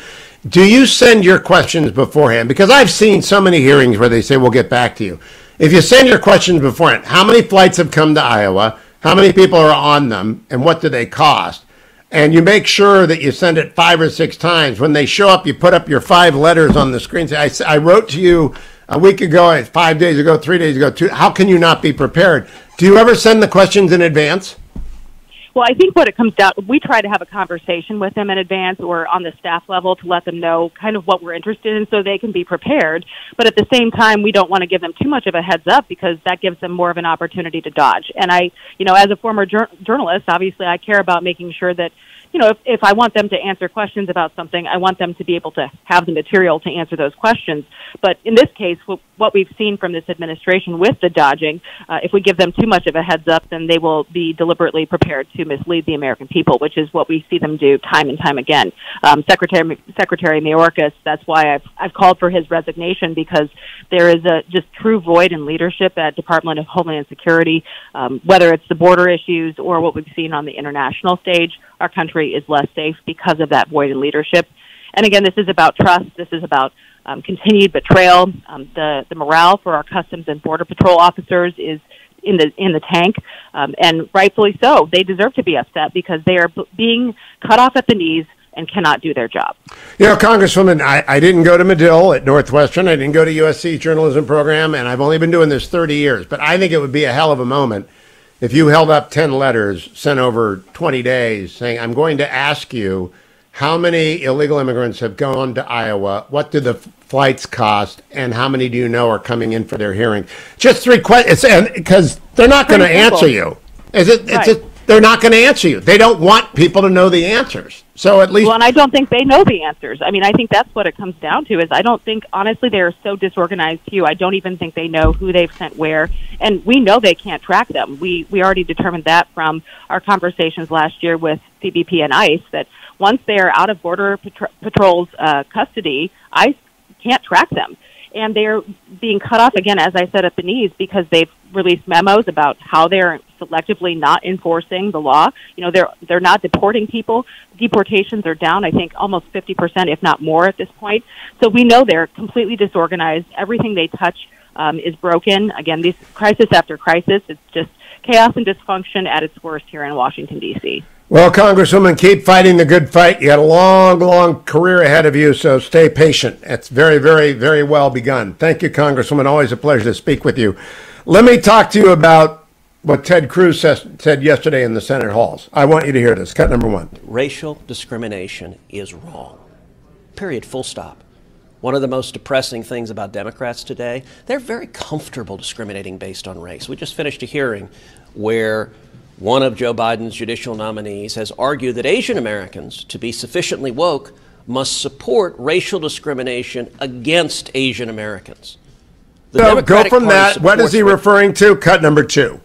Do you send your questions beforehand? Because I've seen so many hearings where they say, we'll get back to you. If you send your questions beforehand, how many flights have come to Iowa? How many people are on them? And what do they cost? And you make sure that you send it five or six times. When they show up, you put up your five letters on the screen. Say, I, I wrote to you a week ago, five days ago, three days ago. Two, how can you not be prepared? Do you ever send the questions in advance? Well, I think what it comes down, we try to have a conversation with them in advance or on the staff level to let them know kind of what we're interested in so they can be prepared. But at the same time, we don't want to give them too much of a heads up because that gives them more of an opportunity to dodge. And I, you know, as a former jur- journalist, obviously I care about making sure that, you know, if, if I want them to answer questions about something, I want them to be able to have the material to answer those questions. But in this case, what we've seen from this administration with the dodging, uh, if we give them too much of a heads up, then they will be deliberately prepared to mislead the American people, which is what we see them do time and time again. Um, Secretary Secretary Mayorkas, that's why I've, I've called for his resignation, because there is a just true void in leadership at Department of Homeland Security, um, whether it's the border issues or what we've seen on the international stage. Our country is less safe because of that void in leadership. And again, this is about trust. This is about um, continued betrayal. Um, the, the morale for our Customs and Border Patrol officers is in the in the tank, um, and rightfully so. They deserve to be upset because they are b- being cut off at the knees and cannot do their job. You know, Congresswoman, I, I didn't go to Medill at Northwestern. I didn't go to U S C journalism program, and I've only been doing this thirty years. But I think it would be a hell of a moment if you held up ten letters sent over twenty days saying, I'm going to ask you how many illegal immigrants have gone to Iowa, what do the f- flights cost, and how many do you know are coming in for their hearing? Just three questions, because they're not going to answer you. Is it? It's Right. just, they're not going to answer you. They don't want people to know the answers. So at least... Well, and I don't think they know the answers. I mean, I think that's what it comes down to is I don't think, honestly, they are so disorganized, Hugh. I don't even think they know who they've sent where. And we know they can't track them. We we already determined that from our conversations last year with C B P and ICE, that once they are out of Border Patro- Patrol's uh, custody, ICE can't track them. And they're being cut off, again, as I said, at the knees because they've released memos about how they're selectively not enforcing the law. You know, they're they're not deporting people. Deportations are down, I think, almost fifty percent, if not more at this point. So we know they're completely disorganized. Everything they touch um, is broken. Again, this crisis after crisis, it's just chaos and dysfunction at its worst here in Washington, D C Well, Congresswoman, keep fighting the good fight. You got a long, long career ahead of you, so stay patient. It's very, very, very well begun. Thank you, Congresswoman. Always a pleasure to speak with you. Let me talk to you about what Ted Cruz says, said yesterday in the Senate halls. I want you to hear this. Cut number one. Racial discrimination is wrong. Period. Full stop. One of the most depressing things about Democrats today, they're very comfortable discriminating based on race. We just finished a hearing where one of Joe Biden's judicial nominees has argued that Asian Americans, to be sufficiently woke, must support racial discrimination against Asian Americans. The So go Democratic from Party that. What is he supports- referring to? Cut number two.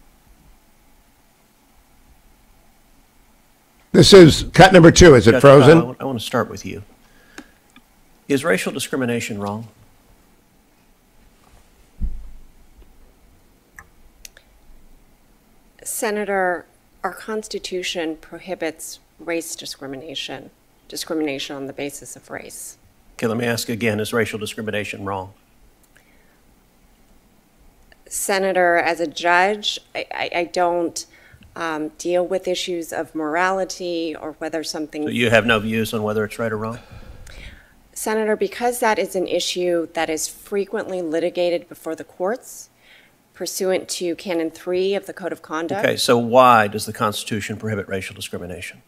This is cut number two. Is it Judge, frozen? I, I want to start with you. Is racial discrimination wrong? Senator, our Constitution prohibits race discrimination, discrimination on the basis of race. Okay, let me ask again, is racial discrimination wrong? Senator, as a judge, I, I, I don't um, deal with issues of morality or whether something... So you have no views on whether it's right or wrong? Senator, because that is an issue that is frequently litigated before the courts, pursuant to Canon three of the Code of Conduct. Okay, so why does the Constitution prohibit racial discrimination?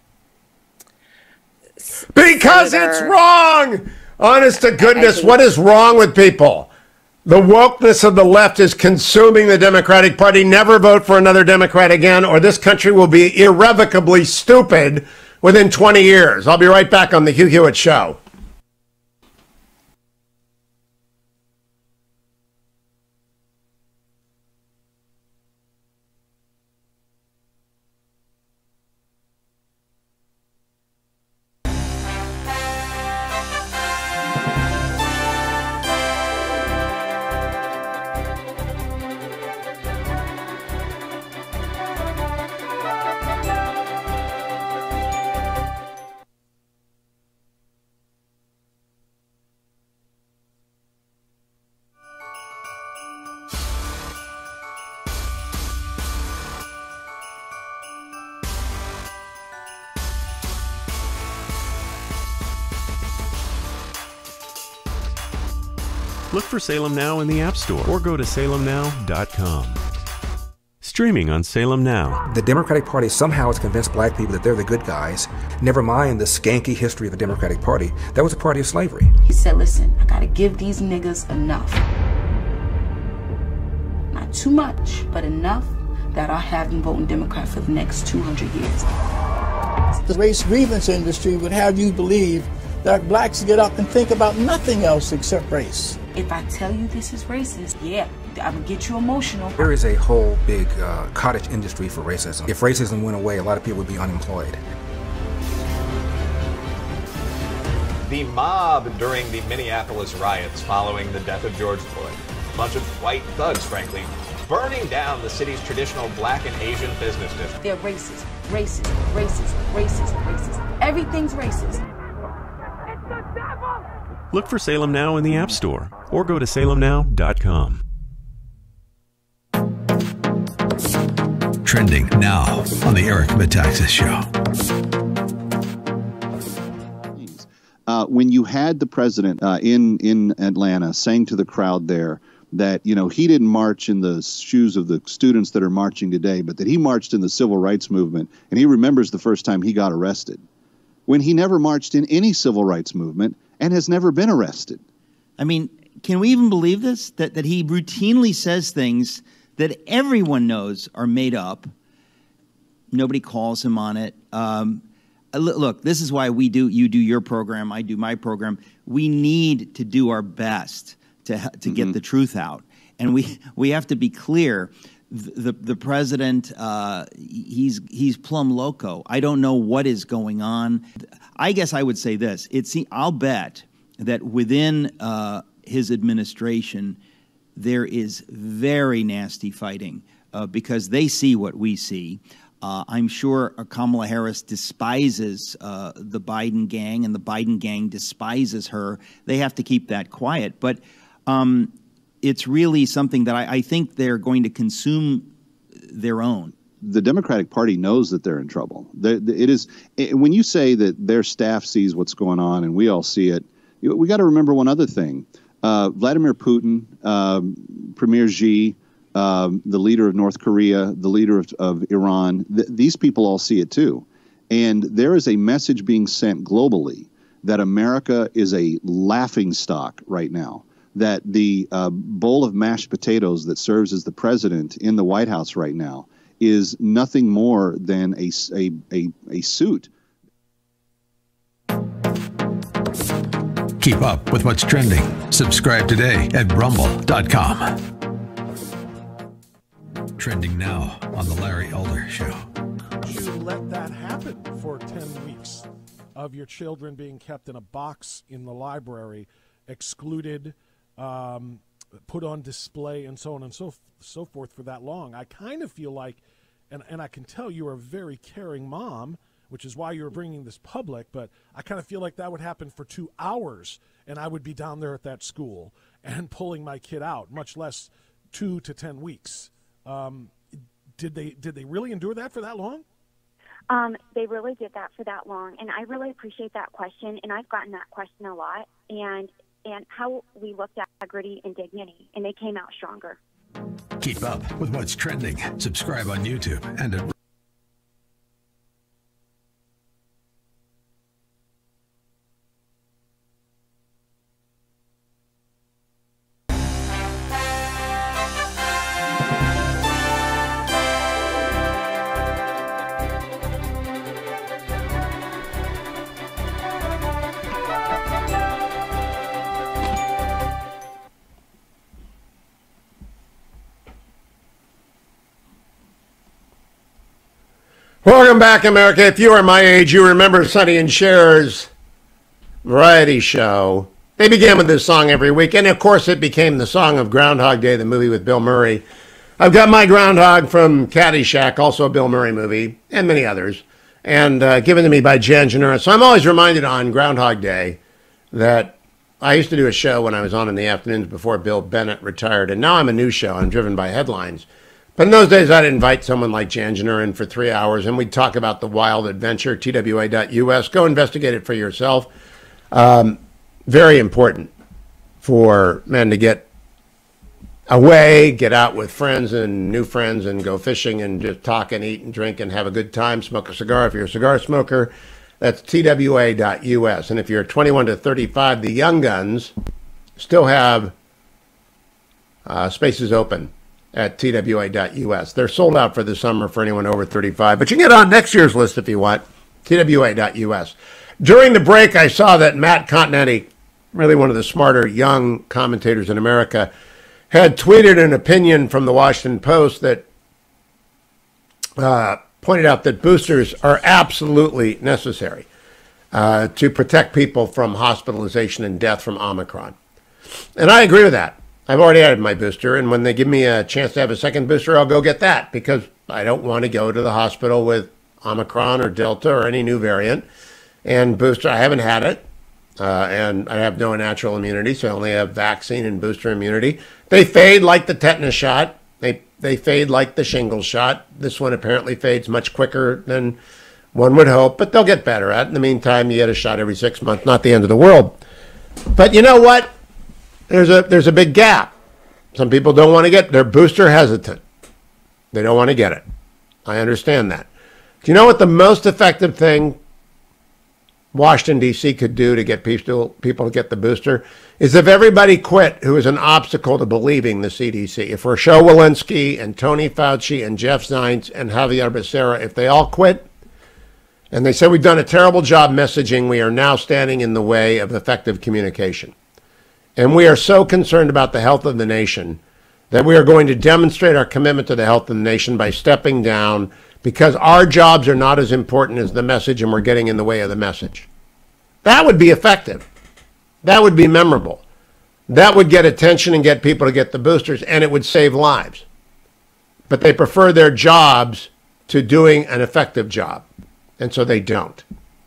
Because Senator, it's wrong! Honest to goodness, think- what is wrong with people? The wokeness of the left is consuming the Democratic Party. Never vote for another Democrat again, or this country will be irrevocably stupid within twenty years. I'll be right back on the Hugh Hewitt Show. Look for Salem Now in the App Store or go to salem now dot com. Streaming on Salem Now. The Democratic Party somehow has convinced black people that they're the good guys. Never mind the skanky history of the Democratic Party. That was a party of slavery. He said, listen, I gotta give these niggas enough. Not too much, but enough that I'll have them voting Democrat for the next two hundred years. The race grievance industry would have you believe that blacks get up and think about nothing else except race. If I tell you this is racist, yeah, I would get you emotional. There is a whole big uh, cottage industry for racism. If racism went away, a lot of people would be unemployed. The mob during the Minneapolis riots following the death of George Floyd. A bunch of white thugs, frankly, burning down the city's traditional black and Asian business district. They're racist, racist, racist, racist, racist. Everything's racist. Look for Salem Now in the App Store or go to salem now dot com. Trending now on the Eric Metaxas Show. Uh, when you had the president uh, in, in Atlanta saying to the crowd there that, you know, he didn't march in the shoes of the students that are marching today, but that he marched in the civil rights movement, and he remembers the first time he got arrested, when he never marched in any civil rights movement and has never been arrested. I mean, can we even believe this? That, that he routinely says things that everyone knows are made up. Nobody calls him on it. Um, look, this is why we do, you do your program, I do my program. We need to do our best to, to mm-hmm. get the truth out. And we, we have to be clear. The, the, the president, uh, he's, he's plumb loco. I don't know what is going on. I guess I would say this. It's, I'll bet that within uh, his administration, there is very nasty fighting uh, because they see what we see. Uh, I'm sure uh, Kamala Harris despises uh, the Biden gang, and the Biden gang despises her. They have to keep that quiet. But um, it's really something that I, I think they're going to consume their own. The Democratic Party knows that they're in trouble. It is it, when you say that their staff sees what's going on and we all see it, we got to remember one other thing. Uh, Vladimir Putin, um, Premier Xi, um, the leader of North Korea, the leader of, of Iran, th these people all see it too. And there is a message being sent globally that America is a laughingstock right now, that the uh, bowl of mashed potatoes that serves as the president in the White House right now is nothing more than a, a, a, a suit. Keep up with what's trending. Subscribe today at rumble dot com. Trending now on the Larry Elder Show. Could you let that happen for ten weeks of your children being kept in a box in the library, excluded, um, put on display, and so on and so, so forth for that long? I kind of feel like, and, and I can tell you're a very caring mom, which is why you're bringing this public, but I kind of feel like that would happen for two hours, and I would be down there at that school and pulling my kid out, much less two to ten weeks. Um, did they did they really endure that for that long? Um, they really did that for that long, and I really appreciate that question, and I've gotten that question a lot, and and how we looked at integrity and dignity, and they came out stronger. Keep up with what's trending. Subscribe on YouTube and at Welcome back, America. If you are my age, you remember Sonny and Cher's variety show. They began with this song every week, and of course it became the song of Groundhog Day, the movie with Bill Murray. I've got my Groundhog from Caddyshack, also a Bill Murray movie, and many others, and uh, given to me by Jan Janura. So I'm always reminded on Groundhog Day that I used to do a show when I was on in the afternoons before Bill Bennett retired, and now I'm a new show. I'm driven by headlines. But in those days, I'd invite someone like Jan Janura in for three hours, and we'd talk about the wild adventure, T W A dot U S. Go investigate it for yourself. Um, very important. for men to get away, get out with friends and new friends and go fishing and just talk and eat and drink and have a good time, smoke a cigar if you're a cigar smoker. That's T W A dot U S. And if you're twenty-one to thirty-five, the young guns still have uh, spaces open at T W A dot U S. They're sold out for the summer for anyone over thirty-five, but you can get on next year's list if you want, T W A dot U S. During the break, I saw that Matt Continetti, really one of the smarter young commentators in America, had tweeted an opinion from the Washington Post that uh, pointed out that boosters are absolutely necessary uh, to protect people from hospitalization and death from Omicron. And I agree with that. I've already added my booster, and when they give me a chance to have a second booster, I'll go get that because I don't want to go to the hospital with Omicron or Delta or any new variant. And booster, I haven't had it, uh, and I have no natural immunity, so I only have vaccine and booster immunity. They fade like the tetanus shot. They they fade like the shingles shot. This one apparently fades much quicker than one would hope, but they'll get better at it. In the meantime, you get a shot every six months, not the end of the world. But you know what? There's a there's a big gap. Some people don't want to get, they're booster hesitant. They don't want to get it. I understand that. Do you know what the most effective thing Washington, D C could do to get people, people to get the booster is if everybody quit who is an obstacle to believing the C D C. If Rochelle Walensky and Tony Fauci and Jeff Zients and Javier Becerra, if they all quit and they say we've done a terrible job messaging, we are now standing in the way of effective communication. And we are so concerned about the health of the nation that we are going to demonstrate our commitment to the health of the nation by stepping down because our jobs are not as important as the message and we're getting in the way of the message. That would be effective. That would be memorable. That would get attention and get people to get the boosters, and it would save lives. But they prefer their jobs to doing an effective job, and so they don't.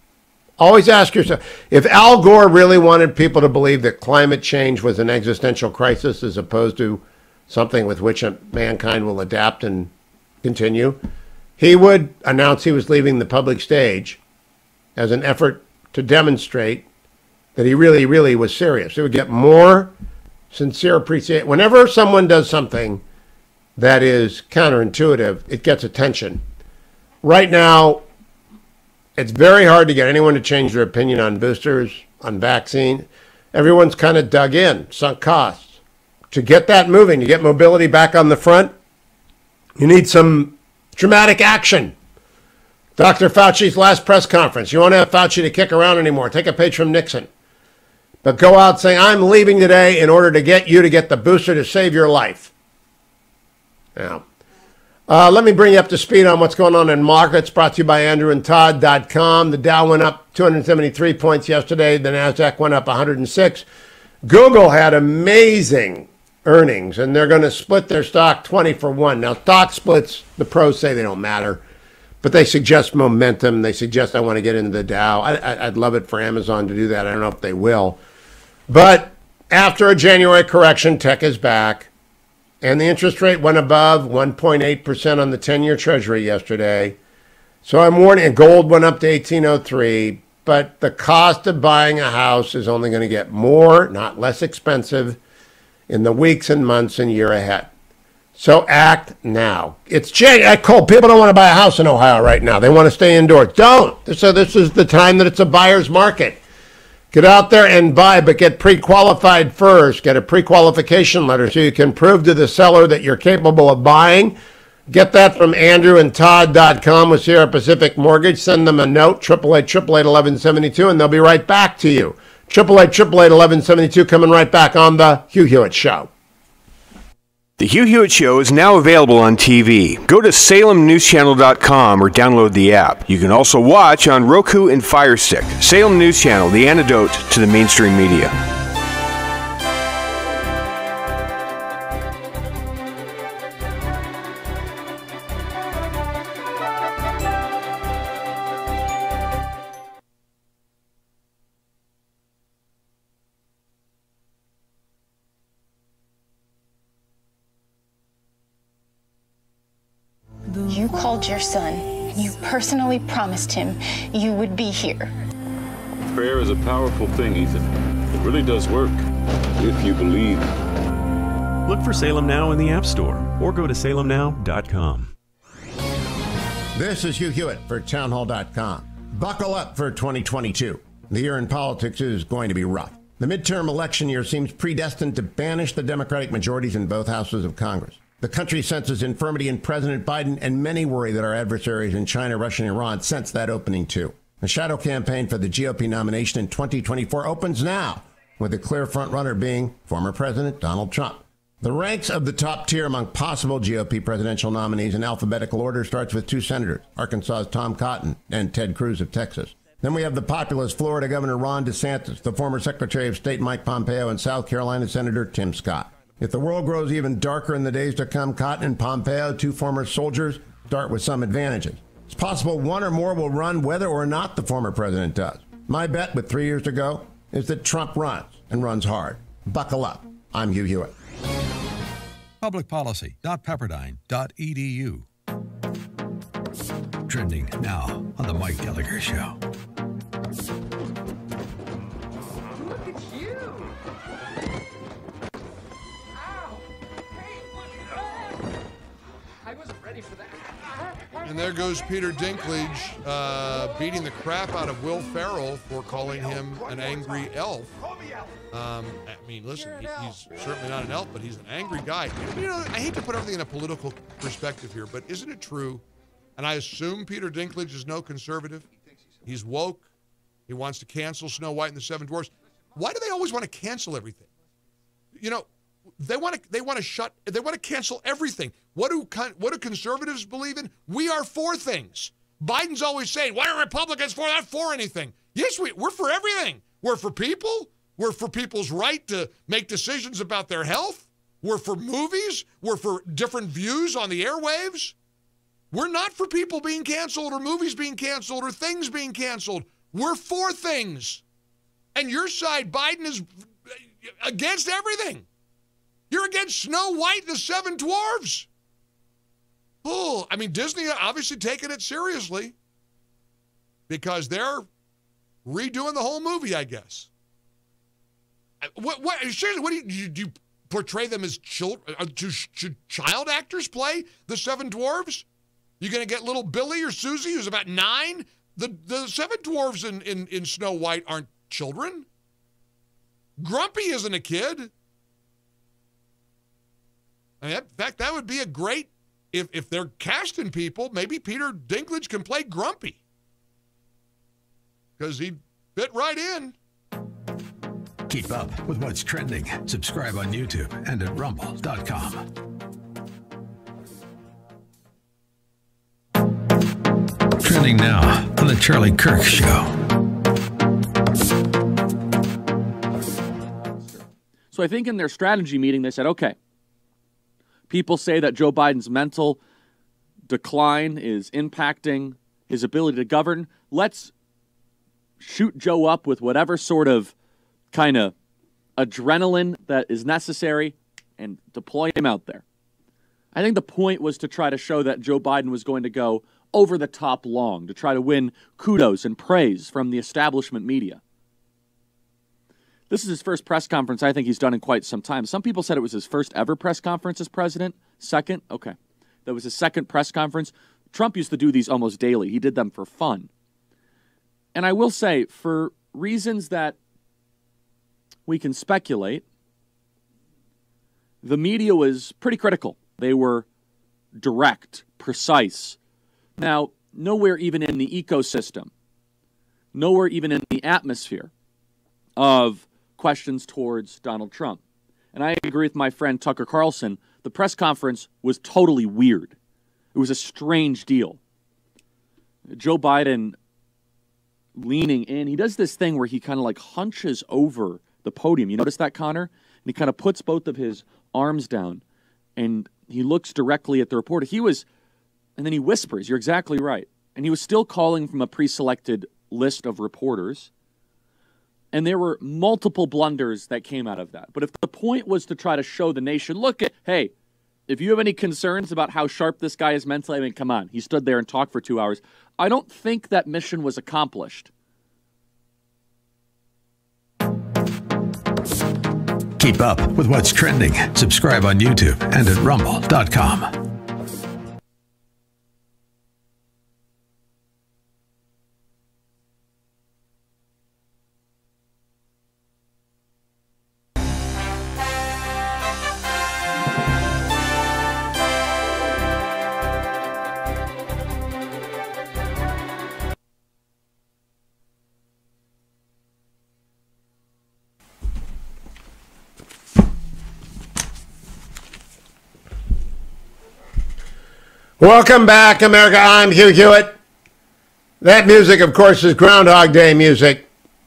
Always ask yourself, if Al Gore really wanted people to believe that climate change was an existential crisis as opposed to something with which mankind will adapt and continue, he would announce he was leaving the public stage as an effort to demonstrate that he really, really was serious. It would get more sincere appreciation. Whenever someone does something that is counterintuitive, it gets attention. Right now, it's very hard to get anyone to change their opinion on boosters, on vaccine. Everyone's kind of dug in, sunk costs. To get that moving, to get mobility back on the front, you need some dramatic action. Doctor Fauci's last press conference. You won't have Fauci to kick around anymore. Take a page from Nixon. But go out saying, I'm leaving today in order to get you to get the booster to save your life. Now, uh, let me bring you up to speed on what's going on in markets. Brought to you by andrew and todd dot com. The Dow went up two hundred seventy-three points yesterday. The NASDAQ went up one hundred six. Google had amazing earnings, and they're going to split their stock twenty for one. Now, stock splits, the pros say they don't matter. But they suggest momentum. They suggest I want to get into the Dow. I, I, I'd love it for Amazon to do that. I don't know if they will. But after a January correction, tech is back. And the interest rate went above one point eight percent on the ten-year Treasury yesterday. So I'm warning, gold went up to eighteen oh three. But the cost of buying a house is only going to get more, not less expensive, in the weeks and months and year ahead. So act now. It's January. Cold. People don't want to buy a house in Ohio right now. They want to stay indoors. Don't. So this is the time that it's a buyer's market. Get out there and buy, but get pre-qualified first. Get a pre-qualification letter so you can prove to the seller that you're capable of buying. Get that from andrew and todd dot com with Sierra Pacific Mortgage. Send them a note, eight eight eight, eight eight eight, one one seven two, and they'll be right back to you. eight eight eight, eight eight eight, one one seven two coming right back on the Hugh Hewitt Show. The Hugh Hewitt Show is now available on T V. Go to salem news channel dot com or download the app. You can also watch on Roku and Fire Stick. Salem News Channel, the antidote to the mainstream media. You called your son, and you personally promised him you would be here. Prayer is a powerful thing, Ethan. It really does work. if you believe. Look for Salem Now in the App Store or go to salem now dot com. This is Hugh Hewitt for town hall dot com. Buckle up for twenty twenty-two. The year in politics is going to be rough. The midterm election year seems predestined to banish the Democratic majorities in both houses of Congress. The country senses infirmity in President Biden, and many worry that our adversaries in China, Russia, and Iran sense that opening too. The shadow campaign for the G O P nomination in twenty twenty-four opens now, with the clear front-runner being former President Donald Trump. The ranks of the top tier among possible G O P presidential nominees in alphabetical order starts with two senators, Arkansas's Tom Cotton and Ted Cruz of Texas. Then we have the populist Florida Governor Ron DeSantis, the former Secretary of State Mike Pompeo, and South Carolina Senator Tim Scott. If the world grows even darker in the days to come, Cotton and Pompeo, two former soldiers, start with some advantages. It's possible one or more will run whether or not the former president does. My bet, with three years to go, is that Trump runs, and runs hard. Buckle up. I'm Hugh Hewitt. public policy dot pepperdine dot e d u. Trending now on the Mike Gallagher Show. Look at you! Ow! Hey, what? I wasn't ready for that. And there goes Peter Dinklage uh, beating the crap out of Will Ferrell for calling him an angry elf. Um, I mean, listen, he, he's certainly not an elf, but he's an angry guy. You know, I hate to put everything in a political perspective here, but isn't it true? And I assume Peter Dinklage is no conservative. He's woke. He wants to cancel Snow White and the Seven Dwarfs. Why do they always want to cancel everything? You know, they want to they want to shut they want to cancel everything. What do what do conservatives believe in? We are for things. Biden's always saying, "Why are Republicans for not for anything?" Yes, we we're for everything. We're for people. We're for people's right to make decisions about their health. We're for movies. We're for different views on the airwaves. We're not for people being canceled or movies being canceled or things being canceled. We're for things. And your side, Biden, is against everything. You're against Snow White and the Seven Dwarfs. Oh, I mean, Disney obviously taking it seriously because they're redoing the whole movie, I guess. What? What? Seriously, what do you, do you, do you portray them as children? Uh, should child actors play the Seven Dwarfs? You're going to get little Billy or Susie, who's about nine? The the Seven Dwarfs in, in, in Snow White aren't children. Grumpy isn't a kid. I mean, in fact, that would be a great, if, if they're casting people, maybe Peter Dinklage can play Grumpy. Because he'd fit right in. Keep up with what's trending. Subscribe on YouTube and at rumble dot com. Trending now on the Charlie Kirk Show. So I think in their strategy meeting, they said, okay, people say that Joe Biden's mental decline is impacting his ability to govern. Let's shoot Joe up with whatever sort of kind of adrenaline that is necessary and deploy him out there. I think the point was to try to show that Joe Biden was going to go over the top long, to try to win kudos and praise from the establishment media. This is his first press conference I think he's done in quite some time. Some people said it was his first ever press conference as president. Second? Okay. That was his second press conference. Trump used to do these almost daily. He did them for fun. And I will say, for reasons that we can speculate, the media was pretty critical. They were direct, precise. Now, nowhere even in the ecosystem, nowhere even in the atmosphere of questions towards Donald Trump. And I agree with my friend Tucker Carlson. The press conference was totally weird. It was a strange deal. Joe Biden leaning in. He does this thing where he kind of like hunches over the podium. You notice that, Connor? And he kind of puts both of his arms down and he looks directly at the reporter. He was, and then he whispers, you're exactly right. And he was still calling from a pre-selected list of reporters. And there were multiple blunders that came out of that. But if the point was to try to show the nation, look at, hey, if you have any concerns about how sharp this guy is mentally, I mean, come on. He stood there and talked for two hours. I don't think that mission was accomplished. Keep up with what's trending. Subscribe on YouTube and at rumble dot com. Welcome back, America. I'm Hugh Hewitt. That music, of course, is Groundhog Day music.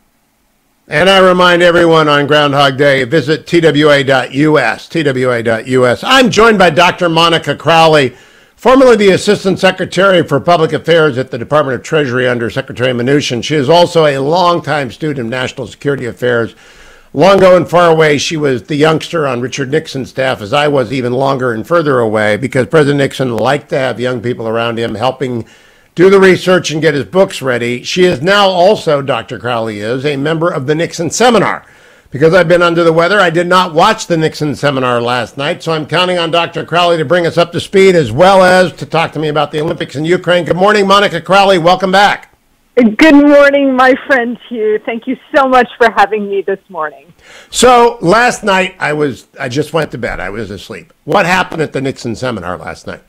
And I remind everyone on Groundhog Day, visit T W A dot U S, T W A dot U S. I'm joined by Doctor Monica Crowley, formerly the Assistant Secretary for Public Affairs at the Department of Treasury under Secretary Mnuchin. She is also a longtime student of national security affairs. Long ago and far away, she was the youngster on Richard Nixon's staff, as I was even longer and further away, because President Nixon liked to have young people around him helping do the research and get his books ready. She is now also, Doctor Crowley is, a member of the Nixon Seminar. Because I've been under the weather, I did not watch the Nixon Seminar last night, so I'm counting on Doctor Crowley to bring us up to speed, as well as to talk to me about the Olympics in Ukraine. Good morning, Monica Crowley. Welcome back. Good morning, my friend Hugh. Thank you so much for having me this morning. So last night I was I just went to bed. I was asleep. What happened at the Nixon seminar last night?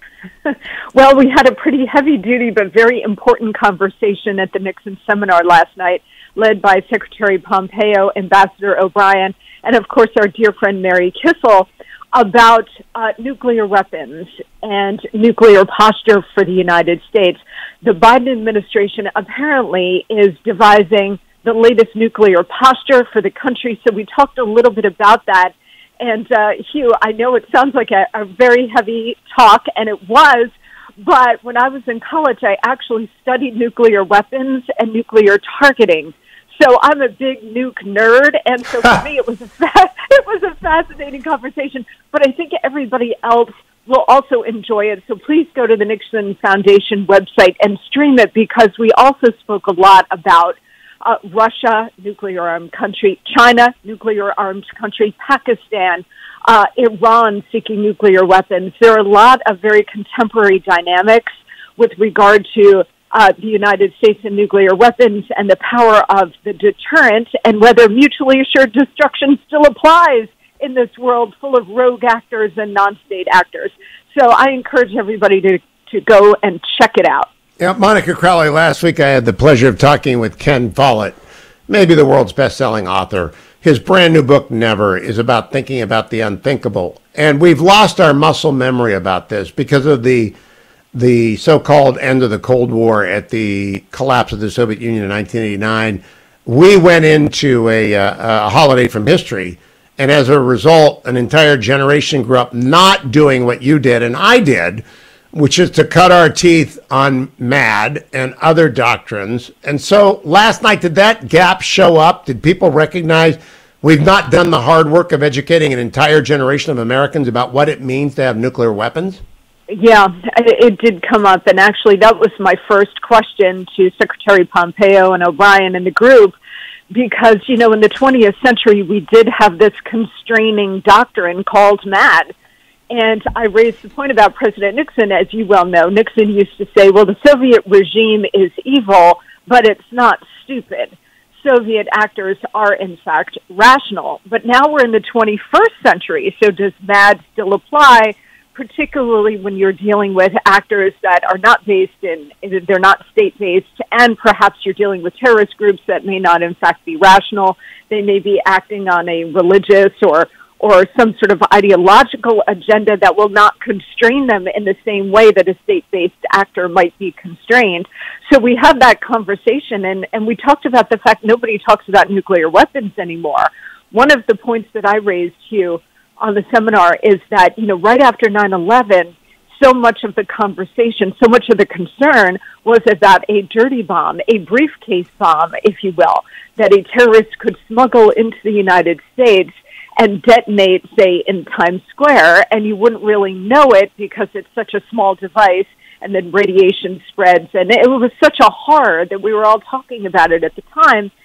Well, we had a pretty heavy-duty but very important conversation at the Nixon seminar last night, led by Secretary Pompeo, Ambassador O'Brien, and of course our dear friend Mary Kissel, about uh, nuclear weapons and nuclear posture for the United States. The Biden administration apparently is devising the latest nuclear posture for the country, so we talked a little bit about that. And uh, Hugh, I know it sounds like a, a very heavy talk, and it was, but when I was in college, I actually studied nuclear weapons and nuclear targeting. So I'm a big nuke nerd, and so for me it was a fa- it was a fascinating conversation. But I think everybody else will also enjoy it. So please go to the Nixon Foundation website and stream it, because we also spoke a lot about uh, Russia, nuclear-armed country, China, nuclear-armed country, Pakistan, uh, Iran seeking nuclear weapons. There are a lot of very contemporary dynamics with regard to Uh, the United States and nuclear weapons and the power of the deterrent, and whether mutually assured destruction still applies in this world full of rogue actors and non-state actors. So I encourage everybody to, to go and check it out. Yeah, Monica Crowley, last week I had the pleasure of talking with Ken Follett, maybe the world's best-selling author. His brand new book, Never, is about thinking about the unthinkable. And we've lost our muscle memory about this because of the the so-called end of the Cold War at the collapse of the Soviet Union in nineteen eighty-nine. We went into a, uh, a holiday from history, and as a result, an entire generation grew up not doing what you did and I did, which is to cut our teeth on MAD and other doctrines. And so last night, did that gap show up? Did people recognize we've not done the hard work of educating an entire generation of Americans about what it means to have nuclear weapons? Yeah, it did come up, and actually that was my first question to Secretary Pompeo and O'Brien and the group, because, you know, in the twentieth century, we did have this constraining doctrine called MAD. And I raised the point about President Nixon, as you well know. Nixon used to say, well, the Soviet regime is evil, but it's not stupid. Soviet actors are, in fact, rational. But now we're in the twenty-first century, so does MAD still apply, particularly when you're dealing with actors that are not based in, they're not state-based, and perhaps you're dealing with terrorist groups that may not, in fact, be rational. They may be acting on a religious or or some sort of ideological agenda that will not constrain them in the same way that a state-based actor might be constrained. So we had that conversation, and, and we talked about the fact nobody talks about nuclear weapons anymore. One of the points that I raised, Hugh, on the seminar is that, you know, right after nine eleven, so much of the conversation, so much of the concern was about a dirty bomb, a briefcase bomb, if you will, that a terrorist could smuggle into the United States and detonate, say, in Times Square, and you wouldn't really know it because it's such a small device, and then radiation spreads. And it was such a horror that we were all talking about it at the time.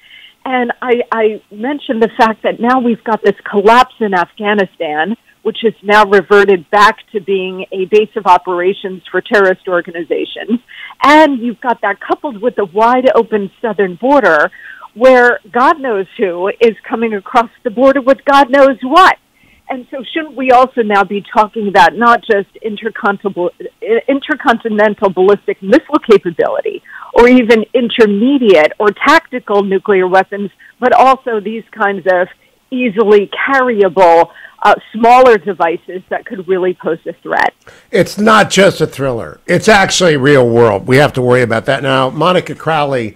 And I, I mentioned the fact that now we've got this collapse in Afghanistan, which has now reverted back to being a base of operations for terrorist organizations. And you've got that coupled with the wide open southern border where God knows who is coming across the border with God knows what. And so shouldn't we also now be talking about not just intercontinental, intercontinental ballistic missile capability or even intermediate or tactical nuclear weapons, but also these kinds of easily carryable, uh, smaller devices that could really pose a threat? It's not just a thriller. It's actually real world. We have to worry about that. Now, Monica Crowley,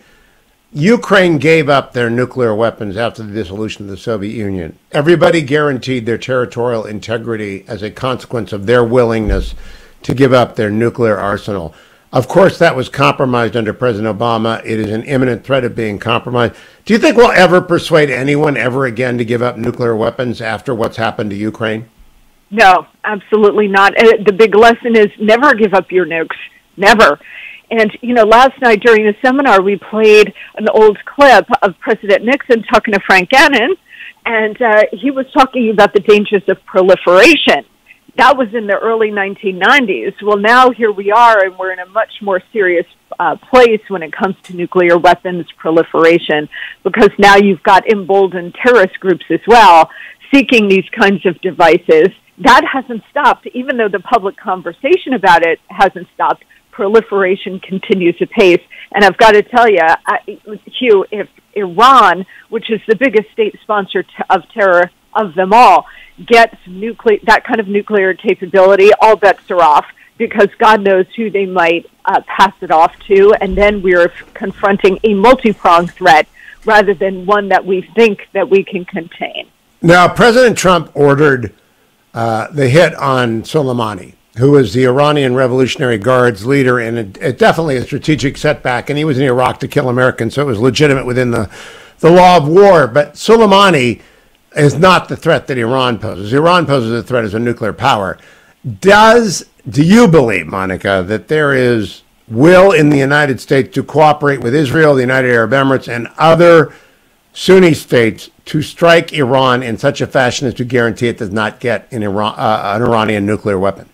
Ukraine gave up their nuclear weapons after the dissolution of the Soviet Union. Everybody guaranteed their territorial integrity as a consequence of their willingness to give up their nuclear arsenal. Of course, that was compromised under President Obama. It is an imminent threat of being compromised. Do you think we'll ever persuade anyone ever again to give up nuclear weapons after what's happened to Ukraine? No, absolutely not. Uh, the big lesson is never give up your nukes. Never. And, you know, last night during the seminar, we played an old clip of President Nixon talking to Frank Gannon, and uh, he was talking about the dangers of proliferation. That was in the early nineteen nineties. Well, now here we are, and we're in a much more serious uh, place when it comes to nuclear weapons proliferation, because now you've got emboldened terrorist groups as well seeking these kinds of devices. That hasn't stopped, even though the public conversation about it hasn't stopped. Proliferation continues apace. And I've got to tell you, I, Hugh, if Iran, which is the biggest state sponsor t- of terror of them all, gets nuclear that kind of nuclear capability, all bets are off, because God knows who they might uh, pass it off to. And then we're confronting a multi-pronged threat rather than one that we think that we can contain. Now, President Trump ordered uh, the hit on Soleimani, who was the Iranian Revolutionary Guard's leader, and it, it definitely a strategic setback. And he was in Iraq to kill Americans, so it was legitimate within the, the law of war. But Soleimani is not the threat that Iran poses. Iran poses a threat as a nuclear power. Does do you believe, Monica, that there is will in the United States to cooperate with Israel, the United Arab Emirates, and other Sunni states to strike Iran in such a fashion as to guarantee it does not get an, Iran, uh, an Iranian nuclear weapon?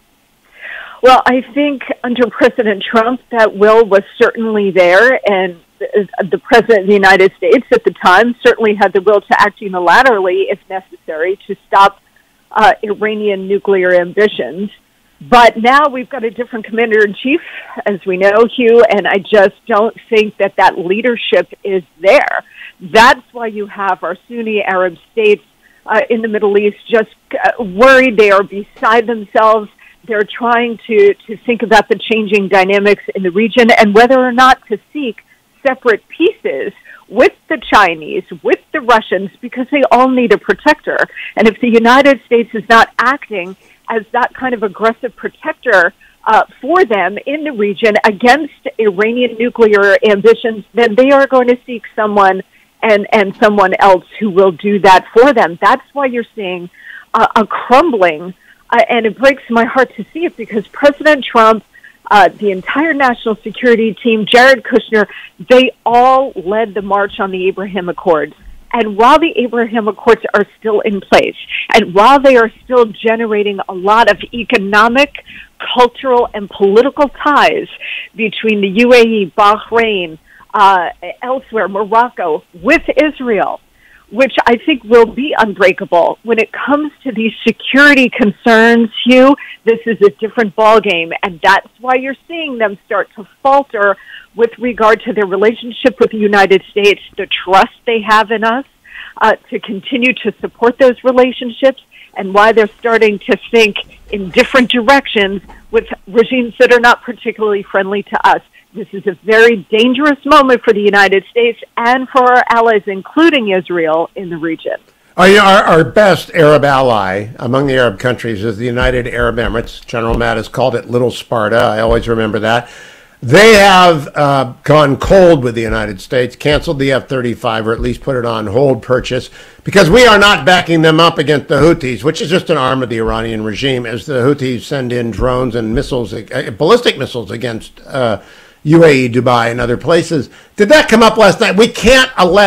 Well, I think under President Trump, that will was certainly there, and the President of the United States at the time certainly had the will to act unilaterally, if necessary, to stop uh, Iranian nuclear ambitions. But now we've got a different commander-in-chief, as we know, Hugh, and I just don't think that that leadership is there. That's why you have our Sunni Arab states uh, in the Middle East just uh, worried. They are beside themselves. They're trying to, to think about the changing dynamics in the region and whether or not to seek separate pieces with the Chinese, with the Russians, because they all need a protector. And if the United States is not acting as that kind of aggressive protector uh, for them in the region against Iranian nuclear ambitions, then they are going to seek someone and, and someone else who will do that for them. That's why you're seeing uh, a crumbling. Uh, and it breaks my heart to see it, because President Trump, uh, the entire national security team, Jared Kushner, they all led the march on the Abraham Accords. And while the Abraham Accords are still in place, and while they are still generating a lot of economic, cultural, and political ties between the U A E, Bahrain, uh, elsewhere, Morocco, with Israel, which I think will be unbreakable. When it comes to these security concerns, Hugh, this is a different ballgame, and that's why you're seeing them start to falter with regard to their relationship with the United States, the trust they have in us uh, to continue to support those relationships, and why they're starting to think in different directions with regimes that are not particularly friendly to us. This is a very dangerous moment for the United States and for our allies, including Israel, in the region. Our, our best Arab ally among the Arab countries is the United Arab Emirates. General Mattis called it Little Sparta. I always remember that. They have uh, gone cold with the United States, canceled the F thirty-five, or at least put it on hold purchase, because we are not backing them up against the Houthis, which is just an arm of the Iranian regime, as the Houthis send in drones and missiles, uh, ballistic missiles against uh, U A E, Dubai, and other places. Did that come up last night? We can't let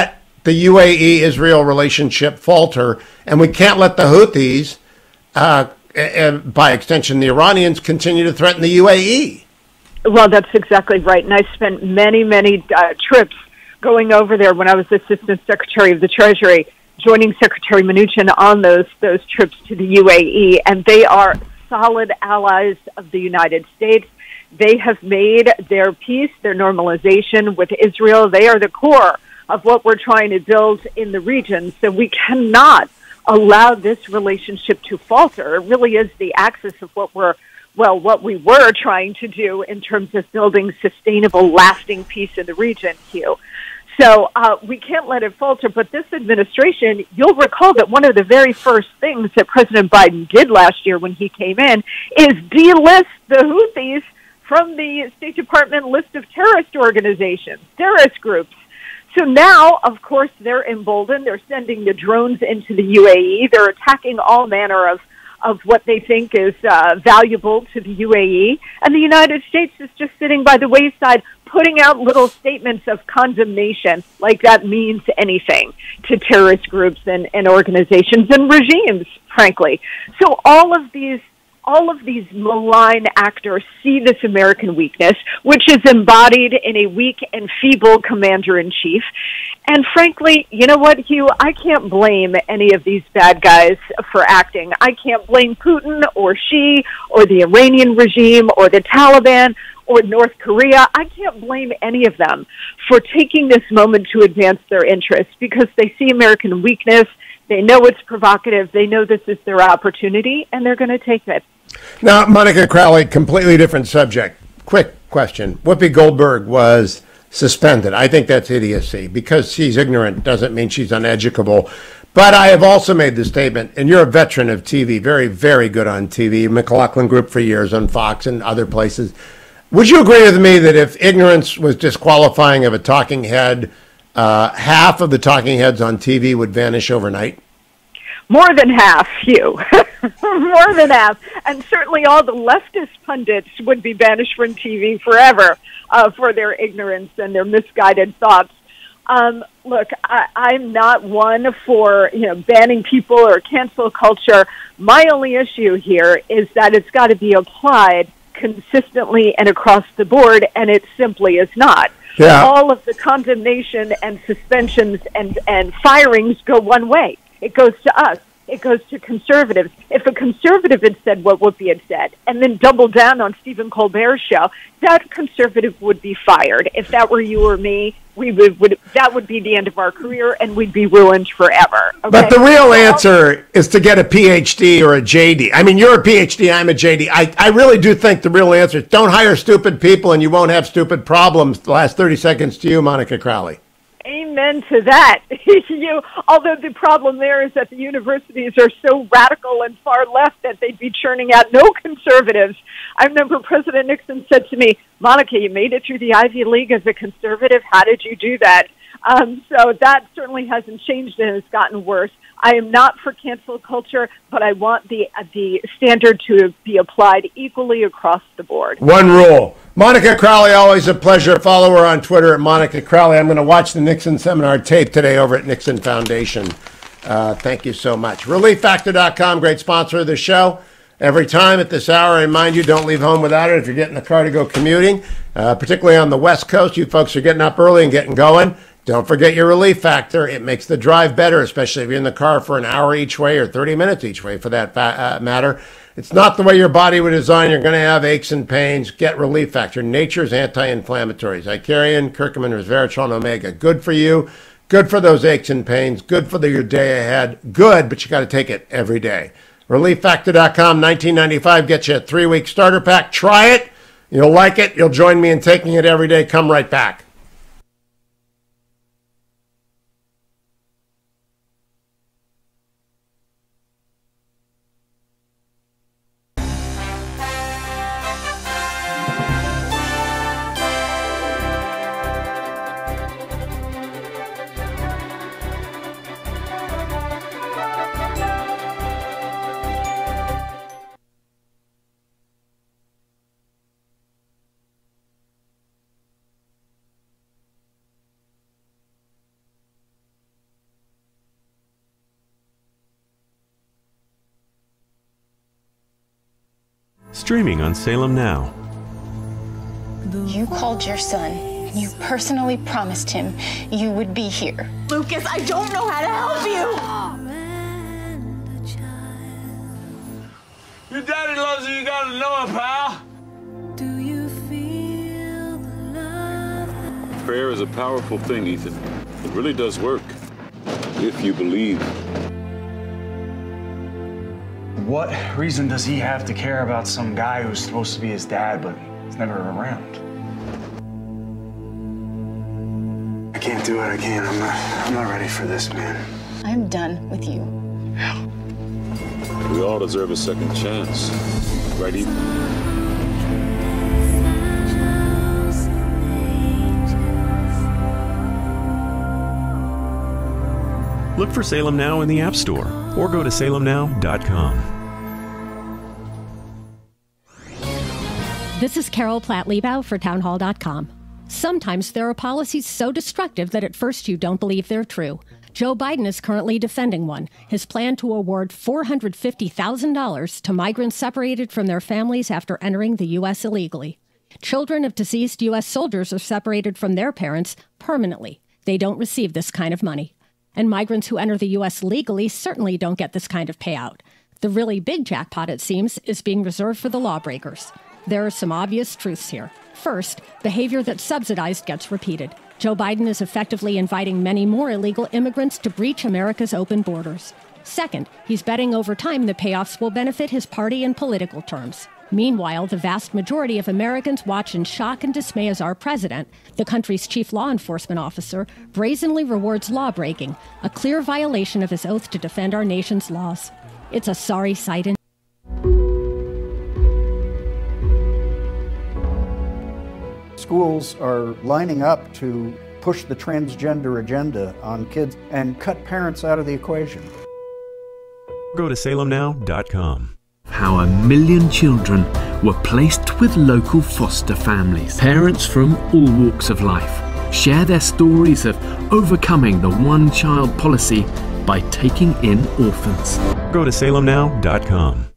the U A E-Israel relationship falter, and we can't let the Houthis, uh, and by extension the Iranians, continue to threaten the U A E. Well, that's exactly right. And I spent many, many uh, trips going over there when I was Assistant Secretary of the Treasury, joining Secretary Mnuchin on those those trips to the U A E, and they are solid allies of the United States. They have made their peace, their normalization with Israel. They are the core of what we're trying to build in the region. So we cannot allow this relationship to falter. It really is the axis of what we're, well, what we were trying to do in terms of building sustainable, lasting peace in the region, Hugh. So uh, we can't let it falter. But this administration, you'll recall that one of the very first things that President Biden did last year when he came in is delist the Houthis from the State Department list of terrorist organizations, terrorist groups. So now, of course, they're emboldened. They're sending the drones into the U A E. They're attacking all manner of, of what they think is uh, valuable to the U A E. And the United States is just sitting by the wayside, putting out little statements of condemnation, like that means anything to terrorist groups and, and organizations and regimes, frankly. So all of these all of these malign actors see this American weakness, which is embodied in a weak and feeble commander-in-chief. And frankly, you know what, Hugh? I can't blame any of these bad guys for acting. I can't blame Putin or Xi or the Iranian regime or the Taliban or North Korea. I can't blame any of them for taking this moment to advance their interests because they see American weakness. They know it's provocative. They know this is their opportunity, and they're going to take it. Now, Monica Crowley, completely different subject. Quick question. Whoopi Goldberg was suspended. I think that's idiocy. Because she's ignorant doesn't mean she's uneducable. But I have also made the statement, and you're a veteran of T V, very, very good on T V, McLaughlin Group for years on Fox and other places. Would you agree with me that if ignorance was disqualifying of a talking head, uh, half of the talking heads on T V would vanish overnight? More than half, Hugh. More than half. And certainly all the leftist pundits would be banished from T V forever uh, for their ignorance and their misguided thoughts. Um, look, I, I'm not one for, you know, banning people or cancel culture. My only issue here is that it's got to be applied consistently and across the board, and it simply is not. Yeah. All of the condemnation and suspensions and, and firings go one way. It goes to us. It goes to conservatives. If a conservative had said what Whoopi had said and then doubled down on Stephen Colbert's show, that conservative would be fired. If that were you or me, we would, would that would be the end of our career and we'd be ruined forever. Okay? But the real answer is to get a P H D or a J D. I mean, you're a P H D, I'm a J D. I, I really do think the real answer is don't hire stupid people and you won't have stupid problems. The last thirty seconds to you, Monica Crowley. Amen to that. you, although the problem there is that the universities are so radical and far left that they'd be churning out no conservatives. I remember President Nixon said to me, Monica, you made it through the Ivy League as a conservative. How did you do that? Um, so that certainly hasn't changed and it's gotten worse. I am not for cancel culture, but I want the uh, the standard to be applied equally across the board. One rule. Monica Crowley, always a pleasure. Follow her on Twitter at Monica Crowley. I'm going to watch the Nixon seminar tape today over at Nixon Foundation. Uh, thank you so much. relief factor dot com, great sponsor of the show. Every time at this hour, I remind you, don't leave home without it if you're getting the car to go commuting, uh, particularly on the West Coast. You folks are getting up early and getting going. Don't forget your Relief Factor. It makes the drive better, especially if you're in the car for an hour each way or thirty minutes each way for that fa- uh, matter. It's not the way your body would design. You're going to have aches and pains. Get Relief Factor. Nature's anti-inflammatories. Icarian, curcumin, resveratrol, and omega. Good for you. Good for those aches and pains. Good for the, your day ahead. Good, but you got to take it every day. relief factor dot com, nineteen ninety-five gets you a three-week starter pack. Try it. You'll like it. You'll join me in taking it every day. Come right back. Streaming on Salem Now. You called your son, and you personally promised him you would be here. Lucas, I don't know how to help you! Your daddy loves you, you gotta know it, pal! Do you feel the love? Prayer is a powerful thing, Ethan. It really does work, if you believe. What reason does he have to care about some guy who's supposed to be his dad, but he's never around? I can't do it, I can't. I'm not, I'm not ready for this, man. I'm done with you. We all deserve a second chance. Right, Ethan? Look for Salem Now in the App Store or go to salem now dot com. This is Carol Platt-Liebau for townhall dot com. Sometimes there are policies so destructive that at first you don't believe they're true. Joe Biden is currently defending one, his plan to award four hundred fifty thousand dollars to migrants separated from their families after entering the U S illegally. Children of deceased U S soldiers are separated from their parents permanently. They don't receive this kind of money. And migrants who enter the U S legally certainly don't get this kind of payout. The really big jackpot, it seems, is being reserved for the lawbreakers. There are some obvious truths here. First, behavior that's subsidized gets repeated. Joe Biden is effectively inviting many more illegal immigrants to breach America's open borders. Second, he's betting over time the payoffs will benefit his party in political terms. Meanwhile, the vast majority of Americans watch in shock and dismay as our president, the country's chief law enforcement officer, brazenly rewards lawbreaking, a clear violation of his oath to defend our nation's laws. It's a sorry sight. In- Schools are lining up to push the transgender agenda on kids and cut parents out of the equation. Go to salem now dot com. How a million children were placed with local foster families. Parents from all walks of life share their stories of overcoming the one-child policy by taking in orphans. Go to salem now dot com.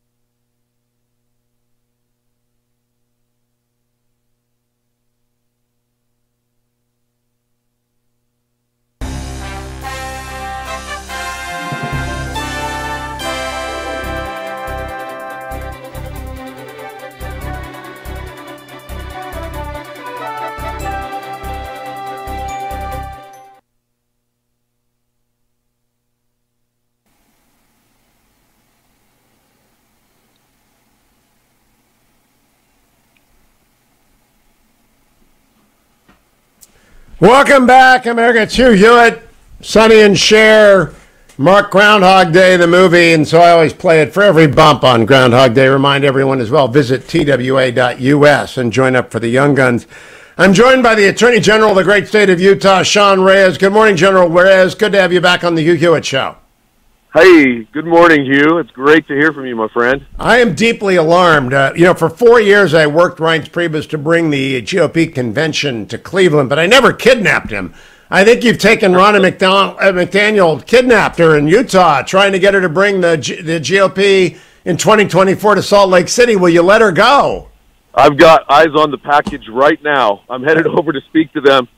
Welcome back, America. It's Hugh Hewitt, Sonny and Cher, Mark Groundhog Day, the movie, and so I always play it for every bump on Groundhog Day. Remind everyone as well, visit T W A dot U S and join up for the Young Guns. I'm joined by the Attorney General of the great state of Utah, Sean Reyes. Good morning, General Reyes. Good to have you back on the Hugh Hewitt Show. Hey, good morning, Hugh. It's great to hear from you, my friend. I am deeply alarmed. Uh, you know, for four years I worked Reince Priebus to bring the G O P convention to Cleveland, but I never kidnapped him. I think you've taken Ronna McDonald, uh, McDaniel, kidnapped her in Utah, trying to get her to bring the, G- the G O P in twenty twenty-four to Salt Lake City. Will you let her go? I've got eyes on the package right now. I'm headed over to speak to them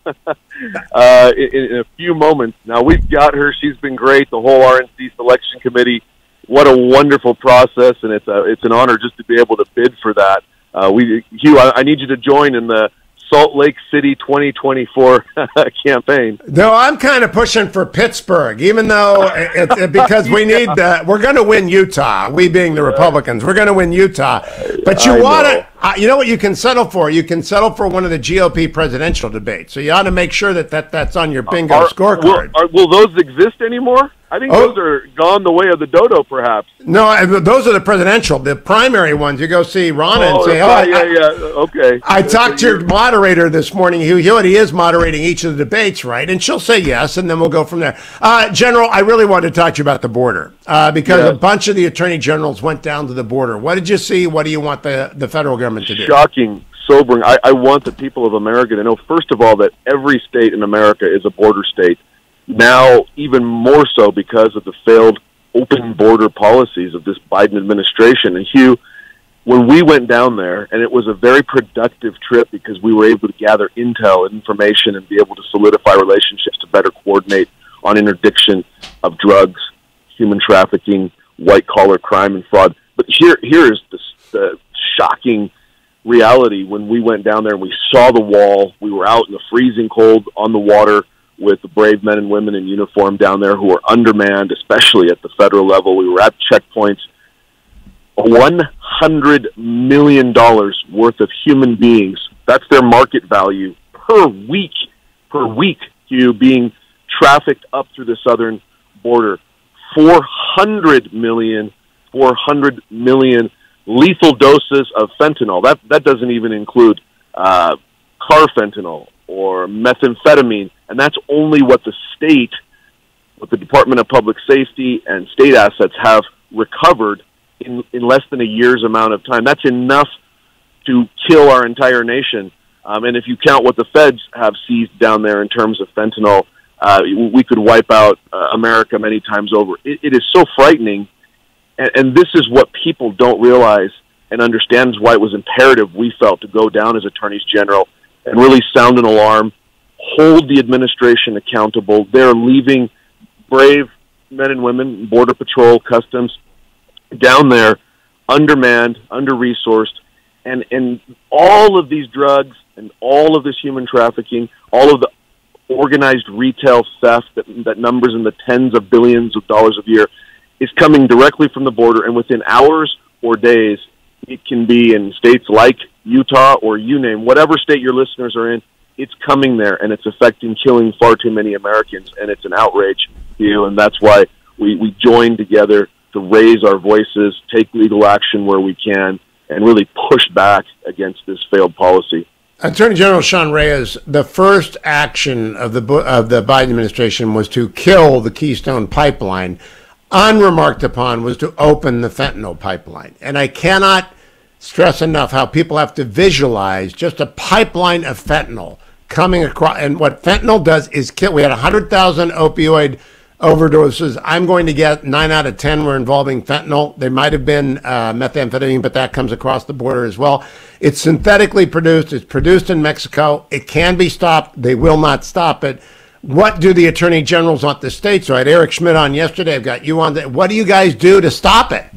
uh, in, in a few moments. Now, we've got her. She's been great. The whole R N C selection committee, what a wonderful process, and it's a, it's an honor just to be able to bid for that. Uh, we, Hugh, I, I need you to join in the Salt Lake City twenty twenty-four campaign. No, I'm kind of pushing for Pittsburgh, even though it, it, because we need the, we're going to win Utah, we being the Republicans, we're going to win Utah. But you want to, uh, you know what you can settle for? You can settle for one of the G O P presidential debates. So you ought to make sure that, that that's on your bingo are, scorecard. Will, are, will those exist anymore? I think Oh. those are gone the way of the dodo, perhaps. No, I- those are the presidential. The primary ones, you go see Ronna and Oh, say, yeah, oh, I, yeah, yeah, okay. I talked to your moderator this morning, Hugh Hewitt. He is moderating each of the debates, right? And she'll say yes, and then we'll go from there. Uh, General, I really wanted to talk to you about the border uh, because Yeah. a bunch of the attorney generals went down to the border. What did you see? What do you want the, the federal government to do? Shocking, sobering. I, I want the people of America to know, first of all, that every state in America is a border state. Now, even more so because of the failed open border policies of this Biden administration. And Hugh, when we went down there, and it was a very productive trip because we were able to gather intel and information and be able to solidify relationships to better coordinate on interdiction of drugs, human trafficking, white-collar crime and fraud. But here, here is the, the shocking reality. When we went down there and we saw the wall, we were out in the freezing cold on the water with the brave men and women in uniform down there who were undermanned, especially at the federal level. We were at checkpoints. one hundred million dollars worth of human beings, that's their market value per week, per week, Hugh, being trafficked up through the southern border. four hundred million, four hundred million lethal doses of fentanyl. That, that doesn't even include uh, carfentanil or methamphetamine, and that's only what the state, what the Department of Public Safety and state assets have recovered in, in less than a year's amount of time. That's enough to kill our entire nation. Um, and if you count what the feds have seized down there in terms of fentanyl, uh, we could wipe out uh, America many times over. It, it is so frightening, and, and this is what people don't realize and understand why it was imperative, we felt, to go down as attorneys general and really sound an alarm, hold the administration accountable. They're leaving brave men and women, Border Patrol, Customs, down there, undermanned, under-resourced, and, and all of these drugs and all of this human trafficking, all of the organized retail theft that, that numbers in the tens of billions of dollars a year is coming directly from the border, and within hours or days, it can be in states like Utah or you name, whatever state your listeners are in, it's coming there, and it's affecting, killing far too many Americans, and it's an outrage, you, and that's why we, we join together to raise our voices, take legal action where we can, and really push back against this failed policy. Attorney General Sean Reyes, the first action of the of the Biden administration was to kill the Keystone Pipeline. Unremarked upon was to open the fentanyl pipeline. And I cannot stress enough how people have to visualize just a pipeline of fentanyl coming across. And what fentanyl does is kill. We had one hundred thousand opioid overdoses. I'm going to get nine out of ten were involving fentanyl. There might have been uh, methamphetamine, but that comes across the border as well. It's synthetically produced. It's produced in Mexico. It can be stopped. They will not stop it. What do the attorney generals want the states? So I had Eric Schmidt on yesterday. I've got you on. The, what do you guys do to stop it?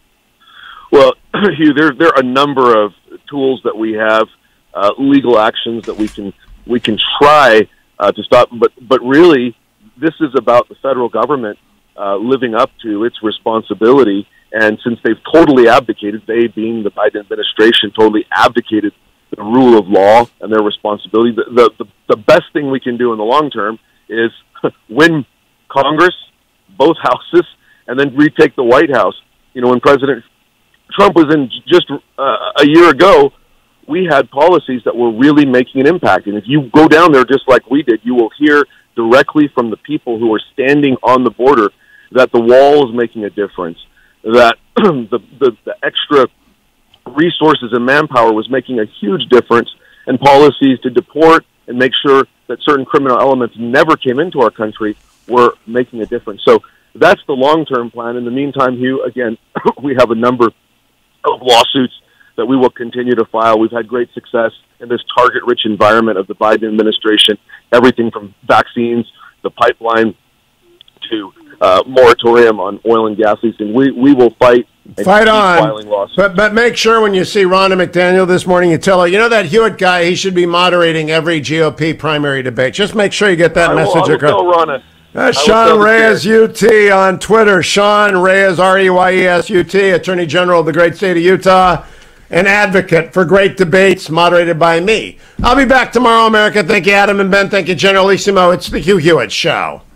Well, Hugh, there there are a number of tools that we have, uh, legal actions that we can we can try uh, to stop. But but really, this is about the federal government uh, living up to its responsibility. And since they've totally abdicated, they being the Biden administration, totally abdicated the rule of law and their responsibility. The, the, the, the best thing we can do in the long term is win Congress, both houses, and then retake the White House. You know, when President Trump was in just uh, a year ago, we had policies that were really making an impact. And if you go down there just like we did, you will hear directly from the people who are standing on the border that the wall is making a difference, that the, the, the extra resources and manpower was making a huge difference, and policies to deport and make sure that certain criminal elements never came into our country were making a difference. So that's the long-term plan. In the meantime, Hugh, again, we have a number of lawsuits that we will continue to file. We've had great success in this target-rich environment of the Biden administration, everything from vaccines, the pipeline, to uh, moratorium on oil and gas leasing. We we will fight. And Fight keep on. Filing lawsuits. But but make sure when you see Rhonda McDaniel this morning, you tell her, you know that Hewitt guy, he should be moderating every G O P primary debate. Just make sure you get that I message will, I will across. tell Rhonda. That's I will Sean tell the Reyes, U T, on Twitter. Sean Reyes, R E Y E S, U T, Attorney General of the great state of Utah, an advocate for great debates moderated by me. I'll be back tomorrow, America. Thank you, Adam and Ben. Thank you, Generalissimo. It's the Hugh Hewitt Show.